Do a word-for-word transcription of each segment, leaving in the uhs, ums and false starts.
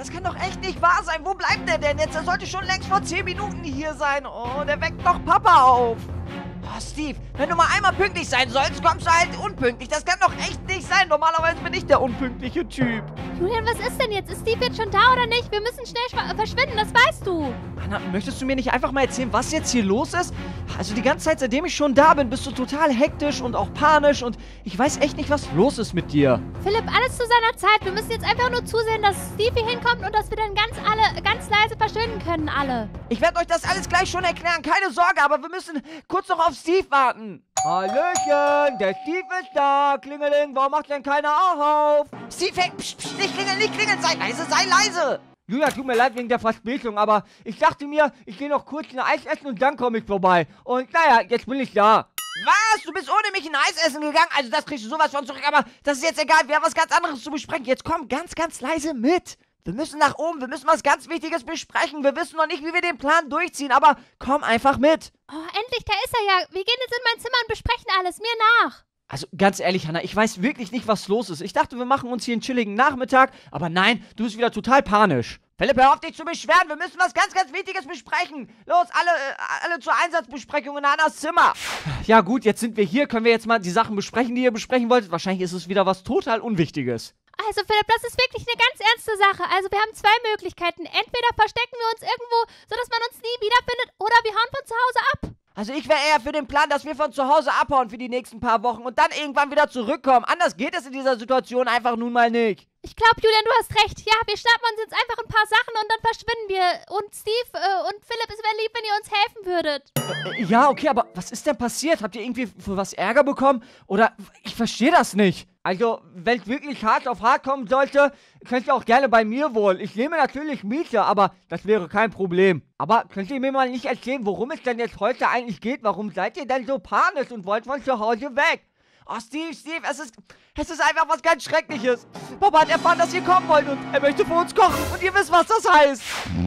das kann doch echt nicht wahr sein. Wo bleibt der denn jetzt? Er sollte schon längst vor zehn Minuten hier sein. Oh, der weckt doch Papa auf. Oh, Steve, wenn du mal einmal pünktlich sein sollst, kommst du halt unpünktlich. Das kann doch echt nicht sein. Normalerweise bin ich der unpünktliche Typ. Julian, was ist denn jetzt? Ist Steve jetzt schon da oder nicht? Wir müssen schnell verschwinden, das weißt du. Anna, möchtest du mir nicht einfach mal erzählen, was jetzt hier los ist? Also die ganze Zeit, seitdem ich schon da bin, bist du total hektisch und auch panisch und ich weiß echt nicht, was los ist mit dir. Philipp, alles zu seiner Zeit. Wir müssen jetzt einfach nur zusehen, dass Steve hier hinkommt und dass wir dann ganz alle, ganz leise verschwinden können, alle. Ich werde euch das alles gleich schon erklären, keine Sorge, aber wir müssen kurz noch auf Steve warten. Hallöchen, der Steve ist da. Klingeling, warum macht denn keiner auf? Steve, hey, psch, psch, nicht klingeln, nicht klingeln, sei leise, sei leise. Julia, tut mir leid wegen der Verspätung, aber ich dachte mir, ich gehe noch kurz ein Eis essen und dann komme ich vorbei. Und naja, jetzt bin ich da. Was? Du bist ohne mich ein Eis essen gegangen? Also das kriegst du sowas von zurück, aber das ist jetzt egal, wir haben was ganz anderes zu besprechen. Jetzt komm ganz, ganz leise mit. Wir müssen nach oben, wir müssen was ganz Wichtiges besprechen. Wir wissen noch nicht, wie wir den Plan durchziehen, aber komm einfach mit. Oh, endlich, da ist er ja. Wir gehen jetzt in mein Zimmer und besprechen alles. Mir nach. Also ganz ehrlich, Hannah, ich weiß wirklich nicht, was los ist. Ich dachte, wir machen uns hier einen chilligen Nachmittag, aber nein, du bist wieder total panisch. Philipp, hör auf dich zu beschweren, wir müssen was ganz, ganz Wichtiges besprechen. Los, alle, äh, alle zur Einsatzbesprechung in Hannas Zimmer. Ja gut, jetzt sind wir hier, können wir jetzt mal die Sachen besprechen, die ihr besprechen wolltet? Wahrscheinlich ist es wieder was total Unwichtiges. Also Philipp, das ist wirklich eine ganz ernste Sache. Also wir haben zwei Möglichkeiten. Entweder verstecken wir uns irgendwo, sodass man uns nie wiederfindet, oder wir hauen von zu Hause ab. Also ich wäre eher für den Plan, dass wir von zu Hause abhauen für die nächsten paar Wochen und dann irgendwann wieder zurückkommen. Anders geht es in dieser Situation einfach nun mal nicht. Ich glaube, Julian, du hast recht. Ja, wir schnappen uns jetzt einfach ein paar Sachen und dann verschwinden wir. Und Steve äh, und Philipp, es wäre lieb, wenn ihr uns helfen würdet. Äh, ja, okay, aber was ist denn passiert? Habt ihr irgendwie für was Ärger bekommen? Oder, ich verstehe das nicht. Also, wenn es wirklich hart auf hart kommen sollte, könnt ihr auch gerne bei mir wohnen. Ich nehme natürlich Miete, aber das wäre kein Problem. Aber könnt ihr mir mal nicht erzählen, worum es denn jetzt heute eigentlich geht? Warum seid ihr denn so panisch und wollt von zu Hause weg? Oh, Steve, Steve, es ist, es ist einfach was ganz Schreckliches. Papa hat erfahren, dass ihr kommen wollt und er möchte für uns kochen. Und ihr wisst, was das heißt.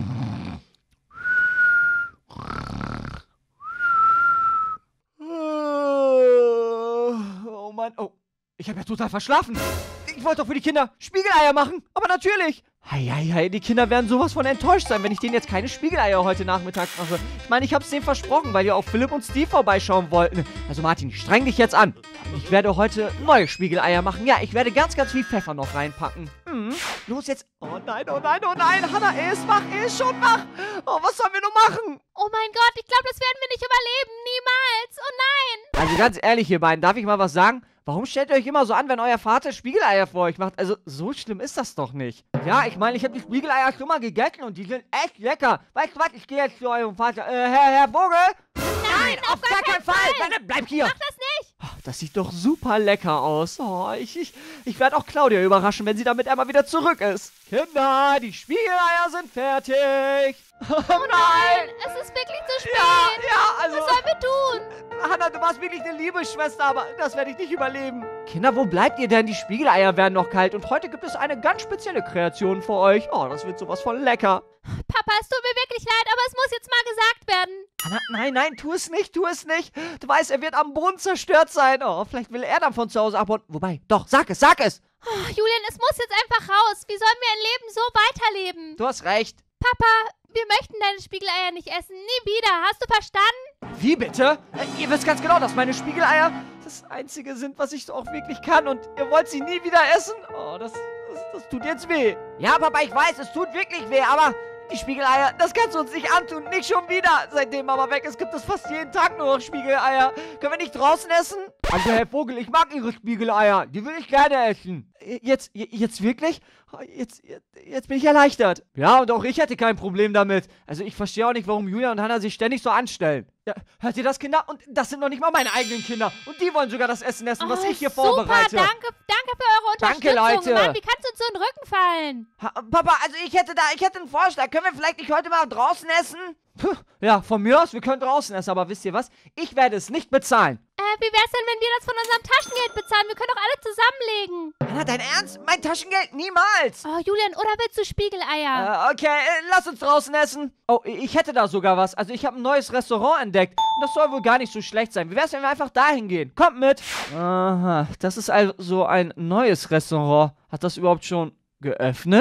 Oh Mann, oh. Ich habe ja total verschlafen. Ich wollte doch für die Kinder Spiegeleier machen, aber natürlich. Heieiei, die Kinder werden sowas von enttäuscht sein, wenn ich denen jetzt keine Spiegeleier heute Nachmittag mache. Ich meine, ich habe es denen versprochen, weil die auf Philipp und Steve vorbeischauen wollten. Also Martin, streng dich jetzt an. Ich werde heute neue Spiegeleier machen. Ja, ich werde ganz, ganz viel Pfeffer noch reinpacken. Hm. Los jetzt. Oh nein, oh nein, oh nein. Hannah, er ist wach, er ist schon wach. Oh, was sollen wir nur machen? Oh mein Gott, ich glaube, das werden wir nicht überleben. Niemals. Oh nein. Also ganz ehrlich, ihr beiden, darf ich mal was sagen? Warum stellt ihr euch immer so an, wenn euer Vater Spiegeleier vor euch macht? Also, so schlimm ist das doch nicht. Ja, ich meine, ich habe die Spiegeleier schon mal gegessen und die sind echt lecker. Weißt du was, ich gehe jetzt zu eurem Vater. Äh, Herr, Herr Vogel? Nein, auf, auf gar, gar keinen Fall. Fall. Nein, bleib hier. Mach das nicht. Oh, das sieht doch super lecker aus. Oh, ich, ich, ich werde auch Claudia überraschen, wenn sie damit einmal wieder zurück ist. Kinder, die Spiegeleier sind fertig. Oh nein, es ist wirklich zu spät. Ja, ja, also... Was sollen wir tun? Hannah, du warst wirklich eine liebe Schwester, aber das werde ich nicht überleben. Kinder, wo bleibt ihr denn? Die Spiegeleier werden noch kalt und heute gibt es eine ganz spezielle Kreation für euch. Oh, das wird sowas von lecker. Papa, es tut mir wirklich leid, aber es muss jetzt mal gesagt werden. Hannah, nein, nein, tu es nicht, tu es nicht. Du weißt, er wird am Boden zerstört sein. Oh, vielleicht will er dann von zu Hause abhauen. Wobei, doch, sag es, sag es. Oh, Julian, es muss jetzt einfach raus. Wie sollen wir ein Leben so weiterleben? Du hast recht. Papa, wir möchten deine Spiegeleier nicht essen. Nie wieder. Hast du verstanden? Wie bitte? Äh, ihr wisst ganz genau, dass meine Spiegeleier das Einzige sind, was ich auch wirklich kann. Und ihr wollt sie nie wieder essen? Oh, das, das, das tut jetzt weh. Ja, Papa, ich weiß, es tut wirklich weh, aber... Die Spiegeleier, das kannst du uns nicht antun. Nicht schon wieder. Seitdem Mama weg ist, gibt es fast jeden Tag nur noch Spiegeleier. Können wir nicht draußen essen? Also, Herr Vogel, ich mag Ihre Spiegeleier. Die will ich gerne essen. Jetzt, jetzt wirklich? Jetzt, jetzt, jetzt bin ich erleichtert. Ja, und auch ich hätte kein Problem damit. Also, ich verstehe auch nicht, warum Julia und Hannah sich ständig so anstellen. Ja, hört ihr das, Kinder? Und das sind noch nicht mal meine eigenen Kinder. Und die wollen sogar das Essen essen, was oh, ich hier super, vorbereite. danke, danke für eure Unterstützung. Danke, Leute. Mann, wie kannst du uns so in den Rücken fallen? Ha, Papa, also ich hätte da, ich hätte einen Vorschlag. Können wir vielleicht nicht heute mal draußen essen? Puh, ja, von mir aus, wir können draußen essen. Aber wisst ihr was? Ich werde es nicht bezahlen. Äh, wie wär's denn, wenn wir das von unserem Taschengeld bezahlen? Wir können doch alle zusammenlegen. Hannah, dein Ernst? Mein Taschengeld? Niemals. Oh, Julian, oder willst du Spiegeleier? Äh, okay, äh, lass uns draußen essen. Oh, ich hätte da sogar was. Also ich habe ein neues Restaurant entdeckt. Und das soll wohl gar nicht so schlecht sein. Wie wär's, wenn wir einfach dahin gehen? Kommt mit. Aha, das ist also ein neues Restaurant. Hat das überhaupt schon geöffnet?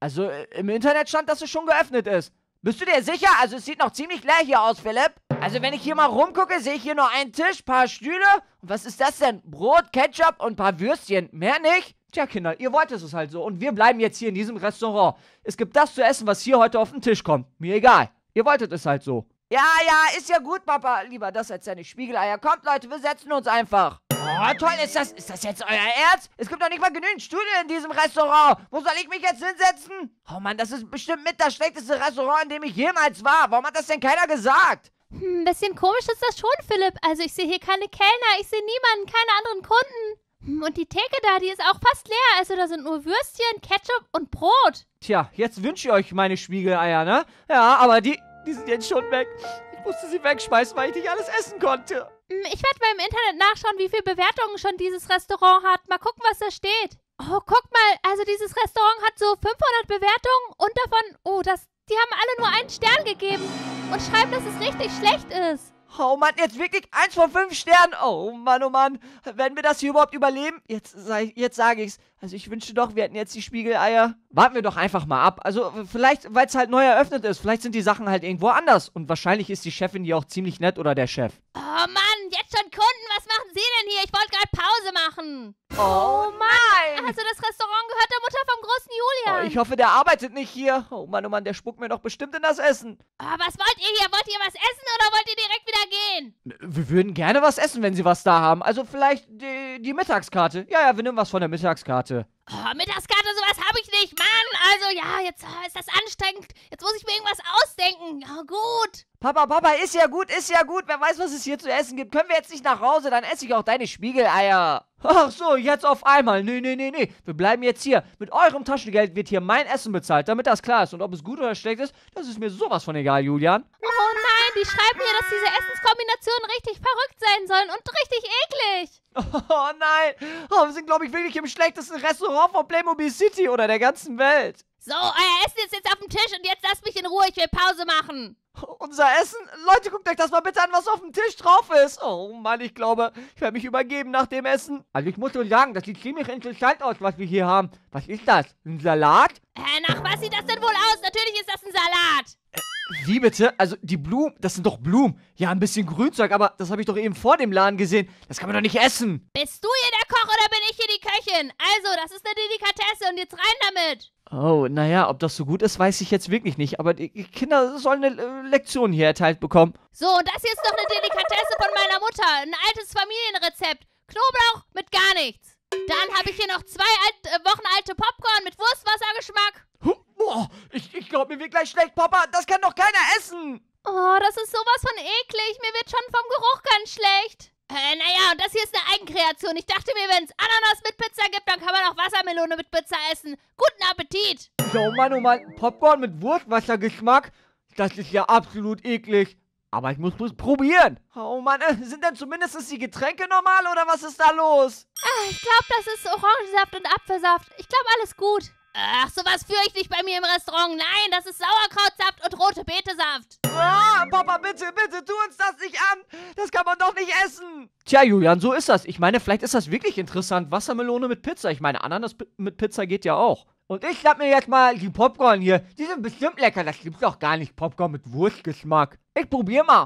Also äh, im Internet stand, dass es schon geöffnet ist. Bist du dir sicher? Also es sieht noch ziemlich leer hier aus, Philipp. Also wenn ich hier mal rumgucke, sehe ich hier nur einen Tisch, paar Stühle. Und was ist das denn? Brot, Ketchup und ein paar Würstchen. Mehr nicht? Tja, Kinder, ihr wollt es halt so. Und wir bleiben jetzt hier in diesem Restaurant. Es gibt das zu essen, was hier heute auf den Tisch kommt. Mir egal. Ihr wolltet es halt so. Ja, ja, ist ja gut, Papa. Lieber das als deine Spiegeleier. Kommt, Leute, wir setzen uns einfach. Oh, toll, ist das, ist das jetzt euer Ernst? Es gibt doch nicht mal genügend Stühle in diesem Restaurant. Wo soll ich mich jetzt hinsetzen? Oh Mann, das ist bestimmt mit das schlechteste Restaurant, in dem ich jemals war. Warum hat das denn keiner gesagt? Hm, ein bisschen komisch ist das schon, Philipp. Also ich sehe hier keine Kellner, ich sehe niemanden, keine anderen Kunden. Hm, und die Theke da, die ist auch fast leer. Also da sind nur Würstchen, Ketchup und Brot. Tja, jetzt wünsche ich euch meine Spiegeleier, ne? Ja, aber die, die sind jetzt schon weg. Ich musste sie wegschmeißen, weil ich nicht alles essen konnte. Ich werde mal im Internet nachschauen, wie viele Bewertungen schon dieses Restaurant hat. Mal gucken, was da steht. Oh, guck mal. Also dieses Restaurant hat so fünfhundert Bewertungen und davon, oh, das, die haben alle nur einen Stern gegeben und schreiben, dass es richtig schlecht ist. Oh Mann, jetzt wirklich eins von fünf Sternen. Oh Mann, oh Mann. Werden wir das hier überhaupt überleben? Jetzt, jetzt sage ich's. Also ich wünschte doch, wir hätten jetzt die Spiegeleier. Warten wir doch einfach mal ab. Also vielleicht, weil es halt neu eröffnet ist. Vielleicht sind die Sachen halt irgendwo anders. Und wahrscheinlich ist die Chefin hier auch ziemlich nett oder der Chef. Oh Mann, jetzt schon Kunden. Was machen Sie denn hier? Ich wollte gerade Pause machen. Oh Mann. Also das Restaurant gehört der Mutter vom großen Julian. Oh, ich hoffe, der arbeitet nicht hier. Oh Mann, oh Mann, der spuckt mir doch bestimmt in das Essen. Oh, was wollt ihr hier? Wollt ihr was essen oder wollt ihr direkt wieder gehen? Wir würden gerne was essen, wenn Sie was da haben. Also vielleicht die, die Mittagskarte. Ja, ja, wir nehmen was von der Mittagskarte. Oh, Mittagskarte, sowas habe ich nicht, Mann. Also, ja, jetzt äh, ist das anstrengend. Jetzt muss ich mir irgendwas ausdenken. Ja, gut. Papa, Papa, ist ja gut, ist ja gut. Wer weiß, was es hier zu essen gibt. Können wir jetzt nicht nach Hause, dann esse ich auch deine Spiegeleier. Ach so, jetzt auf einmal. Nee, nee, nee, nee. Wir bleiben jetzt hier. Mit eurem Taschengeld wird hier mein Essen bezahlt, damit das klar ist. Und ob es gut oder schlecht ist, das ist mir sowas von egal, Julian. Oh nein, die schreiben hier, dass diese Essenskombinationen richtig verrückt sein sollen und richtig eklig. Oh nein. Oh, wir sind, glaube ich, wirklich im schlechtesten Restaurant von Playmobil City oder der ganzen Welt. So, euer Essen ist jetzt auf dem Tisch und jetzt lasst mich in Ruhe. Ich will Pause machen. Unser Essen? Leute, guckt euch das mal bitte an, was auf dem Tisch drauf ist. Oh Mann, ich glaube, ich werde mich übergeben nach dem Essen. Also ich muss schon sagen, das sieht ziemlich interessant aus, was wir hier haben. Was ist das? Ein Salat? Äh, nach was sieht das denn wohl aus? Natürlich ist das ein Salat. Äh, wie bitte? Also die Blumen, das sind doch Blumen. Ja, ein bisschen Grünzeug, aber das habe ich doch eben vor dem Laden gesehen. Das kann man doch nicht essen. Bist du hier der Koch oder bin ich hier die Köchin? Also, das ist eine Delikatesse und jetzt rein damit. Oh, naja, ob das so gut ist, weiß ich jetzt wirklich nicht. Aber die Kinder sollen eine äh, Lektion hier erteilt bekommen. So, und das hier ist doch eine Delikatesse von meiner Mutter. Ein altes Familienrezept. Knoblauch mit gar nichts. Dann habe ich hier noch zwei alt, äh, Wochen alte Popcorn mit Wurstwassergeschmack. Boah, ich, ich glaube, mir wird gleich schlecht, Papa. Das kann doch keiner essen. Oh, das ist sowas von eklig. Mir wird schon vom Geruch ganz schlecht. Äh, naja, und das hier ist eine Eigenkreation. Ich dachte mir, wenn es Ananas mit Pizza gibt, dann kann man auch Wassermelone mit Pizza essen. Guten Appetit! Oh Mann, oh Mann, Popcorn mit Wurstwassergeschmack? Das ist ja absolut eklig. Aber ich muss es probieren. Oh Mann, äh, sind denn zumindest die Getränke normal oder was ist da los? Ah, ich glaube, das ist Orangensaft und Apfelsaft. Ich glaube, alles gut. Ach, sowas führe ich nicht bei mir im Restaurant. Nein, das ist Sauerkrautsaft und rote Betesaft. Ah, Papa, bitte, bitte, tu uns das nicht an. Das kann man doch nicht essen. Tja, Julian, so ist das. Ich meine, vielleicht ist das wirklich interessant. Wassermelone mit Pizza. Ich meine, Ananas mit Pizza geht ja auch. Und ich schnapp mir jetzt mal die Popcorn hier. Die sind bestimmt lecker. Das gibt's doch gar nicht. Popcorn mit Wurstgeschmack. Ich probier mal.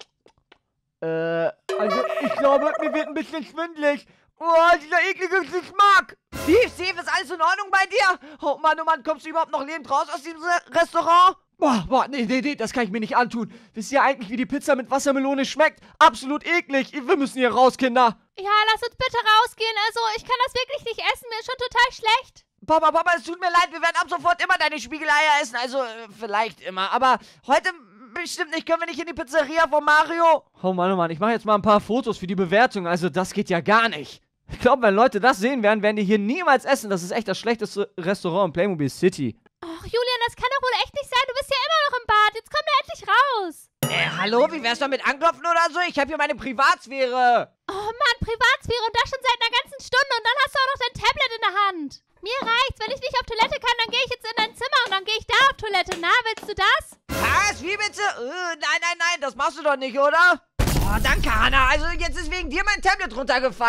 Äh, also ich glaube, mir wird ein bisschen schwindelig. Oh, dieser eklige Geschmack. Steve, Steve, ist alles in Ordnung bei dir? Oh Mann, oh Mann, kommst du überhaupt noch lebend raus aus diesem Restaurant? Boah, boah, nee, nee, nee, das kann ich mir nicht antun. Wisst ihr eigentlich, wie die Pizza mit Wassermelone schmeckt? Absolut eklig. Wir müssen hier raus, Kinder. Ja, lass uns bitte rausgehen. Also, ich kann das wirklich nicht essen. Mir ist schon total schlecht. Papa, Papa, es tut mir leid. Wir werden ab sofort immer deine Spiegeleier essen. Also, äh, vielleicht immer. Aber heute bestimmt nicht. Können wir nicht in die Pizzeria von Mario? Oh Mann, oh Mann, ich mache jetzt mal ein paar Fotos für die Bewertung. Also, das geht ja gar nicht. Ich glaube, wenn Leute das sehen werden, werden die hier niemals essen. Das ist echt das schlechteste Restaurant in Playmobil City. Ach, Julian, das kann doch wohl echt nicht sein. Du bist ja immer noch im Bad. Jetzt komm da endlich raus. Äh, hallo? Wie wär's doch mit Anklopfen oder so? Ich habe hier meine Privatsphäre. Oh Mann, Privatsphäre und das schon seit einer ganzen Stunde. Und dann hast du auch noch dein Tablet in der Hand. Mir reicht's. Wenn ich nicht auf Toilette kann, dann gehe ich jetzt in dein Zimmer und dann gehe ich da auf Toilette. Na, willst du das? Was? Wie bitte? Uh, nein, nein, nein, das machst du doch nicht, oder? Oh, danke, Hannah. Also jetzt ist wegen dir mein Tablet runtergefallen.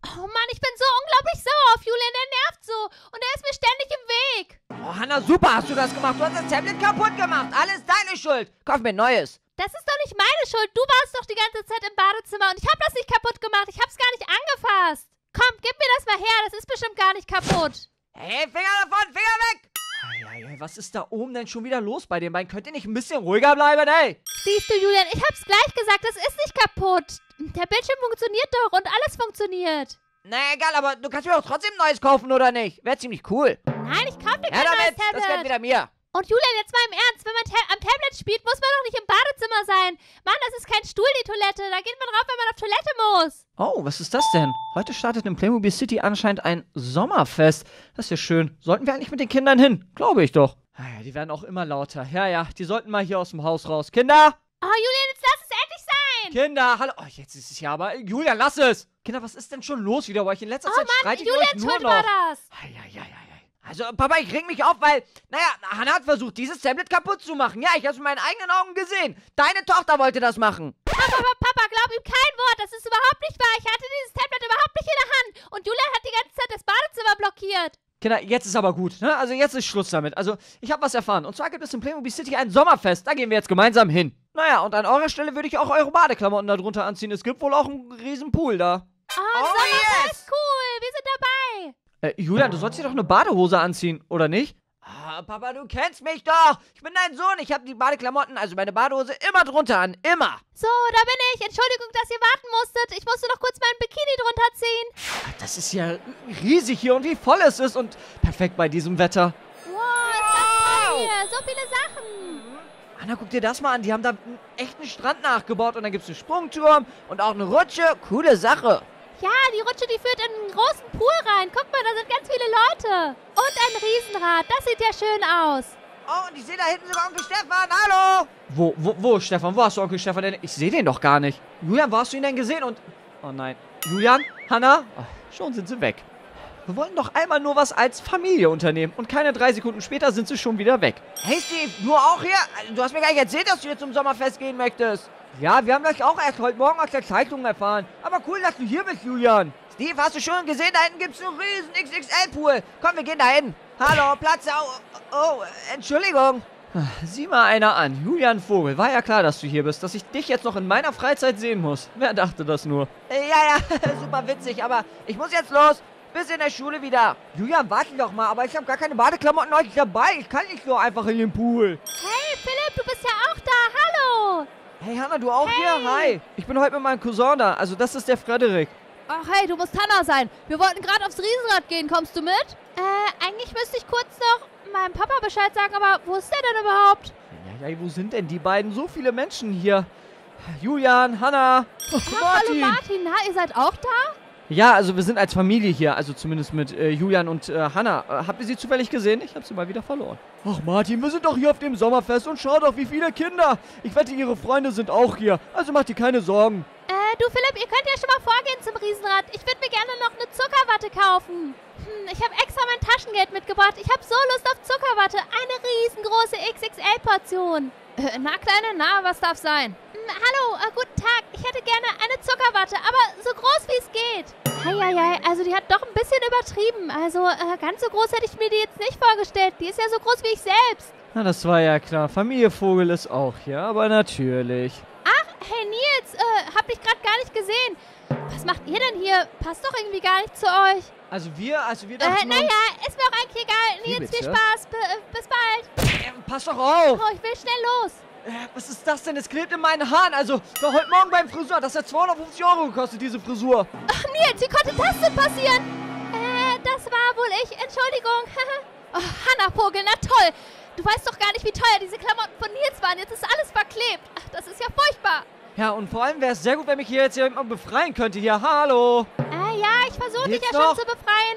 Oh Mann, ich bin so unglaublich sauer auf Julian, der nervt so. Und er ist mir ständig im Weg. Oh, Hannah, super hast du das gemacht. Du hast das Tablet kaputt gemacht. Alles deine Schuld. Kauf mir ein neues. Das ist doch nicht meine Schuld. Du warst doch die ganze Zeit im Badezimmer und ich habe das nicht kaputt gemacht. Ich habe es gar nicht angefasst. Komm, gib mir das mal her. Das ist bestimmt gar nicht kaputt. Hey, Finger davon, Finger weg! Eieiei, was ist da oben denn schon wieder los bei den beiden? Könnt ihr nicht ein bisschen ruhiger bleiben, ey? Siehst du, Julian, ich hab's gleich gesagt, das ist nicht kaputt. Der Bildschirm funktioniert doch und alles funktioniert. Na egal, aber du kannst mir doch trotzdem ein neues kaufen, oder nicht? Wäre ziemlich cool. Nein, ich kauf dir Ja, kein neues damit, das gehört Tablet. wieder mir. Und Julian, jetzt mal im Ernst, wenn man ta am Tablet spielt, muss man doch nicht im Badezimmer sein. Mann, das ist kein Stuhl, die Toilette. Da geht man drauf, wenn man auf Toilette muss. Oh, was ist das denn? Heute startet in Playmobil City anscheinend ein Sommerfest. Das ist ja schön. Sollten wir eigentlich mit den Kindern hin? Glaube ich doch. Ah ja, die werden auch immer lauter. Ja, ja, die sollten mal hier aus dem Haus raus. Kinder! Oh, Julian, jetzt lass es endlich sein. Kinder, hallo. Oh, jetzt ist es ja aber... Julian, lass es! Kinder, was ist denn schon los wieder bei euch? In letzter Oh Zeit Mann, streitet ihr euch Julians nur Schuld noch. war das. Eieieiei. Also, Papa, ich reg mich auf, weil, naja, Hannah hat versucht, dieses Tablet kaputt zu machen. Ja, ich hab's mit meinen eigenen Augen gesehen. Deine Tochter wollte das machen. Papa, Papa, Papa, glaub ihm kein Wort. Das ist überhaupt nicht wahr. Ich hatte dieses Tablet überhaupt nicht in der Hand. Und Julian hat die ganze Zeit das Badezimmer blockiert. Kinder, jetzt ist aber gut, ne? Also, jetzt ist Schluss damit. Also, ich habe was erfahren. Und zwar gibt es in Playmobil City ein Sommerfest. Da gehen wir jetzt gemeinsam hin. Naja, und an eurer Stelle würde ich auch eure Badeklamotten da drunter anziehen. Es gibt wohl auch einen riesen Pool da. Oh, Oh, Sommerfest, yes. cool. Wir sind dabei. Äh, Julian, du sollst dir doch eine Badehose anziehen, oder nicht? Ah, Papa, du kennst mich doch. Ich bin dein Sohn. Ich habe die Badeklamotten, also meine Badehose, immer drunter an. Immer. So, da bin ich. Entschuldigung, dass ihr warten musstet. Ich musste noch kurz meinen Bikini drunter ziehen. Ach, das ist ja riesig hier und wie voll es ist und perfekt bei diesem Wetter. Wow, ist das toll hier. So viele Sachen. Anna, guck dir das mal an. Die haben da einen echten Strand nachgebaut und dann gibt es einen Sprungturm und auch eine Rutsche. Coole Sache. Ja, die Rutsche, die führt in einen großen Pool rein. Guck mal, da sind ganz viele Leute. Und ein Riesenrad. Das sieht ja schön aus. Oh, und ich sehe da hinten sogar Onkel Stefan. Hallo. Wo, wo, wo, Stefan? Wo hast du Onkel Stefan denn? Ich sehe den doch gar nicht. Julian, wo hast du ihn denn gesehen? Und, oh nein. Julian? Hannah? Ach, schon sind sie weg. Wir wollten doch einmal nur was als Familie unternehmen. Und keine drei Sekunden später sind sie schon wieder weg. Hey Steve, du auch hier? Du hast mir gar nicht erzählt, dass du jetzt zum Sommerfest gehen möchtest. Ja, wir haben das auch erst heute Morgen aus der Zeitung erfahren. Aber cool, dass du hier bist, Julian. Steve, hast du schon gesehen? Da hinten gibt es einen riesen X X L-Pool. Komm, wir gehen da hin. Hallo, Platz. Oh, oh, Entschuldigung. Sieh mal einer an. Julian Vogel. War ja klar, dass du hier bist. Dass ich dich jetzt noch in meiner Freizeit sehen muss. Wer dachte das nur? Ja, ja, super witzig. Aber ich muss jetzt los. Bis in der Schule wieder. Julian, warte doch mal. Aber ich habe gar keine Badeklamotten heute dabei. Ich kann nicht so einfach in den Pool. Hey, Philipp, du bist ja auch da. Hallo. Hey, Hannah, du auch Hey. hier? Hi. Ich bin heute mit meinem Cousin da. Also, das ist der Frederik. Ach hey, du musst Hannah sein. Wir wollten gerade aufs Riesenrad gehen. Kommst du mit? Äh, eigentlich müsste ich kurz noch meinem Papa Bescheid sagen, aber wo ist der denn überhaupt? Ja, ja, wo sind denn die beiden? So viele Menschen hier. Julian, Hannah, oh, Ach, hallo Martin, na, ihr seid auch da? Ja, also wir sind als Familie hier. Also zumindest mit äh, Julian und äh, Hannah. Äh, habt ihr sie zufällig gesehen? Ich habe sie mal wieder verloren. Ach Martin, wir sind doch hier auf dem Sommerfest und schau doch, wie viele Kinder. Ich wette, ihre Freunde sind auch hier. Also macht dir keine Sorgen. Äh, du Philipp, ihr könnt ja schon mal vorgehen zum Riesenrad. Ich würde mir gerne noch eine Zuckerwatte kaufen. Hm, ich habe extra mein Taschengeld mitgebracht. Ich habe so Lust auf Zuckerwatte. Eine riesengroße X X L-Portion. Äh, na, Kleine, na, was darf sein? Hm, hallo, äh, guten Tag. Ich hätte gerne eine Zuckerwatte, aber so groß wie es geht. Heieiei, also die hat doch ein bisschen übertrieben. Also, äh, ganz so groß hätte ich mir die jetzt nicht vorgestellt. Die ist ja so groß wie ich selbst. Na, das war ja klar. Familie Vogel ist auch hier, aber natürlich. Ach, hey Nils, äh, hab dich gerade gar nicht gesehen. Was macht ihr denn hier? Passt doch irgendwie gar nicht zu euch. Also wir, also wir Äh, dachten uns- naja, ist mir auch eigentlich egal. Wie Nils, viel bitte? Spaß. B äh, bis bald. Äh, pass doch auf! Oh, ich will schnell los. Äh, was ist das denn? Es klebt in meinen Haaren. Also, war heute Morgen beim Friseur. Das hat zweihundertfünfzig Euro gekostet, diese Frisur. Ach, Nils, wie konnte das denn passieren? Äh, das war wohl ich. Entschuldigung. Oh, Hannah Vogel, na toll. Du weißt doch gar nicht, wie teuer diese Klamotten von Nils waren. Jetzt ist alles verklebt. Ach, das ist ja furchtbar. Ja, und vor allem wäre es sehr gut, wenn mich hier jetzt jemand mal befreien könnte. Hier, hallo. Äh, ja, ich versuche dich Geht's ja noch? schon zu befreien.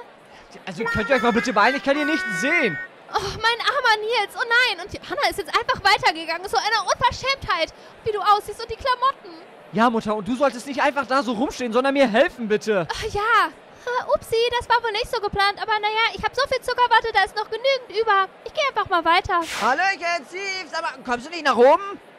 Also, könnt ihr euch mal bitte beeilen? Ich kann hier nichts sehen. Oh, mein armer Nils. Oh nein. Und die Hannah ist jetzt einfach weitergegangen. So eine Unverschämtheit, wie du aussiehst und die Klamotten. Ja, Mutter, und du solltest nicht einfach da so rumstehen, sondern mir helfen, bitte. Ach ja. Uh, upsi, das war wohl nicht so geplant. Aber naja, ich habe so viel Zuckerwatte, da ist noch genügend über. Ich gehe einfach mal weiter. Hallöchen, Steve. Aber kommst du nicht nach oben?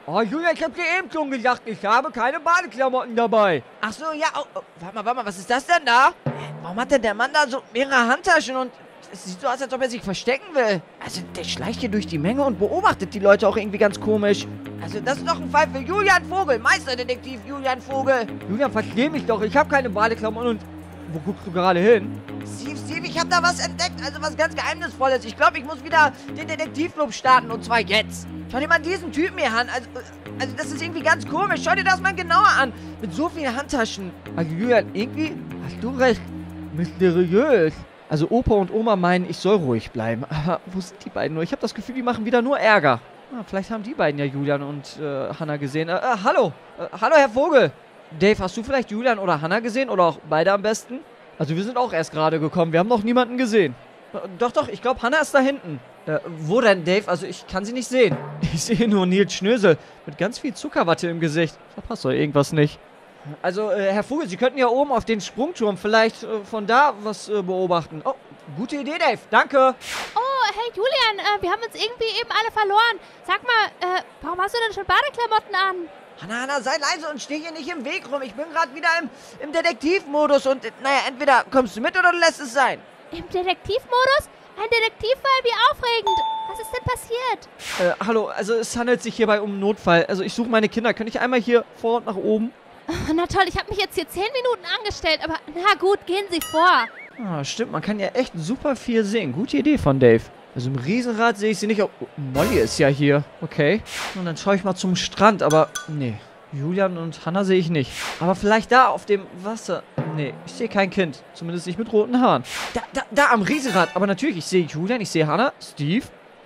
Oh, Julia, ich hab dir eben schon gesagt, ich habe keine Badeklamotten dabei. Ach so, ja, oh, oh, warte mal, warte mal, was ist das denn da? Warum hat denn der Mann da so mehrere Handtaschen und es sieht so aus, als ob er sich verstecken will? Also, der schleicht hier durch die Menge und beobachtet die Leute auch irgendwie ganz komisch. Also, das ist doch ein Fall für Julian Vogel, Meisterdetektiv Julian Vogel. Julian, versteh mich doch, ich habe keine Badeklamotten und... Wo guckst du gerade hin? Steve, Steve, ich habe da was entdeckt, also was ganz Geheimnisvolles. Ich glaube, ich muss wieder den Detektivclub starten und zwar jetzt. Schau dir mal diesen Typen hier an, also, also das ist irgendwie ganz komisch. Schau dir das mal genauer an, mit so vielen Handtaschen. Also Julian, irgendwie hast du recht. Mysteriös. Also Opa und Oma meinen, ich soll ruhig bleiben. Aber wo sind die beiden nur? Ich habe das Gefühl, die machen wieder nur Ärger. Ah, vielleicht haben die beiden ja Julian und äh, Hannah gesehen. Äh, äh, hallo. Äh, hallo, Herr Vogel. Dave, hast du vielleicht Julian oder Hannah gesehen? Oder auch beide am besten? Also wir sind auch erst gerade gekommen. Wir haben noch niemanden gesehen. Äh, doch, doch. Ich glaube, Hannah ist da hinten. Äh, wo denn, Dave? Also ich kann sie nicht sehen. Ich sehe nur Nils Schnösel mit ganz viel Zuckerwatte im Gesicht. Da passt doch irgendwas nicht. Also, äh, Herr Vogel, Sie könnten ja oben auf den Sprungturm vielleicht äh, von da was äh, beobachten. Oh, gute Idee, Dave. Danke. Oh, hey Julian, äh, wir haben uns irgendwie eben alle verloren. Sag mal, äh, warum hast du denn schon Badeklamotten an? Hannah, Hannah, sei leise und steh hier nicht im Weg rum. Ich bin gerade wieder im, im Detektivmodus und, naja, entweder kommst du mit oder du lässt es sein. Im Detektivmodus? Ein Detektivfall, wie aufregend. Was ist denn passiert? Äh, hallo, also es handelt sich hierbei um einen Notfall. Also ich suche meine Kinder. Könnte ich einmal hier vor und nach oben? Oh, na toll, ich habe mich jetzt hier zehn Minuten angestellt, aber na gut, gehen Sie vor. Ah, stimmt, man kann ja echt super viel sehen. Gute Idee von Dave. Also im Riesenrad sehe ich sie nicht. Oh, Molly ist ja hier. Okay. Und dann schaue ich mal zum Strand, aber nee. Julian und Hannah sehe ich nicht. Aber vielleicht da auf dem Wasser. Nee, ich sehe kein Kind. Zumindest nicht mit roten Haaren. Da, da, da am Riesenrad. Aber natürlich, ich sehe Julian, ich sehe Hannah, Steve.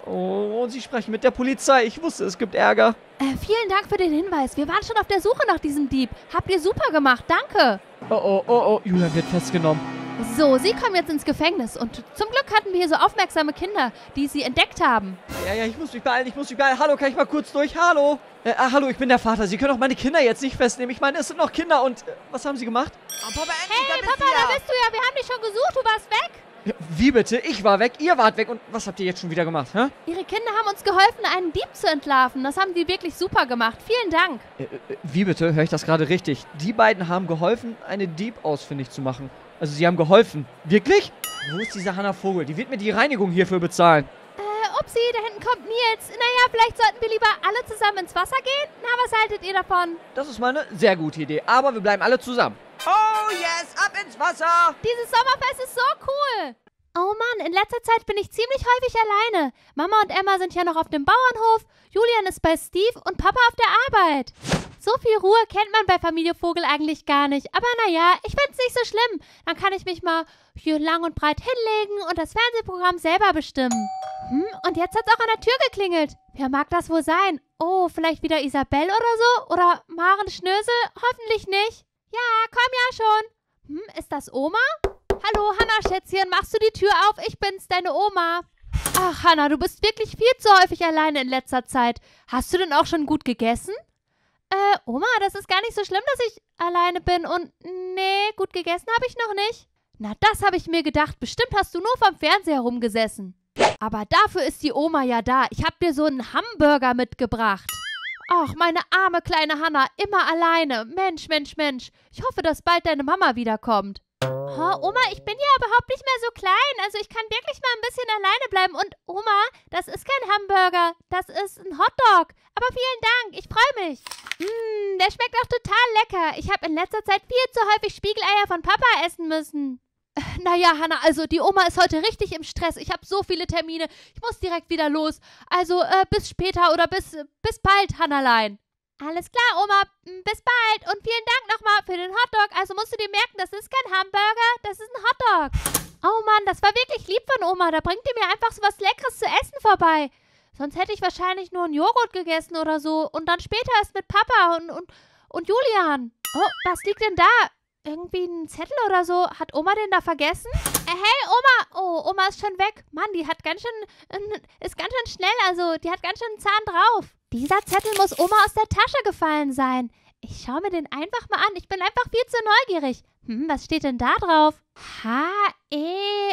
Oh, und sie sprechen mit der Polizei. Ich wusste, es gibt Ärger. Äh, vielen Dank für den Hinweis. Wir waren schon auf der Suche nach diesem Dieb. Habt ihr super gemacht. Danke. Oh, oh, oh, oh. Julian wird festgenommen. So, Sie kommen jetzt ins Gefängnis. Und zum Glück hatten wir hier so aufmerksame Kinder, die Sie entdeckt haben. Ja, ja, ich muss mich beeilen, ich muss mich beeilen. Hallo, kann ich mal kurz durch? Hallo. Äh, ah, hallo, ich bin der Vater. Sie können auch meine Kinder jetzt nicht festnehmen. Ich meine, es sind noch Kinder und... Äh, was haben Sie gemacht? Oh, Papa, endlich, da Hey, bist Papa, du ja. da bist du ja. Wir haben dich schon gesucht. Du warst weg. Ja, wie bitte? Ich war weg, ihr wart weg. Und was habt ihr jetzt schon wieder gemacht, hä? Ihre Kinder haben uns geholfen, einen Dieb zu entlarven. Das haben die wirklich super gemacht. Vielen Dank. Äh, äh, wie bitte? Höre ich das gerade richtig? Die beiden haben geholfen, eine Dieb ausfindig zu machen. Also sie haben geholfen. Wirklich? Wo ist diese Hannah Vogel? Die wird mir die Reinigung hierfür bezahlen. Äh, Upsi, da hinten kommt Nils. Naja, vielleicht sollten wir lieber alle zusammen ins Wasser gehen? Na, was haltet ihr davon? Das ist mal eine sehr gute Idee. Aber wir bleiben alle zusammen. Oh, yes, ab ins Wasser. Dieses Sommerfest ist so cool. Oh Mann, in letzter Zeit bin ich ziemlich häufig alleine. Mama und Emma sind ja noch auf dem Bauernhof, Julian ist bei Steve und Papa auf der Arbeit. So viel Ruhe kennt man bei Familie Vogel eigentlich gar nicht. Aber naja, ich find's nicht so schlimm. Dann kann ich mich mal hier lang und breit hinlegen und das Fernsehprogramm selber bestimmen. Hm, und jetzt hat's auch an der Tür geklingelt. Wer mag das wohl sein? Oh, vielleicht wieder Isabel oder so? Oder Maren Schnösel? Hoffentlich nicht. Ja, komm ja schon. Hm, ist das Oma? Hallo, Hannah, Schätzchen, machst du die Tür auf? Ich bin's, deine Oma. Ach, Hannah, du bist wirklich viel zu häufig alleine in letzter Zeit. Hast du denn auch schon gut gegessen? Äh, Oma, das ist gar nicht so schlimm, dass ich alleine bin und nee, gut gegessen habe ich noch nicht. Na, das habe ich mir gedacht. Bestimmt hast du nur vom Fernseher rumgesessen. Aber dafür ist die Oma ja da. Ich habe dir so einen Hamburger mitgebracht. Ach, meine arme kleine Hannah, immer alleine. Mensch, Mensch, Mensch. Ich hoffe, dass bald deine Mama wiederkommt. Oh, Oma, ich bin ja überhaupt nicht mehr so klein. Also ich kann wirklich mal ein bisschen alleine bleiben. Und Oma, das ist kein Hamburger. Das ist ein Hotdog. Aber vielen Dank, ich freue mich. Mmm, der schmeckt auch total lecker. Ich habe in letzter Zeit viel zu häufig Spiegeleier von Papa essen müssen. Äh, naja, Hannah, also die Oma ist heute richtig im Stress. Ich habe so viele Termine. Ich muss direkt wieder los. Also äh, bis später oder bis, bis bald, Hannalein. Alles klar, Oma. Bis bald. Und vielen Dank nochmal für den Hotdog. Also musst du dir merken, das ist kein Hamburger, das ist ein Hotdog. Oh Mann, das war wirklich lieb von Oma. Da bringt ihr mir einfach so was Leckeres zu essen vorbei. Sonst hätte ich wahrscheinlich nur einen Joghurt gegessen oder so. Und dann später erst mit Papa und, und, und Julian. Oh, was liegt denn da? Irgendwie ein Zettel oder so. Hat Oma den da vergessen? Äh, hey, Oma. Oh, Oma ist schon weg. Mann, die hat ganz schön, äh, ist ganz schön schnell. Also, die hat ganz schön einen Zahn drauf. Dieser Zettel muss Oma aus der Tasche gefallen sein. Ich schaue mir den einfach mal an. Ich bin einfach viel zu neugierig. Hm, was steht denn da drauf? H, E,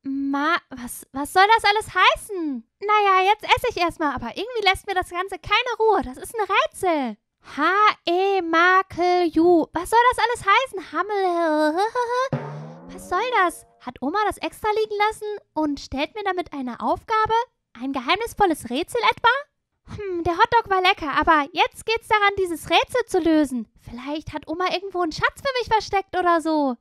Ma, was, was soll das alles heißen? Naja, jetzt esse ich erstmal, aber irgendwie lässt mir das Ganze keine Ruhe. Das ist ein Rätsel. H-E-Makel-Ju. Was soll das alles heißen? Hammel. Was soll das? Hat Oma das extra liegen lassen und stellt mir damit eine Aufgabe? Ein geheimnisvolles Rätsel etwa? Hm, der Hotdog war lecker, aber jetzt geht's daran, dieses Rätsel zu lösen. Vielleicht hat Oma irgendwo einen Schatz für mich versteckt oder so.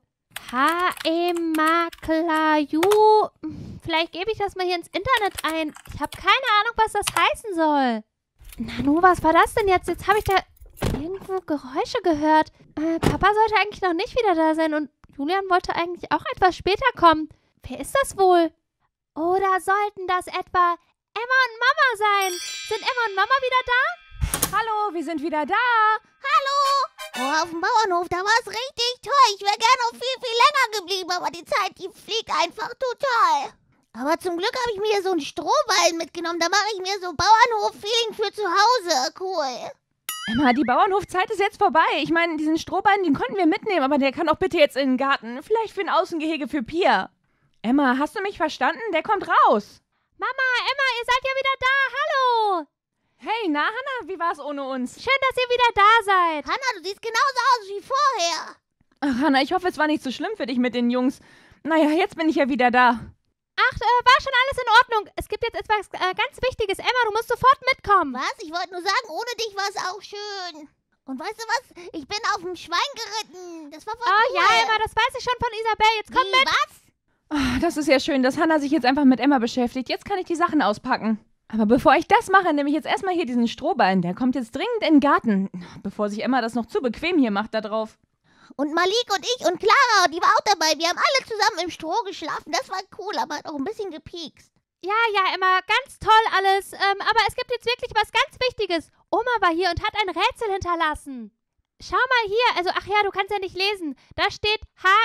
H-E-Makel-Ju. Vielleicht gebe ich das mal hier ins Internet ein. Ich habe keine Ahnung, was das heißen soll. Nanu, was war das denn jetzt? Jetzt habe ich da irgendwo Geräusche gehört. Äh, Papa sollte eigentlich noch nicht wieder da sein und Julian wollte eigentlich auch etwas später kommen. Wer ist das wohl? Oder sollten das etwa Emma und Mama sein? Sind Emma und Mama wieder da? Hallo, wir sind wieder da. Hallo! Oh, auf dem Bauernhof, da war es richtig toll. Ich wäre gerne noch viel, viel länger geblieben, aber die Zeit, die fliegt einfach total. Aber zum Glück habe ich mir so einen Strohballen mitgenommen. Da mache ich mir so Bauernhof-Feeling für zu Hause. Cool. Emma, die Bauernhofzeit ist jetzt vorbei. Ich meine, diesen Strohballen, den konnten wir mitnehmen, aber der kann auch bitte jetzt in den Garten. Vielleicht für ein Außengehege für Pia. Emma, hast du mich verstanden? Der kommt raus. Mama, Emma, ihr seid ja wieder da. Hallo. Hey, na, Hannah, wie war's ohne uns? Schön, dass ihr wieder da seid. Hannah, du siehst genauso aus wie vorher. Ach, Hannah, ich hoffe, es war nicht so schlimm für dich mit den Jungs. Naja, jetzt bin ich ja wieder da. Ach, äh, war schon alles in Ordnung. Es gibt jetzt etwas äh, ganz Wichtiges. Emma, du musst sofort mitkommen. Was? Ich wollte nur sagen, ohne dich war es auch schön. Und weißt du was? Ich bin auf dem Schwein geritten. Das war voll Oh cool. ja, Emma, das weiß ich schon von Isabel. Jetzt komm Wie, mit. was? Oh, das ist ja schön, dass Hannah sich jetzt einfach mit Emma beschäftigt. Jetzt kann ich die Sachen auspacken. Aber bevor ich das mache, nehme ich jetzt erstmal hier diesen Strohballen. Der kommt jetzt dringend in den Garten. Bevor sich Emma das noch zu bequem hier macht da drauf. Und Malik und ich und Clara, die war auch dabei. Wir haben alle zusammen im Stroh geschlafen. Das war cool, aber hat auch ein bisschen gepiekst. Ja, ja, Emma, ganz toll alles. Ähm, aber es gibt jetzt wirklich was ganz Wichtiges. Oma war hier und hat ein Rätsel hinterlassen. Schau mal hier. Also, ach ja, du kannst ja nicht lesen. Da steht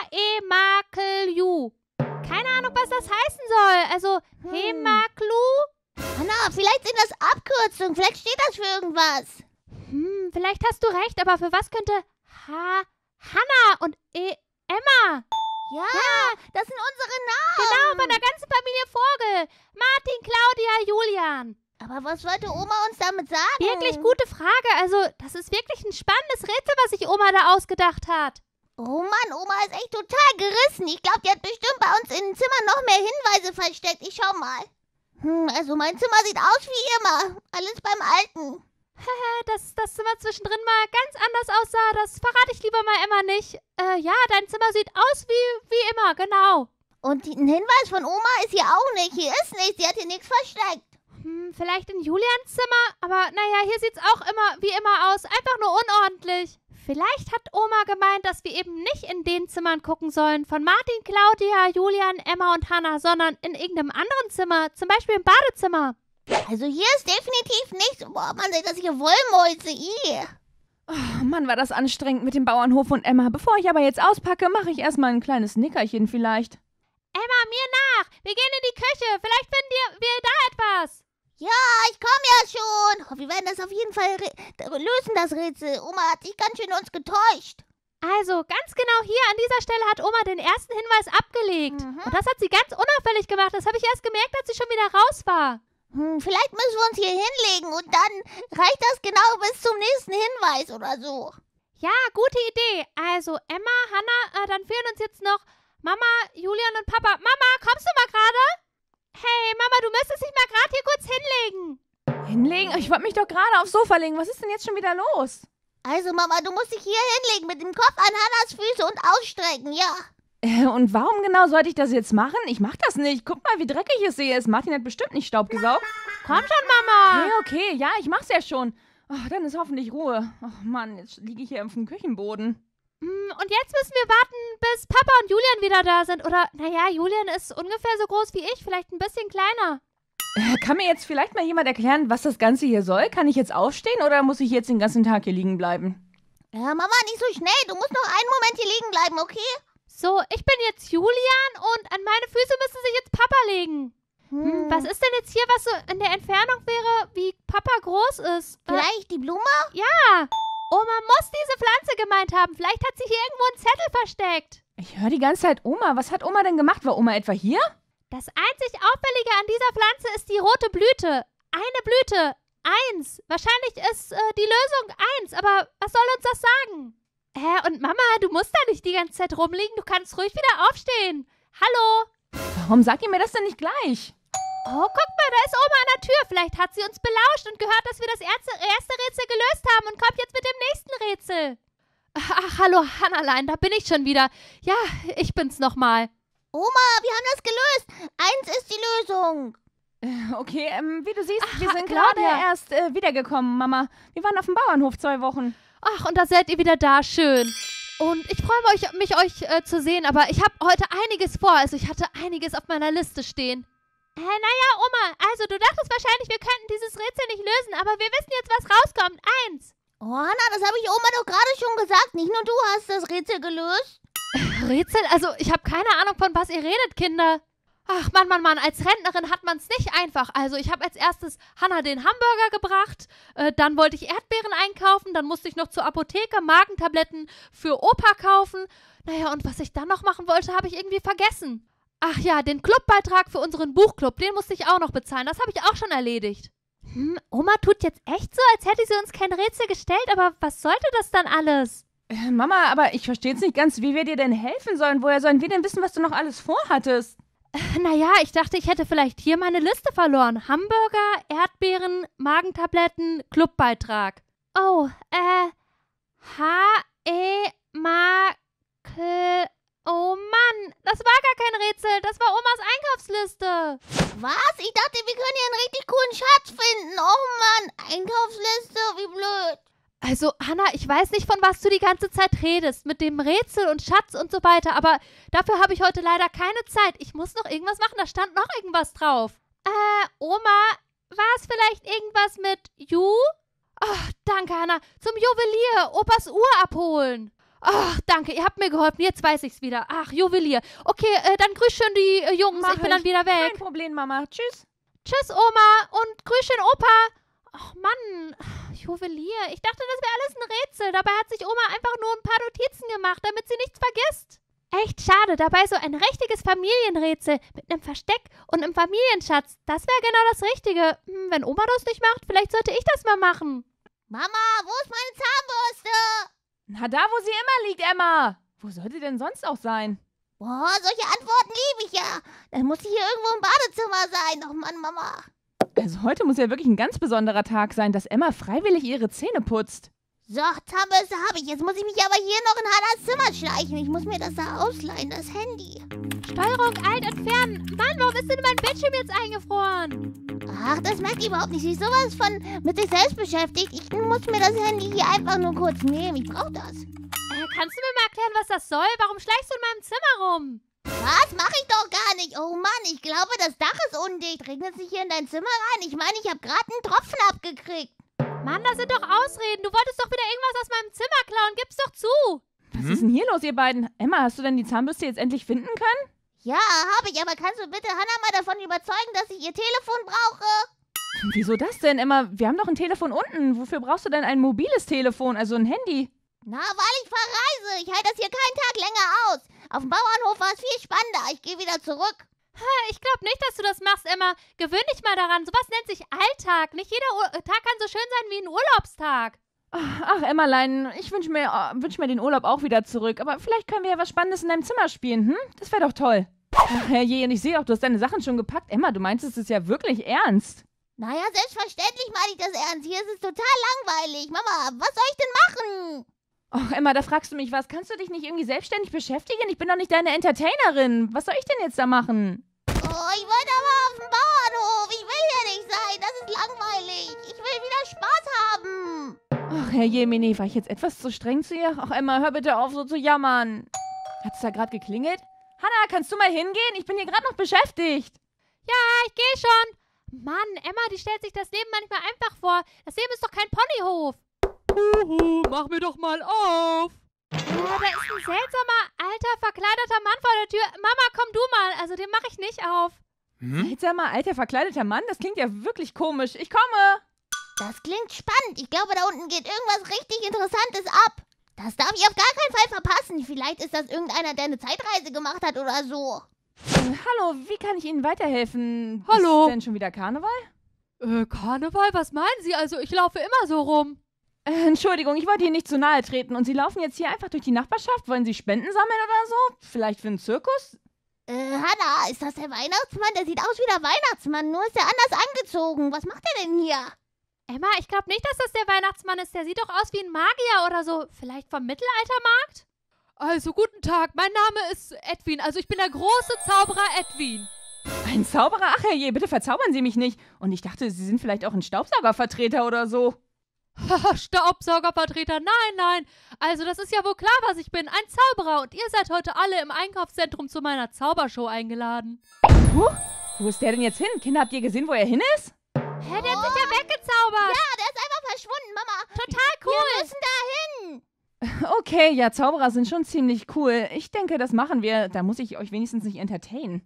H-E-Makel-Ju. Keine Ahnung, was das heißen soll. Also, Hm. Hemaklu? Hannah, vielleicht sind das Abkürzungen. Vielleicht steht das für irgendwas. Hm, vielleicht hast du recht, aber für was könnte H... Hannah und E... Emma? Ja, das sind unsere Namen. Genau, von der ganzen Familie Vogel. Martin, Claudia, Julian. Aber was wollte Oma uns damit sagen? Wirklich gute Frage. Also, das ist wirklich ein spannendes Rätsel, was sich Oma da ausgedacht hat. Oh Mann, Oma ist echt total gerissen. Ich glaube, die hat bestimmt bei uns in den Zimmern noch mehr Hinweise versteckt. Ich schau mal. Hm, also mein Zimmer sieht aus wie immer. Alles beim Alten. Dass das Zimmer zwischendrin mal ganz anders aussah, das verrate ich lieber mal Emma nicht. Äh, ja, dein Zimmer sieht aus wie, wie immer, genau. Und ein Hinweis von Oma ist hier auch nicht. Hier ist nichts. Sie hat hier nichts versteckt. Hm, vielleicht in Julians Zimmer, aber naja, hier sieht's auch immer wie immer aus. Einfach nur unordentlich. Vielleicht hat Oma gemeint, dass wir eben nicht in den Zimmern gucken sollen von Martin, Claudia, Julian, Emma und Hannah, sondern in irgendeinem anderen Zimmer, zum Beispiel im Badezimmer. Also hier ist definitiv nichts. Boah, man sieht das hier Wollmäuse. Ih. Oh, Mann, war das anstrengend mit dem Bauernhof und Emma. Bevor ich aber jetzt auspacke, mache ich erstmal ein kleines Nickerchen vielleicht. Emma, mir nach. Wir gehen in die Küche. Vielleicht finden wir, wir da etwas. Ja, ich komme ja schon. Oh, wir werden das auf jeden Fall lösen, das Rätsel. Oma hat sich ganz schön uns getäuscht. Also, ganz genau hier an dieser Stelle hat Oma den ersten Hinweis abgelegt. Mhm. Und das hat sie ganz unauffällig gemacht. Das habe ich erst gemerkt, als sie schon wieder raus war. Hm, vielleicht müssen wir uns hier hinlegen und dann reicht das genau bis zum nächsten Hinweis oder so. Ja, gute Idee. Also, Emma, Hannah, äh, dann fehlen uns jetzt noch Mama, Julian und Papa. Mama, kommst du mal gerade? Hey, Mama, du müsstest dich mal gerade hier kurz hinlegen. Hinlegen? Ich wollte mich doch gerade aufs Sofa legen. Was ist denn jetzt schon wieder los? Also Mama, du musst dich hier hinlegen mit dem Kopf an Hannas Füße und ausstrecken, ja. Äh, und warum genau sollte ich das jetzt machen? Ich mach das nicht. Guck mal, wie dreckig es hier ist. Martin hat bestimmt nicht Staub gesaugt. Komm schon, Mama. Okay, okay, ja, ich mach's ja schon. Oh, dann ist hoffentlich Ruhe. Oh Mann, jetzt liege ich hier auf dem Küchenboden. Mm, Und jetzt müssen wir warten, bis Papa und Julian wieder da sind. Oder, naja, Julian ist ungefähr so groß wie ich, vielleicht ein bisschen kleiner. Äh, kann mir jetzt vielleicht mal jemand erklären, was das Ganze hier soll? Kann ich jetzt aufstehen oder muss ich jetzt den ganzen Tag hier liegen bleiben? Ja, Mama, nicht so schnell. Du musst noch einen Moment hier liegen bleiben, okay? So, ich bin jetzt Julian und an meine Füße müsste sich jetzt Papa legen. Hm, was ist denn jetzt hier, was so in der Entfernung wäre, wie Papa groß ist? Äh, Vielleicht die Blume? ja, Oma muss diese Pflanze gemeint haben. Vielleicht hat sie hier irgendwo einen Zettel versteckt. Ich höre die ganze Zeit Oma. Was hat Oma denn gemacht? War Oma etwa hier? Das einzig Auffällige an dieser Pflanze ist die rote Blüte. Eine Blüte. Eins. Wahrscheinlich ist äh, die Lösung eins, aber was soll uns das sagen? Hä, und Mama, du musst da nicht die ganze Zeit rumliegen. Du kannst ruhig wieder aufstehen. Hallo? Warum sagt ihr mir das denn nicht gleich? Oh, guck mal, da ist Oma an der Tür. Vielleicht hat sie uns belauscht und gehört, dass wir das erste, erste Rätsel gelöst haben und kommt jetzt mit dem nächsten Rätsel. Ach, hallo, Hannalein, da bin ich schon wieder. Ja, ich bin's nochmal. Oma, wir haben das gelöst. Eins ist die Lösung. Äh, Okay, ähm, wie du siehst, Ach, wir sind Claudia. gerade erst äh, wiedergekommen, Mama. Wir waren auf dem Bauernhof zwei Wochen. Ach, und da seid ihr wieder da, schön. Und ich freue mich, mich euch äh, zu sehen, aber ich habe heute einiges vor. Also ich hatte einiges auf meiner Liste stehen. Äh, naja, Oma, also du dachtest wahrscheinlich, wir könnten dieses Rätsel nicht lösen, aber wir wissen jetzt, was rauskommt. Eins. Oh, Hanna, das habe ich Oma doch gerade schon gesagt. Nicht nur du hast das Rätsel gelöst. Rätsel? Also ich habe keine Ahnung, von was ihr redet, Kinder. Ach, Mann, Mann, Mann, als Rentnerin hat man es nicht einfach. Also ich habe als erstes Hanna den Hamburger gebracht, äh, dann wollte ich Erdbeeren einkaufen, dann musste ich noch zur Apotheke Magentabletten für Opa kaufen. Naja, und was ich dann noch machen wollte, habe ich irgendwie vergessen. Ach ja, den Clubbeitrag für unseren Buchclub, den musste ich auch noch bezahlen. Das habe ich auch schon erledigt. Hm, Oma tut jetzt echt so, als hätte sie uns kein Rätsel gestellt, aber was sollte das dann alles? Äh, Mama, aber ich verstehe jetzt nicht ganz, wie wir dir denn helfen sollen. Woher sollen wir denn wissen, was du noch alles vorhattest? Naja, ich dachte, ich hätte vielleicht hier meine Liste verloren. Hamburger, Erdbeeren, Magentabletten, Clubbeitrag. Oh, äh, H, E, Ma, K, oh Mann, das war gar kein Rätsel, das war Omas Einkaufsliste. Was? Ich dachte, wir können hier einen richtig coolen Schatz finden. Oh Mann, Einkaufsliste, wie blöd. Also, Hanna, ich weiß nicht, von was du die ganze Zeit redest, mit dem Rätsel und Schatz und so weiter, aber dafür habe ich heute leider keine Zeit. Ich muss noch irgendwas machen, da stand noch irgendwas drauf. Äh, Oma, war es vielleicht irgendwas mit Ju? Ach, danke, Hanna. Zum Juwelier, Opas Uhr abholen. Ach, danke, ihr habt mir geholfen, jetzt weiß ich's wieder. Ach, Juwelier. Okay, äh, dann grüß schön die äh, Jungs, Mach ich bin dann wieder weg. Kein Problem, Mama. Tschüss. Tschüss, Oma, und grüß schön Opa. Ach, Mann, Juwelier. Ich dachte, das wäre alles ein Rätsel. Dabei hat sich Oma einfach nur ein paar Notizen gemacht, damit sie nichts vergisst. Echt schade, dabei so ein richtiges Familienrätsel mit einem Versteck und einem Familienschatz. Das wäre genau das Richtige. Hm, wenn Oma das nicht macht, vielleicht sollte ich das mal machen. Mama, wo ist meine Zahnbürste? Na, da, wo sie immer liegt, Emma. Wo soll sie denn sonst auch sein? Boah, solche Antworten liebe ich ja. Dann muss ich hier irgendwo im Badezimmer sein. Oh Mann, Mama. Also heute muss ja wirklich ein ganz besonderer Tag sein, dass Emma freiwillig ihre Zähne putzt. So, Zahnbürste habe ich. Jetzt muss ich mich aber hier noch in Hannas Zimmer schleichen. Ich muss mir das da ausleihen, das Handy. Steuerung Alt entfernen. Mann, warum ist denn mein Bildschirm jetzt eingefroren? Ach, das merkt ihr überhaupt nicht. Sie ist sowas von mit sich selbst beschäftigt. Ich muss mir das Handy hier einfach nur kurz nehmen. Ich brauche das. Äh, kannst du mir mal erklären, was das soll? Warum schleichst du in meinem Zimmer rum? Was? Mach ich doch gar nicht. Oh Mann, ich glaube, das Dach ist undicht. Regnet sich hier in dein Zimmer rein? Ich meine, ich habe gerade einen Tropfen abgekriegt. Mann, das sind doch Ausreden. Du wolltest doch wieder irgendwas aus meinem Zimmer klauen. Gib's doch zu. Was ist denn hier los, ihr beiden? Emma, hast du denn die Zahnbürste jetzt endlich finden können? Ja, habe ich. Aber kannst du bitte Hannah mal davon überzeugen, dass ich ihr Telefon brauche? Wieso das denn, Emma? Wir haben doch ein Telefon unten. Wofür brauchst du denn ein mobiles Telefon, also ein Handy? Na, weil ich verreise. Ich halte das hier keinen Tag länger aus. Auf dem Bauernhof war es viel spannender. Ich gehe wieder zurück. Ich glaube nicht, dass du das machst, Emma. Gewöhn dich mal daran. Sowas nennt sich Alltag. Nicht jeder Ur Tag kann so schön sein wie ein Urlaubstag. Ach, Emmerlein, ich wünsche mir, äh, wünsch mir den Urlaub auch wieder zurück. Aber vielleicht können wir ja was Spannendes in deinem Zimmer spielen, hm? Das wäre doch toll. Ach, herrje, und ich sehe auch, du hast deine Sachen schon gepackt. Emma, du meinst, es ist ja wirklich ernst. Naja, selbstverständlich meine ich das ernst. Hier ist es total langweilig. Mama, was soll ich denn machen? Ach, Emma, da fragst du mich was. Kannst du dich nicht irgendwie selbstständig beschäftigen? Ich bin doch nicht deine Entertainerin. Was soll ich denn jetzt da machen? Oh, ich wollte aber auf dem Bauernhof. Ich will hier nicht sein. Das ist langweilig. Ich will wieder Spaß haben. Ach, Herr Jemini, war ich jetzt etwas zu streng zu ihr? Ach, Emma, hör bitte auf, so zu jammern. Hat es da gerade geklingelt? Hanna, kannst du mal hingehen? Ich bin hier gerade noch beschäftigt. Ja, ich gehe schon. Mann, Emma, die stellt sich das Leben manchmal einfach vor. Das Leben ist doch kein Ponyhof. Huhu, mach mir doch mal auf. Ja, da ist ein seltsamer, alter, verkleideter Mann vor der Tür. Mama, komm du mal. Also, den mache ich nicht auf. Hm? Seltsamer, alter, verkleideter Mann? Das klingt ja wirklich komisch. Ich komme. Das klingt spannend. Ich glaube, da unten geht irgendwas richtig Interessantes ab. Das darf ich auf gar keinen Fall verpassen. Vielleicht ist das irgendeiner, der eine Zeitreise gemacht hat oder so. Äh, hallo, wie kann ich Ihnen weiterhelfen? Hallo. Ist denn schon wieder Karneval? Äh, Karneval? Was meinen Sie? Also, ich laufe immer so rum. Äh, Entschuldigung, ich wollte Ihnen nicht zu nahe treten und Sie laufen jetzt hier einfach durch die Nachbarschaft. Wollen Sie Spenden sammeln oder so? Vielleicht für einen Zirkus? Äh, Hannah, ist das der Weihnachtsmann? Der sieht aus wie der Weihnachtsmann, nur ist er anders angezogen. Was macht er denn hier? Emma, ich glaube nicht, dass das der Weihnachtsmann ist. Der sieht doch aus wie ein Magier oder so. Vielleicht vom Mittelaltermarkt? Also, guten Tag. Mein Name ist Edwin. Also, ich bin der große Zauberer Edwin. Ein Zauberer? Ach herrje, bitte verzaubern Sie mich nicht. Und ich dachte, Sie sind vielleicht auch ein Staubsaugervertreter oder so. Haha, Staubsaugervertreter, nein, nein. Also das ist ja wohl klar, was ich bin. Ein Zauberer. Und ihr seid heute alle im Einkaufszentrum zu meiner Zaubershow eingeladen. Huch, wo ist der denn jetzt hin? Kinder, habt ihr gesehen, wo er hin ist? Hä, der hat sich ja weggezaubert. Ja, der ist einfach verschwunden, Mama. Total Wir cool. müssen da hin. Okay, ja, Zauberer sind schon ziemlich cool. Ich denke, das machen wir. Da muss ich euch wenigstens nicht entertainen.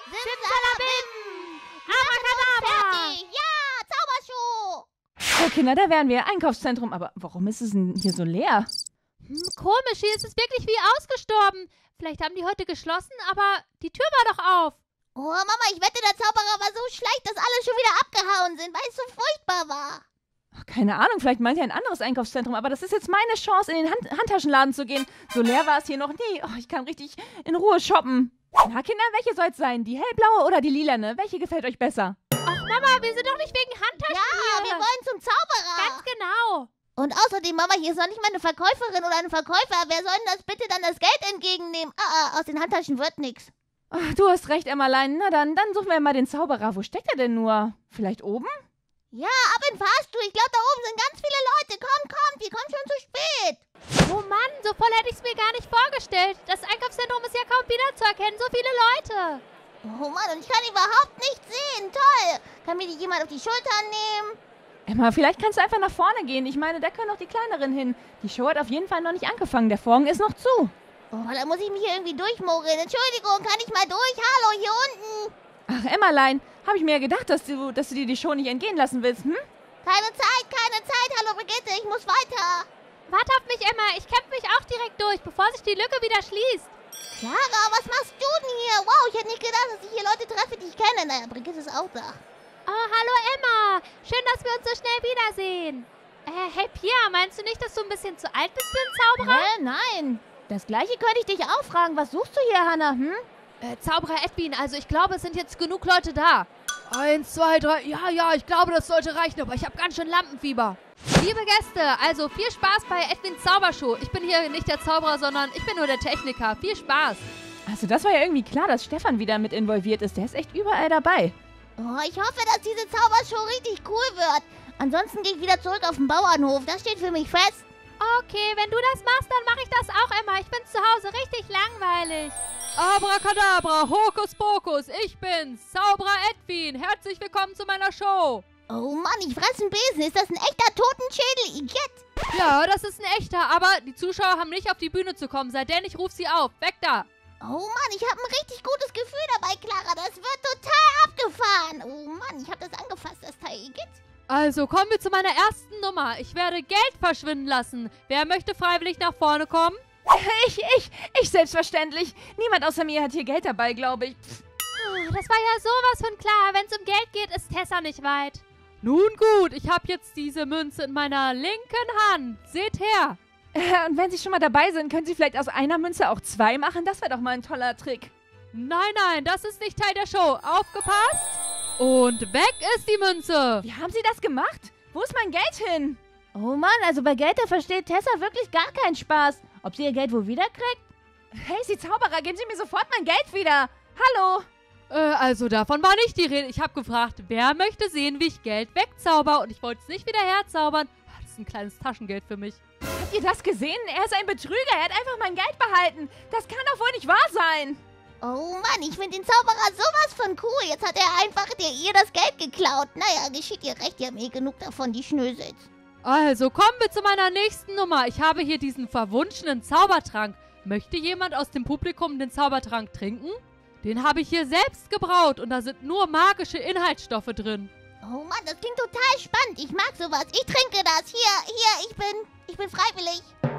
Simsalabim. Abracadabra. Fertig. Ja, Zaubershow. So, Kinder, da wären wir. Einkaufszentrum. Aber warum ist es denn hier so leer? Hm, komisch, hier ist es wirklich wie ausgestorben. Vielleicht haben die heute geschlossen, aber die Tür war doch auf. Oh, Mama, ich wette, der Zauberer war so schlecht, dass alle schon wieder abgehauen sind, weil es so furchtbar war. Ach, keine Ahnung, vielleicht meint er ein anderes Einkaufszentrum. Aber das ist jetzt meine Chance, in den Hand Handtaschenladen zu gehen. So leer war es hier noch nie. Oh, ich kann richtig in Ruhe shoppen. Na, Kinder, welche soll es sein? Die hellblaue oder die lilane? Welche gefällt euch besser? Ach Mama, wir sind doch nicht wegen Handtaschen Ja, wir hier. wollen zum Zauberer. Ganz genau. Und außerdem, Mama, hier ist noch nicht mal eine Verkäuferin oder ein Verkäufer. Wer soll denn das bitte dann das Geld entgegennehmen? Ah, ah, aus den Handtaschen wird nichts. Ach, du hast recht, Emmerlein. Na dann, dann suchen wir mal den Zauberer. Wo steckt er denn nur? Vielleicht oben? Ja, ab in den Fahrstuhl. Ich glaube, da oben sind ganz viele Leute. Kommt, kommt, wir kommen schon zu spät. Oh Mann, so voll hätte ich es mir gar nicht vorgestellt. Das Einkaufszentrum ist ja kaum wiederzuerkennen. So viele Leute. Oh Mann, und ich kann überhaupt nichts sehen. Toll. Kann mir die jemand auf die Schultern nehmen? Emma, vielleicht kannst du einfach nach vorne gehen. Ich meine, da können auch die Kleineren hin. Die Show hat auf jeden Fall noch nicht angefangen. Der Vorhang ist noch zu. Oh, da muss ich mich hier irgendwie durchmogeln. Entschuldigung, kann ich mal durch? Hallo, hier unten. Ach, Emmerlein, habe ich mir gedacht, dass du, dass du dir die Show nicht entgehen lassen willst, hm? Keine Zeit, keine Zeit. Hallo, Brigitte, ich muss weiter. Warte auf mich, Emma. Ich kämpfe mich auch direkt durch, bevor sich die Lücke wieder schließt. Clara, was machst du denn hier? Wow, ich hätte nicht gedacht, dass ich hier Leute treffe, die ich kenne. Naja, Brigitte ist auch da. Oh, hallo Emma. Schön, dass wir uns so schnell wiedersehen. Äh, hey Pia, meinst du nicht, dass du ein bisschen zu alt bist für einen Zauberer? Hä? Nein. Das gleiche könnte ich dich auch fragen. Was suchst du hier, Hannah, hm? Äh, Zauberer Edwin, also ich glaube, es sind jetzt genug Leute da. Eins, zwei, drei, ja, ja, ich glaube, das sollte reichen, aber ich habe ganz schön Lampenfieber. Liebe Gäste, also viel Spaß bei Edwins Zaubershow. Ich bin hier nicht der Zauberer, sondern ich bin nur der Techniker. Viel Spaß. Also das war ja irgendwie klar, dass Stefan wieder mit involviert ist. Der ist echt überall dabei. Oh, ich hoffe, dass diese Zaubershow richtig cool wird. Ansonsten gehe ich wieder zurück auf den Bauernhof. Das steht für mich fest. Okay, wenn du das machst, dann mache ich das auch, Emma. Ich bin zu Hause richtig langweilig. Abracadabra, Hokus Pokus, ich bin's, Zauberer Edwin. Herzlich willkommen zu meiner Show. Oh Mann, ich fresse einen Besen. Ist das ein echter Totenschädel? Igitt. Ja, das ist ein echter, aber die Zuschauer haben nicht auf die Bühne zu kommen. Seitdem ich ruf sie auf. Weg da. Oh Mann, ich habe ein richtig gutes Gefühl dabei, Clara. Das wird total abgefahren. Oh Mann, ich habe das angefasst, das Teil. Igitt. Also, kommen wir zu meiner ersten Nummer. Ich werde Geld verschwinden lassen. Wer möchte freiwillig nach vorne kommen? Ich, ich, ich selbstverständlich. Niemand außer mir hat hier Geld dabei, glaube ich. Pff. Das war ja sowas von klar. Wenn es um Geld geht, ist Tessa nicht weit. Nun gut, ich habe jetzt diese Münze in meiner linken Hand. Seht her. Äh, und wenn Sie schon mal dabei sind, können Sie vielleicht aus einer Münze auch zwei machen? Das wäre doch mal ein toller Trick. Nein, nein, das ist nicht Teil der Show. Aufgepasst. Und weg ist die Münze. Wie haben Sie das gemacht? Wo ist mein Geld hin? Oh Mann, also bei Geld, da versteht Tessa wirklich gar keinen Spaß. Ob sie ihr Geld wohl wiederkriegt? Hey, Sie Zauberer, geben Sie mir sofort mein Geld wieder. Hallo. Äh, also davon war nicht die Rede. Ich habe gefragt, wer möchte sehen, wie ich Geld wegzauber? Und ich wollte es nicht wieder herzaubern. Das ist ein kleines Taschengeld für mich. Habt ihr das gesehen? Er ist ein Betrüger. Er hat einfach mein Geld behalten. Das kann doch wohl nicht wahr sein. Oh Mann, ich finde den Zauberer sowas von cool. Jetzt hat er einfach dir ihr das Geld geklaut. Naja, geschieht ihr recht, die haben eh genug davon, die Schnösels. Also, kommen wir zu meiner nächsten Nummer. Ich habe hier diesen verwunschenen Zaubertrank. Möchte jemand aus dem Publikum den Zaubertrank trinken? Den habe ich hier selbst gebraut und da sind nur magische Inhaltsstoffe drin. Oh Mann, das klingt total spannend. Ich mag sowas. Ich trinke das. Hier, hier, ich bin, ich bin freiwillig.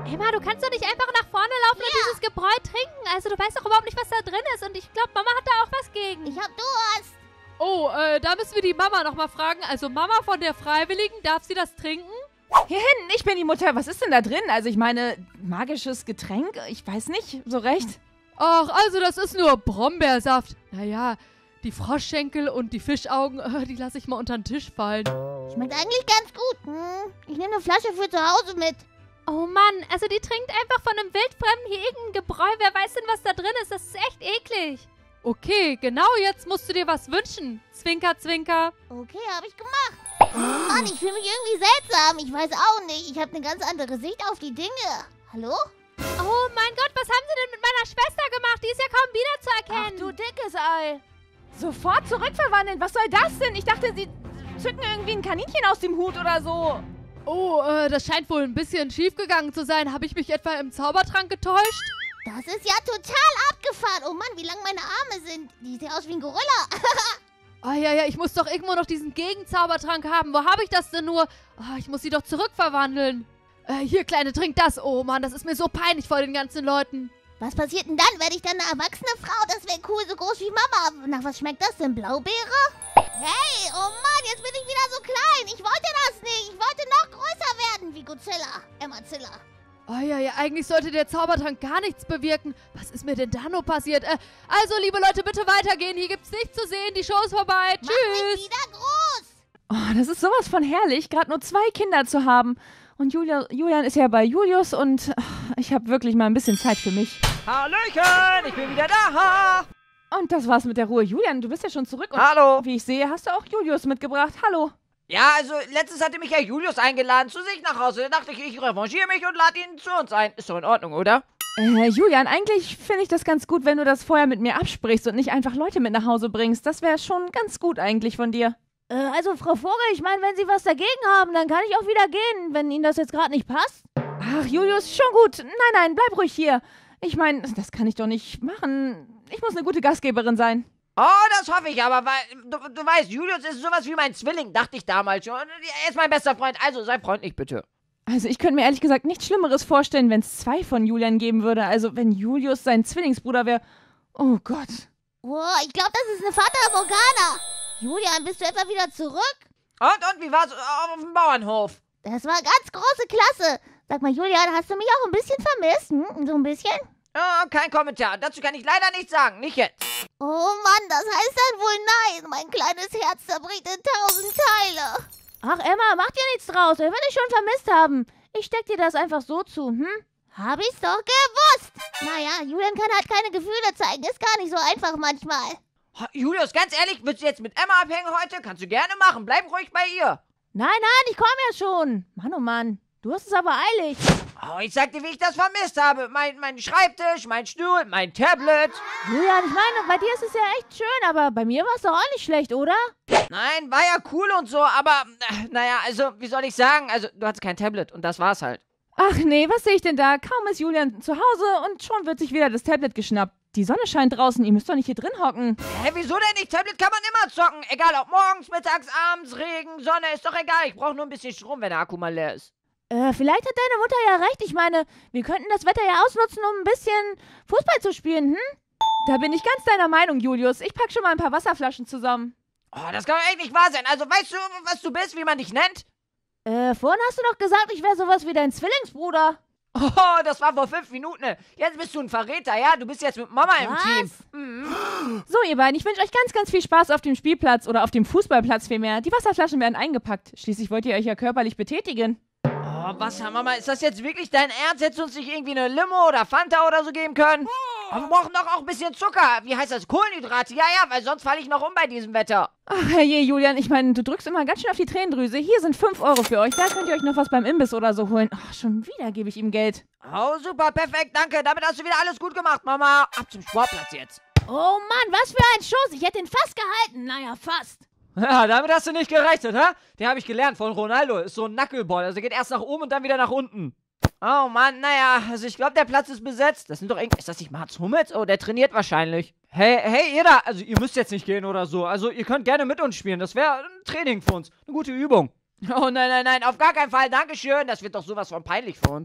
Emma, du kannst doch nicht einfach nach vorne laufen und dieses Gebräu trinken. Also du weißt doch überhaupt nicht, was da drin ist. Und ich glaube, Mama hat da auch was gegen. Ich hab Durst. Oh, äh, da müssen wir die Mama nochmal fragen. Also Mama von der Freiwilligen, darf sie das trinken? Hier hinten, ich bin die Mutter. Was ist denn da drin? Also ich meine, magisches Getränk? Ich weiß nicht so recht. Ach, also das ist nur Brombeersaft. Naja, die Froschschenkel und die Fischaugen, äh, die lasse ich mal unter den Tisch fallen. Schmeckt eigentlich ganz gut. Hm, ich nehme eine Flasche für zu Hause mit. Oh Mann, also die trinkt einfach von einem Wildfremden hier irgendein Gebräu. Wer weiß denn, was da drin ist? Das ist echt eklig. Okay, genau jetzt musst du dir was wünschen. Zwinker, zwinker. Okay, habe ich gemacht. Oh Mann, ich fühle mich irgendwie seltsam. Ich weiß auch nicht. Ich habe eine ganz andere Sicht auf die Dinge. Hallo? Oh mein Gott, was haben sie denn mit meiner Schwester gemacht? Die ist ja kaum Ach wiederzuerkennen. du dickes Ei. Sofort zurückverwandeln. Was soll das denn? Ich dachte, sie zücken irgendwie ein Kaninchen aus dem Hut oder so. Oh, äh, das scheint wohl ein bisschen schief gegangen zu sein. Habe ich mich etwa im Zaubertrank getäuscht? Das ist ja total abgefahren. Oh Mann, wie lang meine Arme sind. Die sehen aus wie ein Gorilla. Oh ja, ja, ich muss doch irgendwo noch diesen Gegenzaubertrank haben. Wo habe ich das denn nur? Oh, ich muss sie doch zurückverwandeln. Äh, hier, Kleine, trink das. Oh Mann, das ist mir so peinlich vor den ganzen Leuten. Was passiert denn dann? Werde ich dann eine erwachsene Frau? Das wäre cool, so groß wie Mama. Nach was schmeckt das denn? Blaubeere? Hey, oh Mann, jetzt bin ich wieder so klein. Ich wollte das nicht. Ich wollte noch größer werden wie Godzilla. Emmazilla. Oh ja, ja, eigentlich sollte der Zaubertrank gar nichts bewirken. Was ist mir denn da nur passiert? Äh, also, liebe Leute, bitte weitergehen. Hier gibt's nichts zu sehen. Die Show ist vorbei. Mach mich Tschüss. wieder groß. Oh, das ist sowas von herrlich, gerade nur zwei Kinder zu haben. Und Julia, Julian ist ja bei Julius und ach, ich habe wirklich mal ein bisschen Zeit für mich. Hallöchen, ich bin wieder da. Und das war's mit der Ruhe. Julian, du bist ja schon zurück. Und Hallo. wie ich sehe, hast du auch Julius mitgebracht. Hallo. Ja, also letztens hatte mich ja Julius eingeladen zu sich nach Hause. Da dachte ich, ich revanchiere mich und lade ihn zu uns ein. Ist doch in Ordnung, oder? Äh, Julian, eigentlich finde ich das ganz gut, wenn du das vorher mit mir absprichst und nicht einfach Leute mit nach Hause bringst. Das wäre schon ganz gut eigentlich von dir. Äh, also Frau Vogel, ich meine, wenn Sie was dagegen haben, dann kann ich auch wieder gehen, wenn Ihnen das jetzt gerade nicht passt. Ach, Julius, schon gut. Nein, nein, bleib ruhig hier. Ich meine, das kann ich doch nicht machen. Ich muss eine gute Gastgeberin sein. Oh, das hoffe ich aber, weil, du, du weißt, Julius ist sowas wie mein Zwilling, dachte ich damals schon. Er ist mein bester Freund, also sei freundlich bitte. Also ich könnte mir ehrlich gesagt nichts Schlimmeres vorstellen, wenn es zwei von Julian geben würde. Also wenn Julius sein Zwillingsbruder wäre. Oh Gott. Oh, ich glaube, das ist eine Fata Morgana. Julian, bist du etwa wieder zurück? Und, und, wie war's auf dem Bauernhof? Das war ganz große Klasse. Sag mal, Julian, hast du mich auch ein bisschen vermisst? Hm? So ein bisschen? Oh, kein Kommentar, dazu kann ich leider nichts sagen, nicht jetzt. Oh Mann, das heißt dann wohl nein. Mein kleines Herz zerbricht in tausend Teile. Ach, Emma, mach dir nichts draus. Er wird dich schon vermisst haben. Ich steck dir das einfach so zu, hm? Hab ich's doch gewusst. Naja, Julian kann halt keine Gefühle zeigen. Ist gar nicht so einfach manchmal. Oh, Julius, ganz ehrlich, willst du jetzt mit Emma abhängen heute? Kannst du gerne machen, bleib ruhig bei ihr. Nein, nein, ich komme ja schon. Mann, oh Mann, du hast es aber eilig. Oh, ich sag dir, wie ich das vermisst habe. Mein, mein Schreibtisch, mein Stuhl, mein Tablet. Julian, ich meine, bei dir ist es ja echt schön, aber bei mir war es doch auch nicht schlecht, oder? Nein, war ja cool und so, aber, äh, naja, also, wie soll ich sagen? Also, du hattest kein Tablet und das war's halt. Ach nee, was sehe ich denn da? Kaum ist Julian zu Hause und schon wird sich wieder das Tablet geschnappt. Die Sonne scheint draußen, ihr müsst doch nicht hier drin hocken. Hä, wieso denn nicht? Tablet kann man immer zocken. Egal ob morgens, mittags, abends, Regen, Sonne, ist doch egal. Ich brauche nur ein bisschen Strom, wenn der Akku mal leer ist. Äh, vielleicht hat deine Mutter ja recht. Ich meine, wir könnten das Wetter ja ausnutzen, um ein bisschen Fußball zu spielen, hm? Da bin ich ganz deiner Meinung, Julius. Ich pack schon mal ein paar Wasserflaschen zusammen. Oh, das kann doch echt nicht wahr sein. Also, weißt du, was du bist, wie man dich nennt? Äh, vorhin hast du doch gesagt, ich wäre sowas wie dein Zwillingsbruder. Oh, das war vor fünf Minuten. Jetzt bist du ein Verräter, ja? Du bist jetzt mit Mama im Was? Team. Mhm. So, ihr beiden, ich wünsche euch ganz, ganz viel Spaß auf dem Spielplatz oder auf dem Fußballplatz vielmehr. Die Wasserflaschen werden eingepackt. Schließlich wollt ihr euch ja körperlich betätigen. Oh, was, Mama, ist das jetzt wirklich dein Ernst? Hättest du uns nicht irgendwie eine Limo oder Fanta oder so geben können? Aber wir brauchen doch auch ein bisschen Zucker. Wie heißt das? Kohlenhydrate? Ja, ja, weil sonst falle ich noch um bei diesem Wetter. Ach, herrje, Julian, ich meine, du drückst immer ganz schön auf die Tränendrüse. Hier sind fünf Euro für euch. Da könnt ihr euch noch was beim Imbiss oder so holen. Ach, schon wieder gebe ich ihm Geld. Oh, super, perfekt, danke. Damit hast du wieder alles gut gemacht, Mama. Ab zum Sportplatz jetzt. Oh Mann, was für ein Schuss. Ich hätte ihn fast gehalten. Naja, fast. Ja, damit hast du nicht gerechnet, hä? Den habe ich gelernt von Ronaldo. Ist so ein Knuckleball. Also geht erst nach oben und dann wieder nach unten. Oh Mann, naja, also ich glaube, der Platz ist besetzt. Das sind doch irgendwie... Ist das nicht Mats Hummels? Oh, der trainiert wahrscheinlich. Hey, hey, ihr da. Also ihr müsst jetzt nicht gehen oder so. Also ihr könnt gerne mit uns spielen. Das wäre ein Training für uns. Eine gute Übung. Oh nein, nein, nein, auf gar keinen Fall. Dankeschön. Das wird doch sowas von peinlich für uns.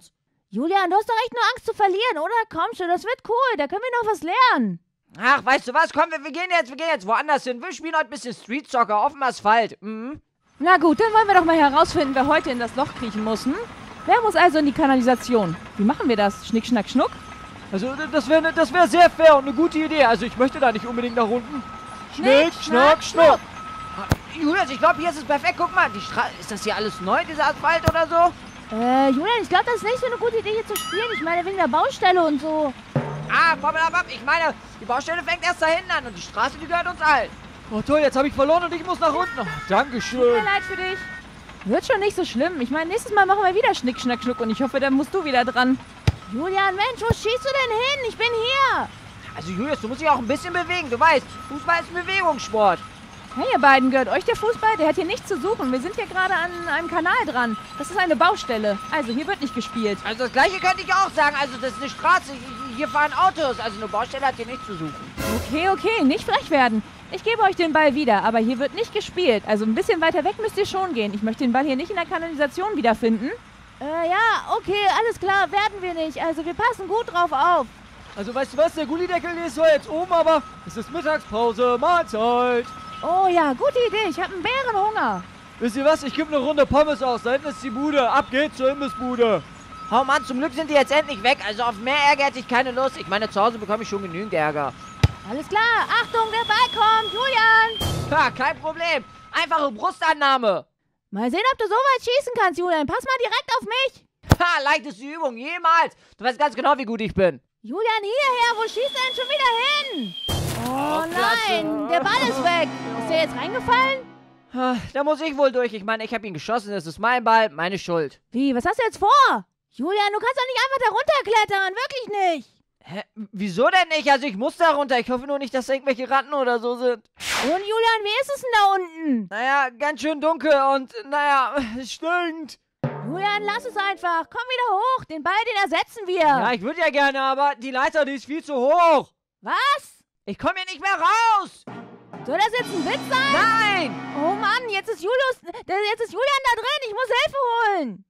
Julian, du hast doch echt nur Angst zu verlieren, oder? Komm schon, das wird cool, da können wir noch was lernen. Ach, weißt du was? Komm, wir, wir gehen jetzt, wir gehen jetzt woanders hin. Wir spielen heute ein bisschen Street Soccer auf dem Asphalt. Mhm. Na gut, dann wollen wir doch mal herausfinden, wer heute in das Loch kriechen muss, hm? Wer muss also in die Kanalisation? Wie machen wir das? Schnick, schnack, schnuck? Also, das wäre das wär sehr fair und eine gute Idee. Also, ich möchte da nicht unbedingt nach unten. Schnick, schnack, schnuck. Julius, ich glaube, hier ist es perfekt. Guck mal, die Stra ist das hier alles neu, dieser Asphalt oder so? Äh, Julian, ich glaube, das ist nicht so eine gute Idee, hier zu spielen. Ich meine, wegen der Baustelle und so. Ah, Formel ab, ich meine, die Baustelle fängt erst da hinten an und die Straße, die gehört uns allen. Oh toll, jetzt habe ich verloren und ich muss nach unten. Oh, Tut Dankeschön. mir leid für dich. Wird schon nicht so schlimm. Ich meine, nächstes Mal machen wir wieder Schnick, Schnack, Schnuck und ich hoffe, dann musst du wieder dran. Julian, Mensch, wo schießt du denn hin? Ich bin hier. Also Julius, du musst dich auch ein bisschen bewegen. Du weißt, Fußball ist ein Bewegungssport. Hey, ihr beiden, gehört euch der Fußball? Der hat hier nichts zu suchen. Wir sind hier gerade an einem Kanal dran. Das ist eine Baustelle. Also, hier wird nicht gespielt. Also das gleiche könnte ich auch sagen. Also das ist eine Straße, hier fahren Autos. Also eine Baustelle hat hier nichts zu suchen. Okay, okay, nicht frech werden. Ich gebe euch den Ball wieder, aber hier wird nicht gespielt. Also ein bisschen weiter weg müsst ihr schon gehen. Ich möchte den Ball hier nicht in der Kanalisation wiederfinden. Äh, ja, okay, alles klar, werden wir nicht. Also wir passen gut drauf auf. Also, weißt du was? Der Gullideckel ist zwar jetzt oben, aber es ist Mittagspause. Mahlzeit. Oh ja, gute Idee. Ich habe einen Bärenhunger. Wisst ihr was? Ich gebe eine Runde Pommes aus. Da hinten ist die Bude. Ab geht's zur Imbissbude. Oh Mann, zum Glück sind die jetzt endlich weg. Also auf mehr Ärger hätte ich keine Lust. Ich meine, zu Hause bekomme ich schon genügend Ärger. Alles klar, Achtung, der Ball kommt. Julian! Ha, kein Problem. Einfache Brustannahme. Mal sehen, ob du so weit schießen kannst, Julian. Pass mal direkt auf mich. Ha, leichteste Übung, jemals. Du weißt ganz genau, wie gut ich bin. Julian, hierher. Wo schießt er denn schon wieder hin? Oh nein, der Ball ist weg. Ist der jetzt reingefallen? Ha, da muss ich wohl durch. Ich meine, ich habe ihn geschossen. Das ist mein Ball, meine Schuld. Wie, was hast du jetzt vor? Julian, du kannst doch nicht einfach da runterklettern. Wirklich nicht. Hä? Wieso denn nicht? Also ich muss da runter. Ich hoffe nur nicht, dass da irgendwelche Ratten oder so sind. Und Julian, wie ist es denn da unten? Naja, ganz schön dunkel und naja, es stinkt. Julian, lass es einfach. Komm wieder hoch. Den Ball, den ersetzen wir. Ja, ich würde ja gerne, aber die Leiter, die ist viel zu hoch. Was? Ich komme hier nicht mehr raus. Soll das jetzt ein Witz sein? Nein. Oh Mann, jetzt ist Julius, jetzt ist Julian da drin. Ich muss Hilfe holen.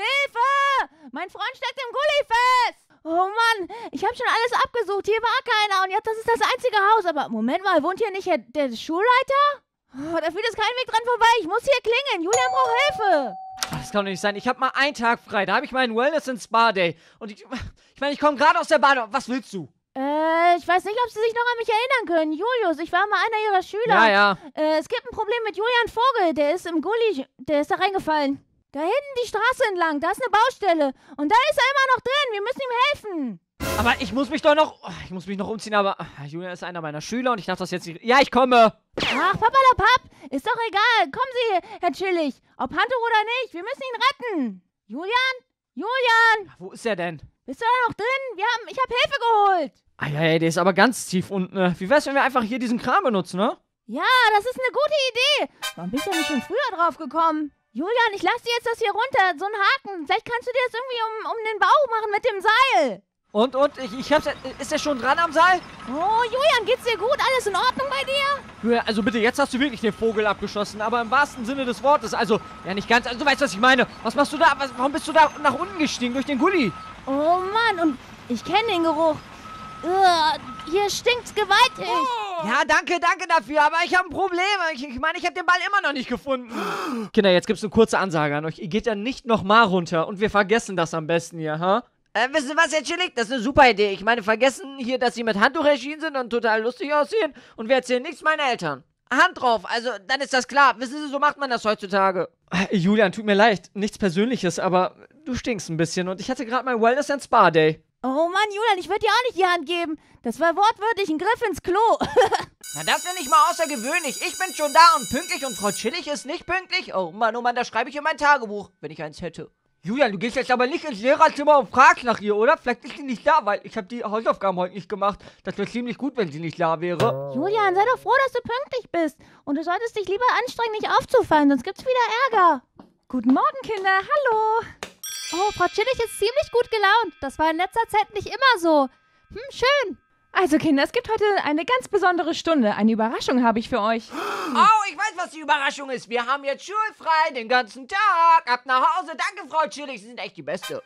Hilfe! Mein Freund steckt im Gully fest. Oh Mann, ich habe schon alles abgesucht. Hier war keiner und jetzt das ist das einzige Haus. Aber Moment mal, wohnt hier nicht der, der Schulleiter? Oh, da führt jetzt kein Weg dran vorbei. Ich muss hier klingeln. Julian braucht Hilfe. Das kann doch nicht sein. Ich habe mal einen Tag frei. Da habe ich meinen Wellness and Spa Day. Und ich, ich meine, ich komme gerade aus der Bahn. Was willst du? Äh, ich weiß nicht, ob Sie sich noch an mich erinnern können. Julius, ich war mal einer Ihrer Schüler. Ja, ja. Äh, es gibt ein Problem mit Julian Vogel. Der ist im Gully, der ist da reingefallen. Da hinten die Straße entlang, da ist eine Baustelle. Und da ist er immer noch drin. Wir müssen ihm helfen. Aber ich muss mich doch noch... oh, Ich muss mich noch umziehen, aber... ah, Julian ist einer meiner Schüler und ich darf das jetzt nicht... Ja, ich komme. Ach, Papalapap, ist doch egal. Kommen Sie, Herr Chillig. Ob Handtuch oder nicht, wir müssen ihn retten. Julian? Julian? Wo ist er denn? Bist du da noch drin? Wir haben, ich habe Hilfe geholt. Ah, ja, ja, der ist aber ganz tief unten. ne? Wie wär's, wenn wir einfach hier diesen Kran benutzen, ne? Ja, das ist eine gute Idee. Warum bin ich denn nicht schon früher drauf gekommen? Julian, ich lasse dir jetzt das hier runter, so einen Haken. Vielleicht kannst du dir das irgendwie um, um den Bauch machen mit dem Seil. Und, und, ich, ich hab's... Ist er schon dran am Seil? Oh, Julian, geht's dir gut? Alles in Ordnung bei dir? Julian, also bitte, jetzt hast du wirklich den Vogel abgeschossen, aber im wahrsten Sinne des Wortes. Also, ja, nicht ganz... Also, du weißt, was ich meine. Was machst du da? Was, warum bist du da nach unten gestiegen, durch den Gully? Oh Mann, und ich kenne den Geruch. Ugh, hier stinkt's gewaltig. Ja, danke, danke dafür, aber ich habe ein Problem. Ich, ich meine, ich habe den Ball immer noch nicht gefunden. Kinder, jetzt gibt's eine kurze Ansage an euch. Ihr geht ja nicht nochmal runter und wir vergessen das am besten hier, ha? Äh, wisst ihr was, Herr Chillig? Das ist eine super Idee. Ich meine, vergessen hier, dass sie mit Handtuch erschienen sind und total lustig aussehen und wir erzählen nichts meinen Eltern. Hand drauf, also dann ist das klar. Wissen Sie, so macht man das heutzutage. Äh, Julian, tut mir leid, nichts Persönliches, aber du stinkst ein bisschen und ich hatte gerade mein Wellness and Spa Day. Oh Mann, Julian, ich würde dir auch nicht die Hand geben. Das war wortwörtlich ein Griff ins Klo. Na, das ist ja nicht mal außergewöhnlich. Ich bin schon da und pünktlich und Frau Chillig ist nicht pünktlich. Oh Mann, oh Mann, da schreibe ich in mein Tagebuch, wenn ich eins hätte. Julian, du gehst jetzt aber nicht ins Lehrerzimmer und fragst nach ihr, oder? Vielleicht ist sie nicht da, weil ich habe die Hausaufgaben heute nicht gemacht. Das wäre ziemlich gut, wenn sie nicht da wäre. Julian, sei doch froh, dass du pünktlich bist. Und du solltest dich lieber anstrengen, nicht aufzufallen, sonst gibt's wieder Ärger. Guten Morgen, Kinder. Hallo. Oh, Frau Chillig ist ziemlich gut gelaunt. Das war in letzter Zeit nicht immer so. Hm, schön. Also, Kinder, es gibt heute eine ganz besondere Stunde. Eine Überraschung habe ich für euch. Oh, ich weiß, was die Überraschung ist. Wir haben jetzt schulfrei den ganzen Tag. Ab nach Hause. Danke, Frau Chillig. Sie sind echt die Beste.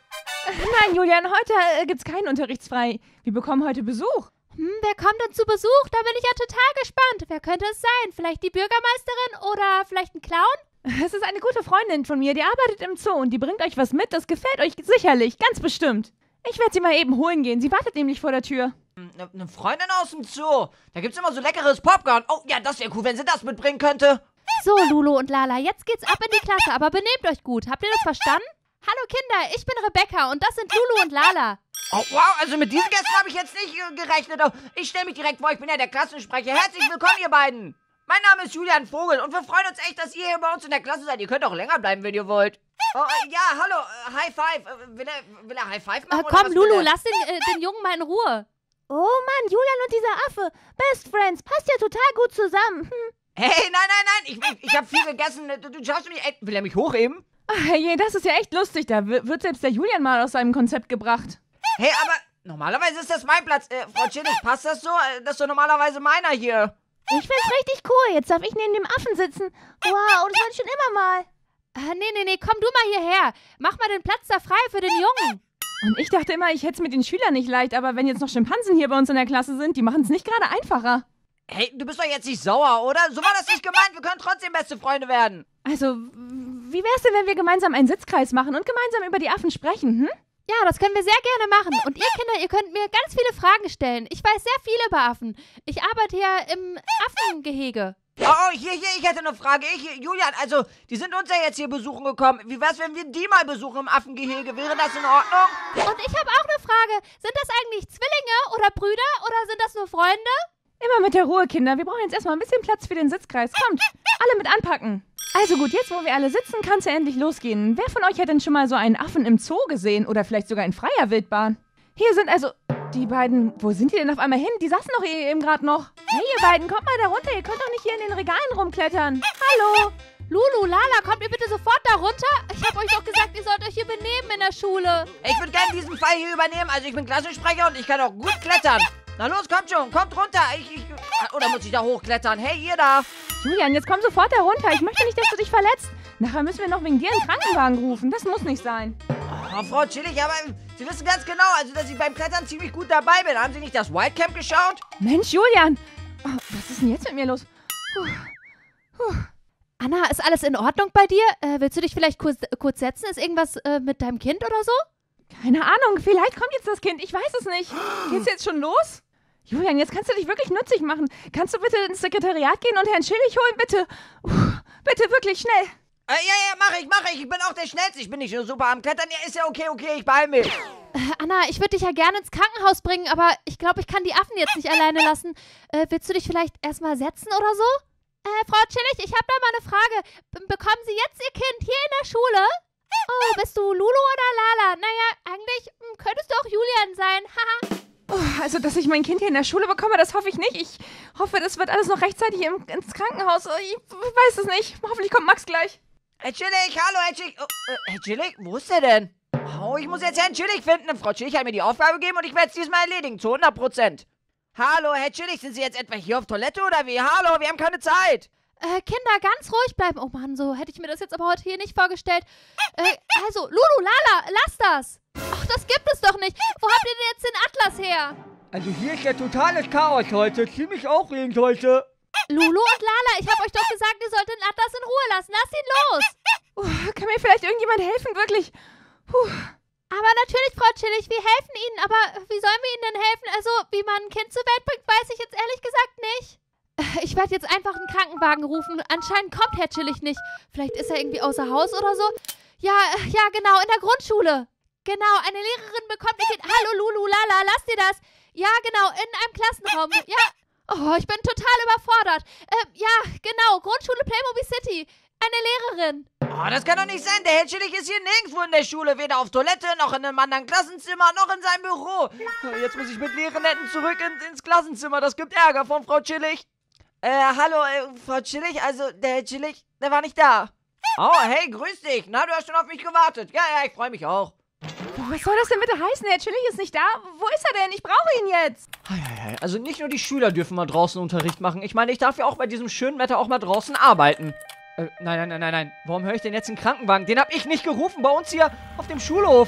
Nein, Julian, heute äh, gibt's keinen Unterrichtsfrei. Wir bekommen heute Besuch. Hm, wer kommt denn zu Besuch? Da bin ich ja total gespannt. Wer könnte es sein? Vielleicht die Bürgermeisterin oder vielleicht ein Clown? Es ist eine gute Freundin von mir, die arbeitet im Zoo und die bringt euch was mit. Das gefällt euch sicherlich, ganz bestimmt. Ich werde sie mal eben holen gehen. Sie wartet nämlich vor der Tür. Eine ne Freundin aus dem Zoo. Da gibt's immer so leckeres Popcorn. Oh, ja, das wäre cool, wenn sie das mitbringen könnte. So, Lulu und Lala, jetzt geht's ab in die Klasse, aber benehmt euch gut. Habt ihr das verstanden? Hallo Kinder, ich bin Rebecca und das sind Lulu und Lala. Oh, wow, also mit diesen Gästen habe ich jetzt nicht äh, gerechnet. Oh, ich stelle mich direkt vor, ich bin ja der Klassensprecher. Herzlich willkommen, ihr beiden. Mein Name ist Julian Vogel und wir freuen uns echt, dass ihr hier bei uns in der Klasse seid. Ihr könnt auch länger bleiben, wenn ihr wollt. Oh, äh, ja, hallo, äh, High Five. Äh, will, er, will er High Five machen? Äh, oder komm, was Lulu, will er? lass den, äh, den Jungen mal in Ruhe. Oh Mann, Julian und dieser Affe. Best Friends, passt ja total gut zusammen. Hm. Hey, nein, nein, nein, ich, ich, ich habe viel gegessen. Du, du schaust mich, ey, will er mich hochheben? Ach, je, das ist ja echt lustig. Da w- wird selbst der Julian mal aus seinem Konzept gebracht. Hey, aber normalerweise ist das mein Platz. Äh, Frau Chillig, passt das so? Äh, Das ist doch normalerweise meiner hier. Ich find's richtig cool. Jetzt darf ich neben dem Affen sitzen. Wow, das wollte ich schon immer mal. Äh, nee, nee, nee, komm du mal hierher. Mach mal den Platz da frei für den Jungen. Und ich dachte immer, ich hätte es mit den Schülern nicht leicht, aber wenn jetzt noch Schimpansen hier bei uns in der Klasse sind, die machen es nicht gerade einfacher. Hey, du bist doch jetzt nicht sauer, oder? So war das nicht gemeint. Wir können trotzdem beste Freunde werden. Also, wie wär's denn, wenn wir gemeinsam einen Sitzkreis machen und gemeinsam über die Affen sprechen, hm? Ja, das können wir sehr gerne machen. Und ihr Kinder, ihr könnt mir ganz viele Fragen stellen. Ich weiß sehr viel über Affen. Ich arbeite ja im Affengehege. Oh, oh, hier, hier, ich hätte eine Frage. Ich, Julian, also, die sind uns ja jetzt hier besuchen gekommen. Wie wär's, wenn wir die mal besuchen im Affengehege? Wäre das in Ordnung? Und ich habe auch eine Frage. Sind das eigentlich Zwillinge oder Brüder oder sind das nur Freunde? Immer mit der Ruhe, Kinder. Wir brauchen jetzt erstmal ein bisschen Platz für den Sitzkreis. Kommt, alle mit anpacken. Also gut, jetzt wo wir alle sitzen, kann es ja endlich losgehen. Wer von euch hat denn schon mal so einen Affen im Zoo gesehen oder vielleicht sogar in freier Wildbahn? Hier sind also die beiden. Wo sind die denn auf einmal hin? Die saßen doch eh eben gerade noch. Hey, ihr beiden, kommt mal da runter. Ihr könnt doch nicht hier in den Regalen rumklettern. Hallo. Lulu, Lala, kommt ihr bitte sofort da runter? Ich habe euch doch gesagt, ihr sollt euch hier benehmen in der Schule. Ich würde gerne diesen Fall hier übernehmen. Also, ich bin Klassensprecher und ich kann auch gut klettern. Na los, kommt schon, kommt runter. Ich, ich, oder muss ich da hochklettern? Hey, ihr da. Julian, jetzt komm sofort da runter. Ich möchte nicht, dass du dich verletzt. Nachher müssen wir noch wegen dir einen Krankenwagen rufen. Das muss nicht sein. Oh, Frau Chillig, aber Sie wissen ganz genau, also, dass ich beim Klettern ziemlich gut dabei bin. Haben Sie nicht das Wildcamp geschaut? Mensch, Julian. Oh, was ist denn jetzt mit mir los? Puh. Puh. Anna, ist alles in Ordnung bei dir? Äh, willst du dich vielleicht kurz, kurz setzen? Ist irgendwas äh, mit deinem Kind oder so? Keine Ahnung, vielleicht kommt jetzt das Kind. Ich weiß es nicht. Geht's jetzt schon los? Julian, jetzt kannst du dich wirklich nützlich machen. Kannst du bitte ins Sekretariat gehen und Herrn Schillig holen? Bitte. Uff, bitte, wirklich, schnell. Äh, ja, ja, mache ich, mache ich. Ich bin auch der Schnellste. Ich bin nicht nur super am Klettern. Ja, ist ja okay, okay, ich beeil mich. Äh, Anna, ich würde dich ja gerne ins Krankenhaus bringen, aber ich glaube, ich kann die Affen jetzt nicht alleine lassen. Äh, willst du dich vielleicht erstmal setzen oder so? Äh, Frau Chillig, ich habe da mal eine Frage. B- bekommen Sie jetzt Ihr Kind hier in der Schule? Oh, bist du Lulu oder Lala? Naja, eigentlich mh, könntest du auch Julian sein. Haha. Oh, also, dass ich mein Kind hier in der Schule bekomme, das hoffe ich nicht. Ich hoffe, das wird alles noch rechtzeitig im, ins Krankenhaus. Ich weiß es nicht. Hoffentlich kommt Max gleich. Herr Chillig, hallo, Herr Chillig. Oh, äh, Herr Chillig, wo ist der denn? Oh, ich muss jetzt Herrn Chillig finden. Frau Chillig hat mir die Aufgabe gegeben und ich werde es diesmal erledigen, zu hundert Prozent. Hallo, Herr Chillig, sind Sie jetzt etwa hier auf Toilette oder wie? Hallo, wir haben keine Zeit. Äh, Kinder, ganz ruhig bleiben. Oh Mann, so hätte ich mir das jetzt aber heute hier nicht vorgestellt. Äh, also, Lulu, Lala, lass das. Ach, das gibt es doch nicht. Wo habt ihr denn jetzt den Atlas her? Also hier ist ja totales Chaos heute. Ziemlich aufregend heute. Lulu und Lala, ich habe euch doch gesagt, ihr sollt den Atlas in Ruhe lassen. Lasst ihn los. Uh, kann mir vielleicht irgendjemand helfen, wirklich? Puh. Aber natürlich, Frau Chillig, wir helfen Ihnen. Aber wie sollen wir Ihnen denn helfen? Also, wie man ein Kind zur Welt bringt, weiß ich jetzt ehrlich gesagt nicht. Ich werde jetzt einfach einen Krankenwagen rufen. Anscheinend kommt Herr Chillig nicht. Vielleicht ist er irgendwie außer Haus oder so. Ja, ja, genau, in der Grundschule. Genau, eine Lehrerin bekommt ihr Kind. Hallo, Lulu, Lala, lasst ihr das? Ja, genau, in einem Klassenraum. Ja. Oh, ich bin total überfordert. Ähm, ja, genau, Grundschule Playmobil City. Eine Lehrerin. Oh, das kann doch nicht sein. Der Herr Chillig ist hier nirgendwo in der Schule. Weder auf Toilette, noch in einem anderen Klassenzimmer, noch in seinem Büro. Jetzt muss ich mit leeren Händen zurück in, ins Klassenzimmer. Das gibt Ärger von Frau Chillig. Äh, hallo, äh, Frau Chillig, also der Herr Chillig, der war nicht da. Oh, hey, grüß dich. Na, du hast schon auf mich gewartet. Ja, ja, ich freue mich auch. Was soll das denn bitte heißen? Herr Chillig ist nicht da. Wo ist er denn? Ich brauche ihn jetzt. Also nicht nur die Schüler dürfen mal draußen Unterricht machen. Ich meine, ich darf ja auch bei diesem schönen Wetter auch mal draußen arbeiten. Äh, nein, nein, nein, nein, nein. Warum höre ich denn jetzt einen Krankenwagen? Den habe ich nicht gerufen bei uns hier auf dem Schulhof.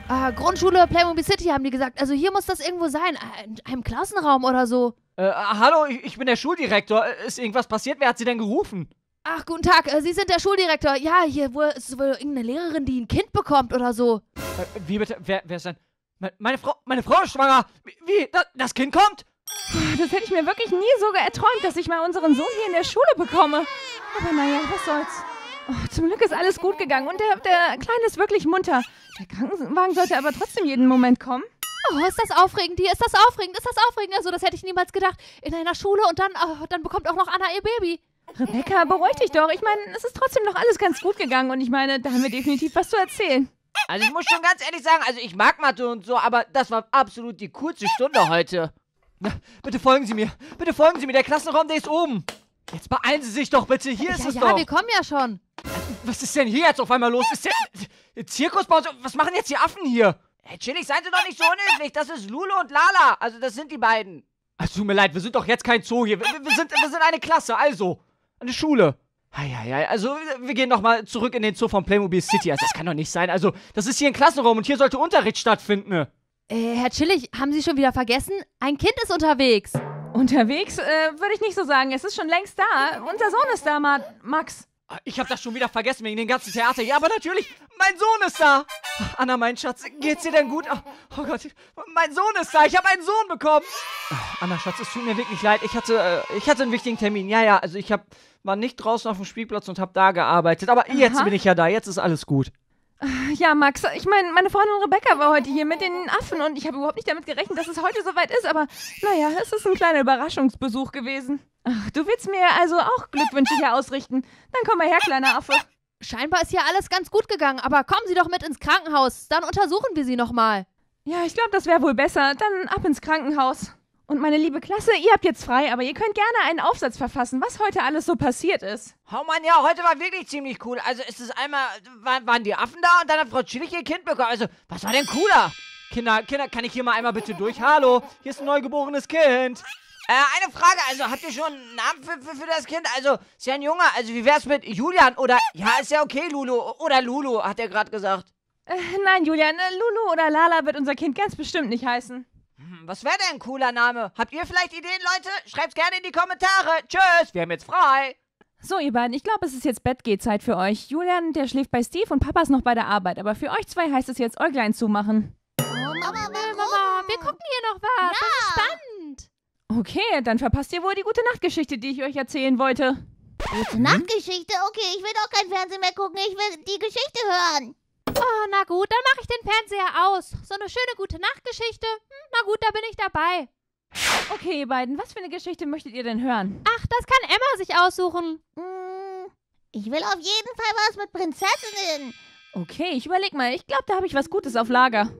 Äh, Grundschule Playmobil City haben die gesagt. Also hier muss das irgendwo sein. Äh, in einem Klassenraum oder so. Äh, hallo, ich, ich bin der Schuldirektor. Ist irgendwas passiert? Wer hat Sie denn gerufen? Ach, guten Tag. Äh, Sie sind der Schuldirektor. Ja, hier wohl, ist wohl irgendeine Lehrerin, die ein Kind bekommt oder so. Äh, wie bitte? Wer, wer ist denn? Me meine Frau, meine Frau ist schwanger. Wie? wie? Das, das Kind kommt? Das hätte ich mir wirklich nie so erträumt, dass ich mal unseren Sohn hier in der Schule bekomme. Aber naja, was soll's. Oh, zum Glück ist alles gut gegangen und der, der Kleine ist wirklich munter. Der Krankenwagen sollte aber trotzdem jeden Moment kommen. Oh, ist das aufregend hier? Ist das aufregend? Ist das aufregend? Also, das hätte ich niemals gedacht. In einer Schule und dann, oh, dann bekommt auch noch Anna ihr Baby. Rebecca, beruhig dich doch. Ich meine, es ist trotzdem noch alles ganz gut gegangen und ich meine, da haben wir definitiv was zu erzählen. Also ich muss schon ganz ehrlich sagen, also ich mag Mathe und so, aber das war absolut die coolste Stunde heute. Na, bitte folgen Sie mir. Bitte folgen Sie mir. Der Klassenraum, der ist oben. Jetzt beeilen Sie sich doch bitte. Hier ist Ja, es ja, doch. wir kommen ja schon. Was ist denn hier jetzt auf einmal los? Ist der, der Zirkusbau? Was machen jetzt die Affen hier? Hey, chillig, seid ihr doch nicht so unhöflich. Das ist Lulu und Lala. Also das sind die beiden. Also, tut mir leid, wir sind doch jetzt kein Zoo hier. Wir, wir, sind, wir sind eine Klasse, also. Eine Schule. Heieiei, also wir gehen noch mal zurück in den Zoo von Playmobil City. Also das kann doch nicht sein. Also, das ist hier ein Klassenraum und hier sollte Unterricht stattfinden. Äh, Herr Chillig, haben Sie schon wieder vergessen? Ein Kind ist unterwegs. Unterwegs äh, würde ich nicht so sagen. Es ist schon längst da. Unser Sohn ist da, Ma Max. Ich habe das schon wieder vergessen wegen dem ganzen Theater. Ja, aber natürlich, mein Sohn ist da. Anna, mein Schatz, geht's dir denn gut? Oh, oh Gott, mein Sohn ist da. Ich habe einen Sohn bekommen. Anna, Schatz, es tut mir wirklich leid. Ich hatte, äh, ich hatte einen wichtigen Termin. Ja, ja, also ich hab, war nicht draußen auf dem Spielplatz und habe da gearbeitet. Aber jetzt Aha. bin ich ja da. Jetzt ist alles gut. Ja, Max, ich meine, meine Freundin Rebecca war heute hier mit den Affen und ich habe überhaupt nicht damit gerechnet, dass es heute soweit ist, aber naja, es ist ein kleiner Überraschungsbesuch gewesen. Ach, du willst mir also auch Glückwünsche hier ausrichten. Dann komm mal her, kleiner Affe. Scheinbar ist hier alles ganz gut gegangen, aber kommen Sie doch mit ins Krankenhaus. Dann untersuchen wir Sie nochmal. Ja, ich glaube, das wäre wohl besser. Dann ab ins Krankenhaus. Und meine liebe Klasse, ihr habt jetzt frei, aber ihr könnt gerne einen Aufsatz verfassen, was heute alles so passiert ist. Oh Mann, ja, heute war wirklich ziemlich cool. Also es ist einmal, waren, waren die Affen da und dann hat Frau Chillig ihr Kind bekommen. Also, was war denn cooler? Kinder, Kinder, kann ich hier mal einmal bitte durch? Hallo, hier ist ein neugeborenes Kind. Äh, eine Frage, also habt ihr schon einen Namen für, für, für das Kind? Also, ist ja ein Junge, also wie wär's mit Julian oder, ja, ist ja okay, Lulu, oder Lulu, hat er gerade gesagt. Äh, nein, Julian, äh, Lulu oder Lala wird unser Kind ganz bestimmt nicht heißen. Hm, was wäre denn ein cooler Name? Habt ihr vielleicht Ideen, Leute? Schreibt's gerne in die Kommentare. Tschüss, wir haben jetzt frei. So, ihr beiden, ich glaube, es ist jetzt Bettgehzeit für euch. Julian, der schläft bei Steve und Papa ist noch bei der Arbeit, aber für euch zwei heißt es jetzt Äuglein zumachen. Oh, Mama, warum? Mama, wir gucken hier noch was. Ja. Das ist spannend. Okay, dann verpasst ihr wohl die gute Nachtgeschichte, die ich euch erzählen wollte. Gute Nachtgeschichte? Okay, ich will doch kein Fernsehen mehr gucken. Ich will die Geschichte hören. Oh, na gut, dann mache ich den Fernseher aus. So eine schöne gute Nachtgeschichte. Hm, na gut, da bin ich dabei. Okay, ihr beiden, was für eine Geschichte möchtet ihr denn hören? Ach, das kann Emma sich aussuchen. Hm, ich will auf jeden Fall was mit Prinzessinnen. Okay, ich überleg mal. Ich glaube, da habe ich was Gutes auf Lager.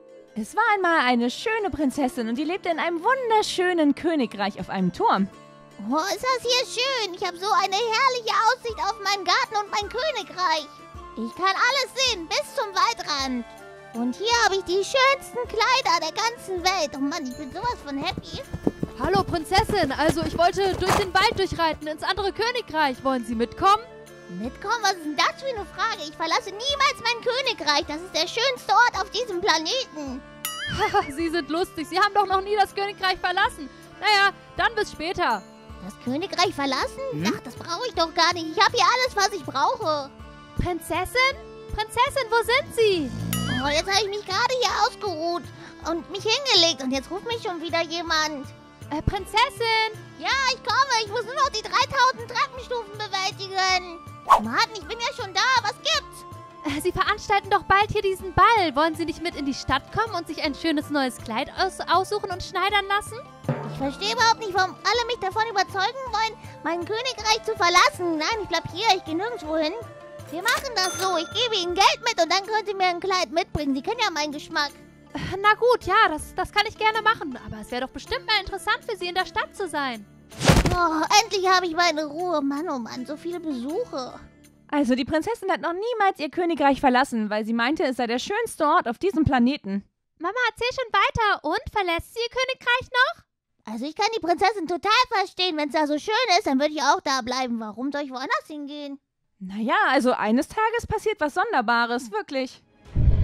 Es war einmal eine schöne Prinzessin und die lebte in einem wunderschönen Königreich auf einem Turm. Oh, ist das hier schön. Ich habe so eine herrliche Aussicht auf meinen Garten und mein Königreich. Ich kann alles sehen, bis zum Waldrand. Und hier habe ich die schönsten Kleider der ganzen Welt. Oh Mann, ich bin sowas von happy. Hallo, Prinzessin. Also, ich wollte durch den Wald durchreiten ins andere Königreich. Wollen Sie mitkommen? Mitkommen? Was ist denn das für eine Frage? Ich verlasse niemals mein Königreich. Das ist der schönste Ort auf diesem Planeten. Haha, Sie sind lustig. Sie haben doch noch nie das Königreich verlassen. Naja, dann bis später. Das Königreich verlassen? Hm? Ach, das brauche ich doch gar nicht. Ich habe hier alles, was ich brauche. Prinzessin? Prinzessin, wo sind Sie? Oh, jetzt habe ich mich gerade hier ausgeruht und mich hingelegt. Und jetzt ruft mich schon wieder jemand. Äh, Prinzessin? Ja, ich komme. Ich muss nur noch die dreitausend Treppenstufen bewältigen. Mann, ich bin ja schon da. Was gibt's? Äh, Sie veranstalten doch bald hier diesen Ball. Wollen Sie nicht mit in die Stadt kommen und sich ein schönes neues Kleid aus aussuchen und schneidern lassen? Ich verstehe überhaupt nicht, warum alle mich davon überzeugen wollen, mein Königreich zu verlassen. Nein, ich bleib hier. Ich gehe nirgendwo hin. Wir machen das so. Ich gebe Ihnen Geld mit und dann können Sie mir ein Kleid mitbringen. Sie kennen ja meinen Geschmack. Äh, na gut, ja, das, das kann ich gerne machen. Aber es wäre doch bestimmt mal interessant für Sie, in der Stadt zu sein. Oh, endlich habe ich meine Ruhe. Mann, oh Mann, so viele Besuche. Also, die Prinzessin hat noch niemals ihr Königreich verlassen, weil sie meinte, es sei der schönste Ort auf diesem Planeten. Mama, erzähl schon weiter. Und, verlässt sie ihr Königreich noch? Also ich kann die Prinzessin total verstehen. Wenn es da so schön ist, dann würde ich auch da bleiben. Warum soll ich woanders hingehen? Naja, also eines Tages passiert was Sonderbares, wirklich.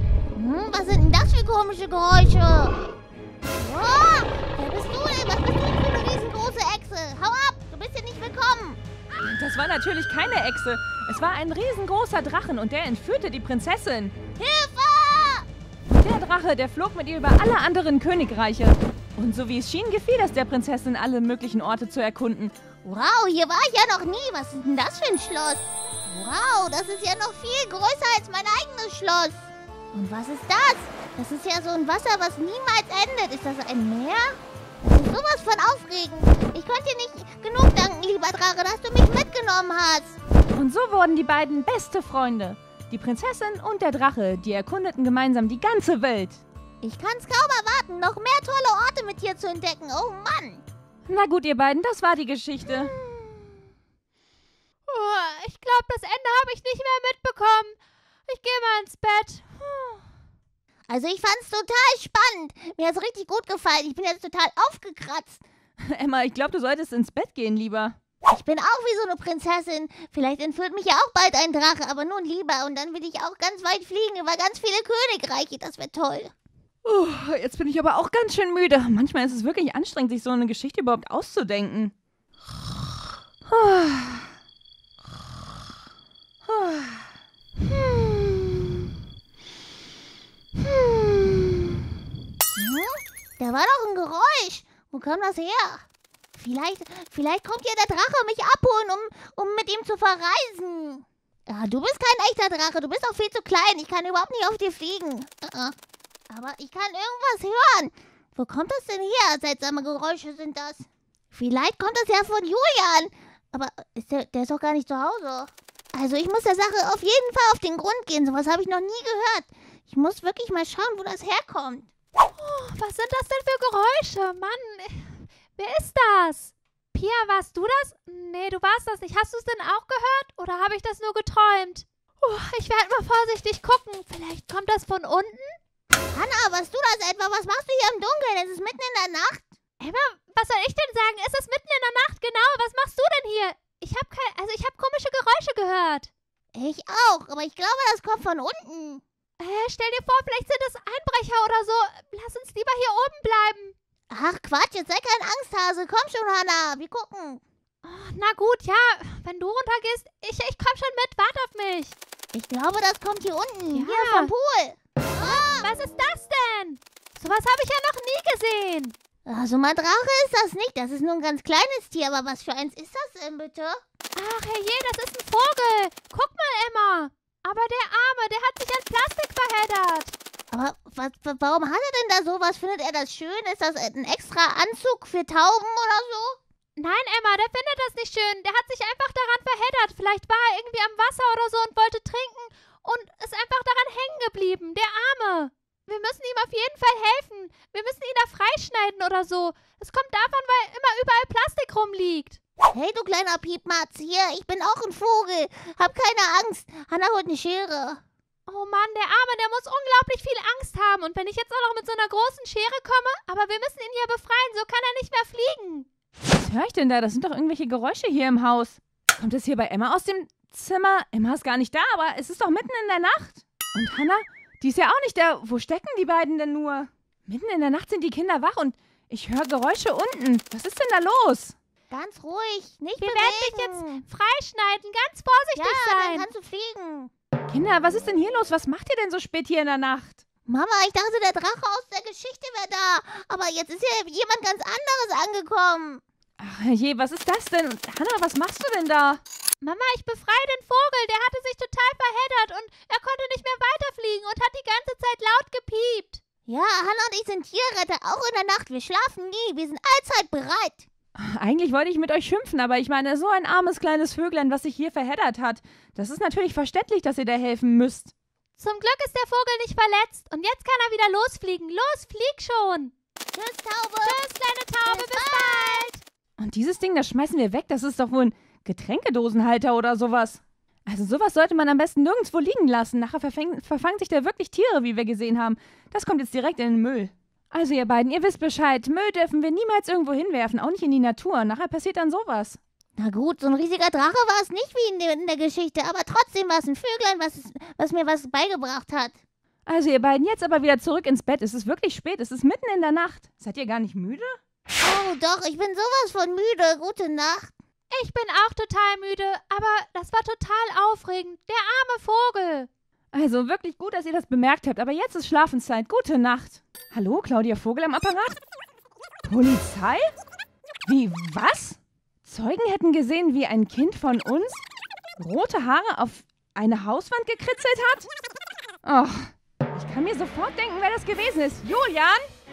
Hm, was sind denn das für komische Geräusche? Oh, wer bist du denn? Was bist du denn für eine riesengroße Echse? Hau ab, du bist hier nicht willkommen. Das war natürlich keine Echse. Es war ein riesengroßer Drachen und der entführte die Prinzessin. Hilfe! Der Drache, der flog mit ihr über alle anderen Königreiche. Und so wie es schien, gefiel es der Prinzessin, alle möglichen Orte zu erkunden. Wow, hier war ich ja noch nie. Was ist denn das für ein Schloss? Wow, das ist ja noch viel größer als mein eigenes Schloss. Und was ist das? Das ist ja so ein Wasser, was niemals endet. Ist das ein Meer? Das ist sowas von aufregend. Ich konnte dir nicht genug danken, lieber Drache, dass du mich mitgenommen hast. Und so wurden die beiden beste Freunde. Die Prinzessin und der Drache, die erkundeten gemeinsam die ganze Welt. Ich kann's kaum erwarten, noch mehr tolle Orte mit dir zu entdecken. Oh Mann. Na gut, ihr beiden, das war die Geschichte. Oh, ich glaube, das Ende habe ich nicht mehr mitbekommen. Ich gehe mal ins Bett. Puh. Also ich fand's total spannend. Mir hat's richtig gut gefallen. Ich bin jetzt total aufgekratzt. Emma, ich glaube, du solltest ins Bett gehen lieber. Ich bin auch wie so eine Prinzessin. Vielleicht entführt mich ja auch bald ein Drache, aber nun lieber. Und dann will ich auch ganz weit fliegen über ganz viele Königreiche. Das wäre toll. Uh, jetzt bin ich aber auch ganz schön müde. Manchmal ist es wirklich anstrengend, sich so eine Geschichte überhaupt auszudenken. Hm. Hm. Da war doch ein Geräusch. Wo kam das her? Vielleicht, vielleicht kommt ja der Drache mich abholen, um, um mit ihm zu verreisen. Ja, du bist kein echter Drache. Du bist auch viel zu klein. Ich kann überhaupt nicht auf dir fliegen. Uh-uh. Aber ich kann irgendwas hören. Wo kommt das denn her? Seltsame Geräusche sind das. Vielleicht kommt das ja von Julian. Aber ist der, der ist doch gar nicht zu Hause. Also ich muss der Sache auf jeden Fall auf den Grund gehen. Sowas habe ich noch nie gehört. Ich muss wirklich mal schauen, wo das herkommt. Oh, was sind das denn für Geräusche? Mann, wer ist das? Pia, warst du das? Nee, du warst das nicht. Hast du es denn auch gehört? Oder habe ich das nur geträumt? Oh, ich werde mal vorsichtig gucken. Vielleicht kommt das von unten? Hanna, warst du das etwa? Was machst du hier im Dunkeln? Es ist mitten in der Nacht. Emma, was soll ich denn sagen? Es ist mitten in der Nacht, genau. Was machst du denn hier? Ich habe kein, also ich habe komische Geräusche gehört. Ich auch, aber ich glaube, das kommt von unten. Äh, stell dir vor, vielleicht sind es Einbrecher oder so. Lass uns lieber hier oben bleiben. Ach Quatsch, jetzt sei kein Angsthase. Komm schon, Hanna, wir gucken. Oh, na gut, ja. Wenn du runtergehst, ich, ich komm schon mit. Wart auf mich. Ich glaube, das kommt hier unten. Ja. Hier vom Pool. Oh, was ist das denn? Sowas habe ich ja noch nie gesehen. Also mein Drache ist das nicht. Das ist nur ein ganz kleines Tier. Aber was für eins ist das denn bitte? Ach, herrje, das ist ein Vogel. Guck mal, Emma. Aber der Arme, der hat sich an Plastik verheddert. Aber was, warum hat er denn da sowas? Findet er das schön? Ist das ein extra Anzug für Tauben oder so? Nein, Emma, der findet das nicht schön. Der hat sich einfach daran verheddert. Vielleicht war er irgendwie am Wasser oder so und wollte trinken und ist einfach daran hängen geblieben. Der Arme. Wir müssen ihm auf jeden Fall helfen. Wir müssen ihn da freischneiden oder so. Es kommt davon, weil immer überall Plastik rumliegt. Hey, du kleiner Piepmatz, hier, ich bin auch ein Vogel. Hab keine Angst. Hanna holt eine Schere. Oh Mann, der Arme, der muss unglaublich viel Angst haben. Und wenn ich jetzt auch noch mit so einer großen Schere komme, aber wir müssen ihn ja befreien, so kann er nicht mehr fliegen. Was höre ich denn da? Das sind doch irgendwelche Geräusche hier im Haus. Kommt es hier bei Emma aus dem Zimmer? Emma ist gar nicht da, aber es ist doch mitten in der Nacht. Und Hanna, die ist ja auch nicht da. Wo stecken die beiden denn nur? Mitten in der Nacht sind die Kinder wach und ich höre Geräusche unten. Was ist denn da los? Ganz ruhig, nicht Wir bewegen. werden dich jetzt freischneiden, ganz vorsichtig ja, sein. dann kannst du fliegen. Kinder, was ist denn hier los? Was macht ihr denn so spät hier in der Nacht? Mama, ich dachte, der Drache aus der Geschichte wäre da. Aber jetzt ist ja jemand ganz anderes angekommen. Ach je, was ist das denn? Hanna, was machst du denn da? Mama, ich befreie den Vogel. Der hatte sich total verheddert und er konnte nicht mehr weiterfliegen und hat die ganze Zeit laut gepiept. Ja, Hanna und ich sind Tierretter, auch in der Nacht. Wir schlafen nie, wir sind allzeit bereit. Eigentlich wollte ich mit euch schimpfen, aber ich meine, so ein armes kleines Vöglein, was sich hier verheddert hat. Das ist natürlich verständlich, dass ihr da helfen müsst. Zum Glück ist der Vogel nicht verletzt und jetzt kann er wieder losfliegen. Los, flieg schon. Tschüss, Taube. Tschüss, kleine Taube, bis bald. Und dieses Ding, das schmeißen wir weg. Das ist doch wohl ein Getränkedosenhalter oder sowas. Also sowas sollte man am besten nirgendwo liegen lassen. Nachher verfäng- verfangen sich da wirklich Tiere, wie wir gesehen haben. Das kommt jetzt direkt in den Müll. Also ihr beiden, ihr wisst Bescheid. Müll dürfen wir niemals irgendwo hinwerfen, auch nicht in die Natur. Nachher passiert dann sowas. Na gut, so ein riesiger Drache war es nicht wie in der, in der Geschichte, aber trotzdem war es ein Vöglein, was, was mir was beigebracht hat. Also ihr beiden jetzt aber wieder zurück ins Bett. Es ist wirklich spät, es ist mitten in der Nacht. Seid ihr gar nicht müde? Oh, doch, ich bin sowas von müde. Gute Nacht. Ich bin auch total müde, aber das war total aufregend. Der arme Vogel. Also wirklich gut, dass ihr das bemerkt habt, aber jetzt ist Schlafenszeit. Gute Nacht. Hallo, Claudia Vogel am Apparat? Polizei? Wie, was? Zeugen hätten gesehen, wie ein Kind von uns rote Haare auf eine Hauswand gekritzelt hat? Och, ich kann mir sofort denken, wer das gewesen ist. Julian?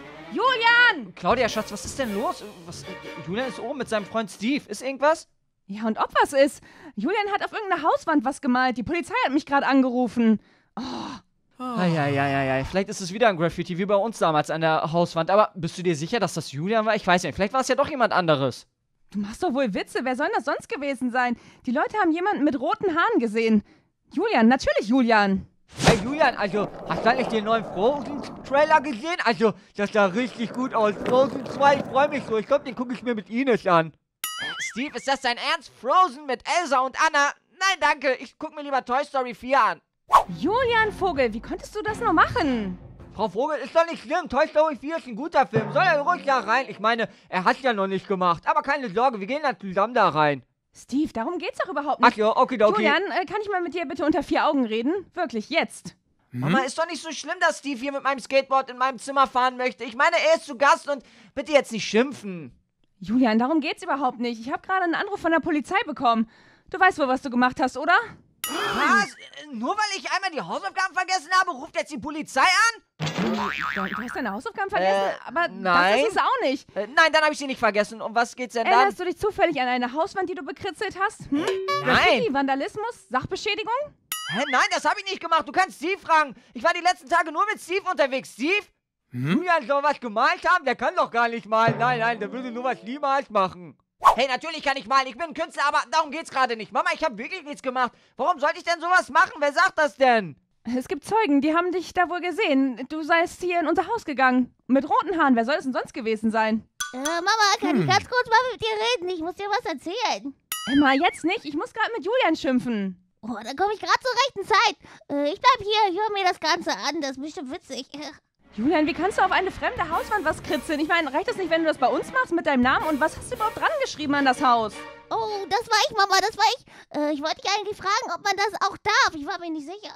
Julian! Claudia, Schatz, was ist denn los? Was, Julian ist oben mit seinem Freund Steve. Ist irgendwas? Ja, und ob was ist? Julian hat auf irgendeiner Hauswand was gemalt. Die Polizei hat mich gerade angerufen. Oh. Ja, ja, ja, ja, ja. Vielleicht ist es wieder ein Graffiti wie bei uns damals an der Hauswand. Aber bist du dir sicher, dass das Julian war? Ich weiß nicht. Vielleicht war es ja doch jemand anderes. Du machst doch wohl Witze. Wer soll das sonst gewesen sein? Die Leute haben jemanden mit roten Haaren gesehen. Julian, natürlich Julian. Hey Julian, also, hast du eigentlich den neuen Frozen-Trailer gesehen? Also, das sah richtig gut aus. Frozen zwei, ich freue mich so. Ich glaube, den gucke ich mir mit Ines an. Steve, ist das dein Ernst? Frozen mit Elsa und Anna? Nein, danke. Ich gucke mir lieber Toy Story vier an. Julian Vogel, wie konntest du das nur machen? Frau Vogel, ist doch nicht schlimm. Toy Story vier ist ein guter Film. Soll er ruhig da rein? Ich meine, er hat ja noch nicht gemacht. Aber keine Sorge, wir gehen dann zusammen da rein. Steve, darum geht's doch überhaupt nicht. Ach ja, okay, okay. Julian, äh, kann ich mal mit dir bitte unter vier Augen reden? Wirklich, jetzt. Hm? Mama, ist doch nicht so schlimm, dass Steve hier mit meinem Skateboard in meinem Zimmer fahren möchte. Ich meine, er ist zu Gast und bitte jetzt nicht schimpfen. Julian, darum geht's überhaupt nicht. Ich habe gerade einen Anruf von der Polizei bekommen. Du weißt wohl, was du gemacht hast, oder? Was? Nur weil ich einmal die Hausaufgaben vergessen habe, ruft jetzt die Polizei an? Du, du hast deine Hausaufgaben vergessen? Äh, aber nein. das ist es auch nicht. Äh, nein, dann habe ich sie nicht vergessen. Um was geht's denn dann? Erinnerst du dich zufällig an eine Hauswand, die du bekritzelt hast? Hm? Graffiti, Vandalismus, Sachbeschädigung? Hä, nein, das habe ich nicht gemacht. Du kannst Steve fragen. Ich war die letzten Tage nur mit Steve unterwegs. Steve? Hm? Julian soll was gemalt haben? Der kann doch gar nicht malen. Nein, nein, der würde nur was niemals machen. Hey, natürlich kann ich malen. Ich bin ein Künstler, aber darum geht's gerade nicht. Mama, ich habe wirklich nichts gemacht. Warum sollte ich denn sowas machen? Wer sagt das denn? Es gibt Zeugen, die haben dich da wohl gesehen. Du seist hier in unser Haus gegangen. Mit roten Haaren. Wer soll es denn sonst gewesen sein? Äh, Mama, kann Hm. ich ganz kurz mal mit dir reden? Ich muss dir was erzählen. Emma, jetzt nicht. Ich muss gerade mit Julian schimpfen. Oh, dann komme ich gerade zur rechten Zeit. Äh, ich bleib hier, ich höre mir das Ganze an. Das ist bestimmt witzig. Julian, wie kannst du auf eine fremde Hauswand was kritzeln? Ich meine, reicht das nicht, wenn du das bei uns machst mit deinem Namen? Und was hast du überhaupt dran geschrieben an das Haus? Oh, das war ich, Mama, das war ich. Äh, ich wollte dich eigentlich fragen, ob man das auch darf. Ich war mir nicht sicher.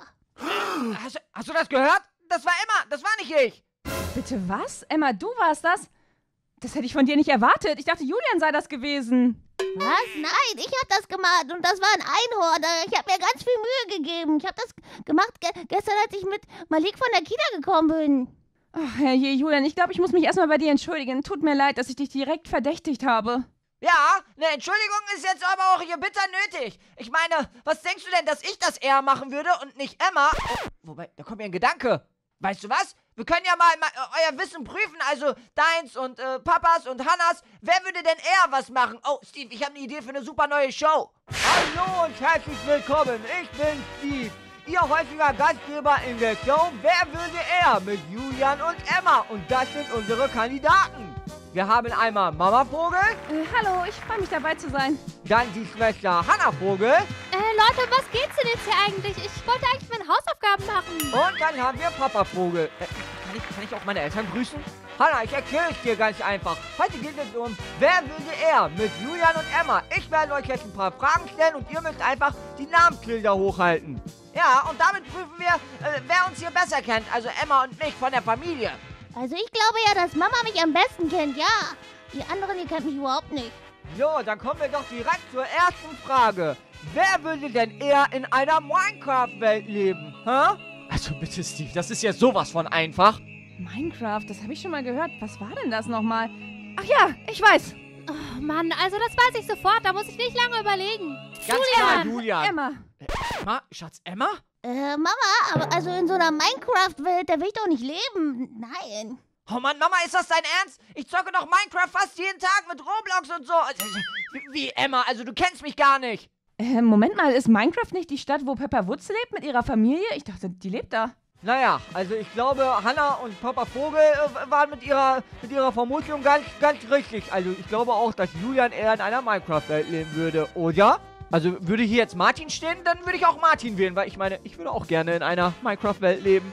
Hast, hast du das gehört? Das war Emma, das war nicht ich. Bitte was? Emma, du warst das? Das hätte ich von dir nicht erwartet. Ich dachte, Julian sei das gewesen. Was? Nein, ich habe das gemacht und das war ein Einhorn. Äh, Ich habe mir ganz viel Mühe gegeben. Ich habe das gemacht ge gestern, als ich mit Malik von der Kita gekommen bin. Ach, herrje, Julian, ich glaube, ich muss mich erstmal bei dir entschuldigen. Tut mir leid, dass ich dich direkt verdächtigt habe. Ja, eine Entschuldigung ist jetzt aber auch hier bitter nötig. Ich meine, was denkst du denn, dass ich das eher machen würde und nicht Emma? Oh, wobei, da kommt mir ein Gedanke. Weißt du was? Wir können ja mal, mal äh, euer Wissen prüfen, also deins und äh, Papas und Hannas. Wer würde denn eher was machen? Oh, Steve, ich habe eine Idee für eine super neue Show. Hallo und herzlich willkommen. Ich bin Steve, Ihr häufiger Gastgeber in der Show Wer würde eher mit Julian und Emma. Und das sind unsere Kandidaten. Wir haben einmal Mama Vogel, Äh, hallo, ich freue mich dabei zu sein. dann die Schwester Hanna Vogel Äh, Leute, was geht's denn jetzt hier eigentlich? Ich wollte eigentlich meine Hausaufgaben machen. und dann haben wir Papa Vogel. Äh, kann, ich, kann ich auch meine Eltern grüßen? Hanna, ich erkläre es dir ganz einfach. Heute geht es um Wer würde eher mit Julian und Emma. Ich werde euch jetzt ein paar Fragen stellen und ihr müsst einfach die Namensschilder hochhalten. Ja, und damit prüfen wir, äh, wer uns hier besser kennt. Also Emma und mich von der Familie. Also ich glaube ja, dass Mama mich am besten kennt, ja. Die anderen, die kennt mich überhaupt nicht. So, dann kommen wir doch direkt zur ersten Frage. Wer würde denn eher in einer Minecraft-Welt leben? Hä? Also bitte, Steve, das ist ja sowas von einfach. Minecraft, das habe ich schon mal gehört. Was war denn das nochmal? Ach ja, ich weiß. Oh Mann, also das weiß ich sofort. Da muss ich nicht lange überlegen. Ganz klar, Julian. Emma. Emma? Schatz, Emma? Äh, Mama, aber also in so einer Minecraft-Welt, da will ich doch nicht leben. Nein. Oh Mann, Mama, ist das dein Ernst? Ich zocke doch Minecraft fast jeden Tag mit Roblox und so. Wie, wie Emma? Also du kennst mich gar nicht. Äh, Moment mal, ist Minecraft nicht die Stadt, wo Pepper Woods lebt mit ihrer Familie? Ich dachte, die lebt da. Naja, also ich glaube, Hanna und Papa Vogel äh, waren mit ihrer, mit ihrer Vermutung ganz, ganz richtig. Also ich glaube auch, dass Julian eher in einer Minecraft-Welt leben würde, oder? Also würde hier jetzt Martin stehen, dann würde ich auch Martin wählen, weil ich meine, ich würde auch gerne in einer Minecraft-Welt leben. Ach,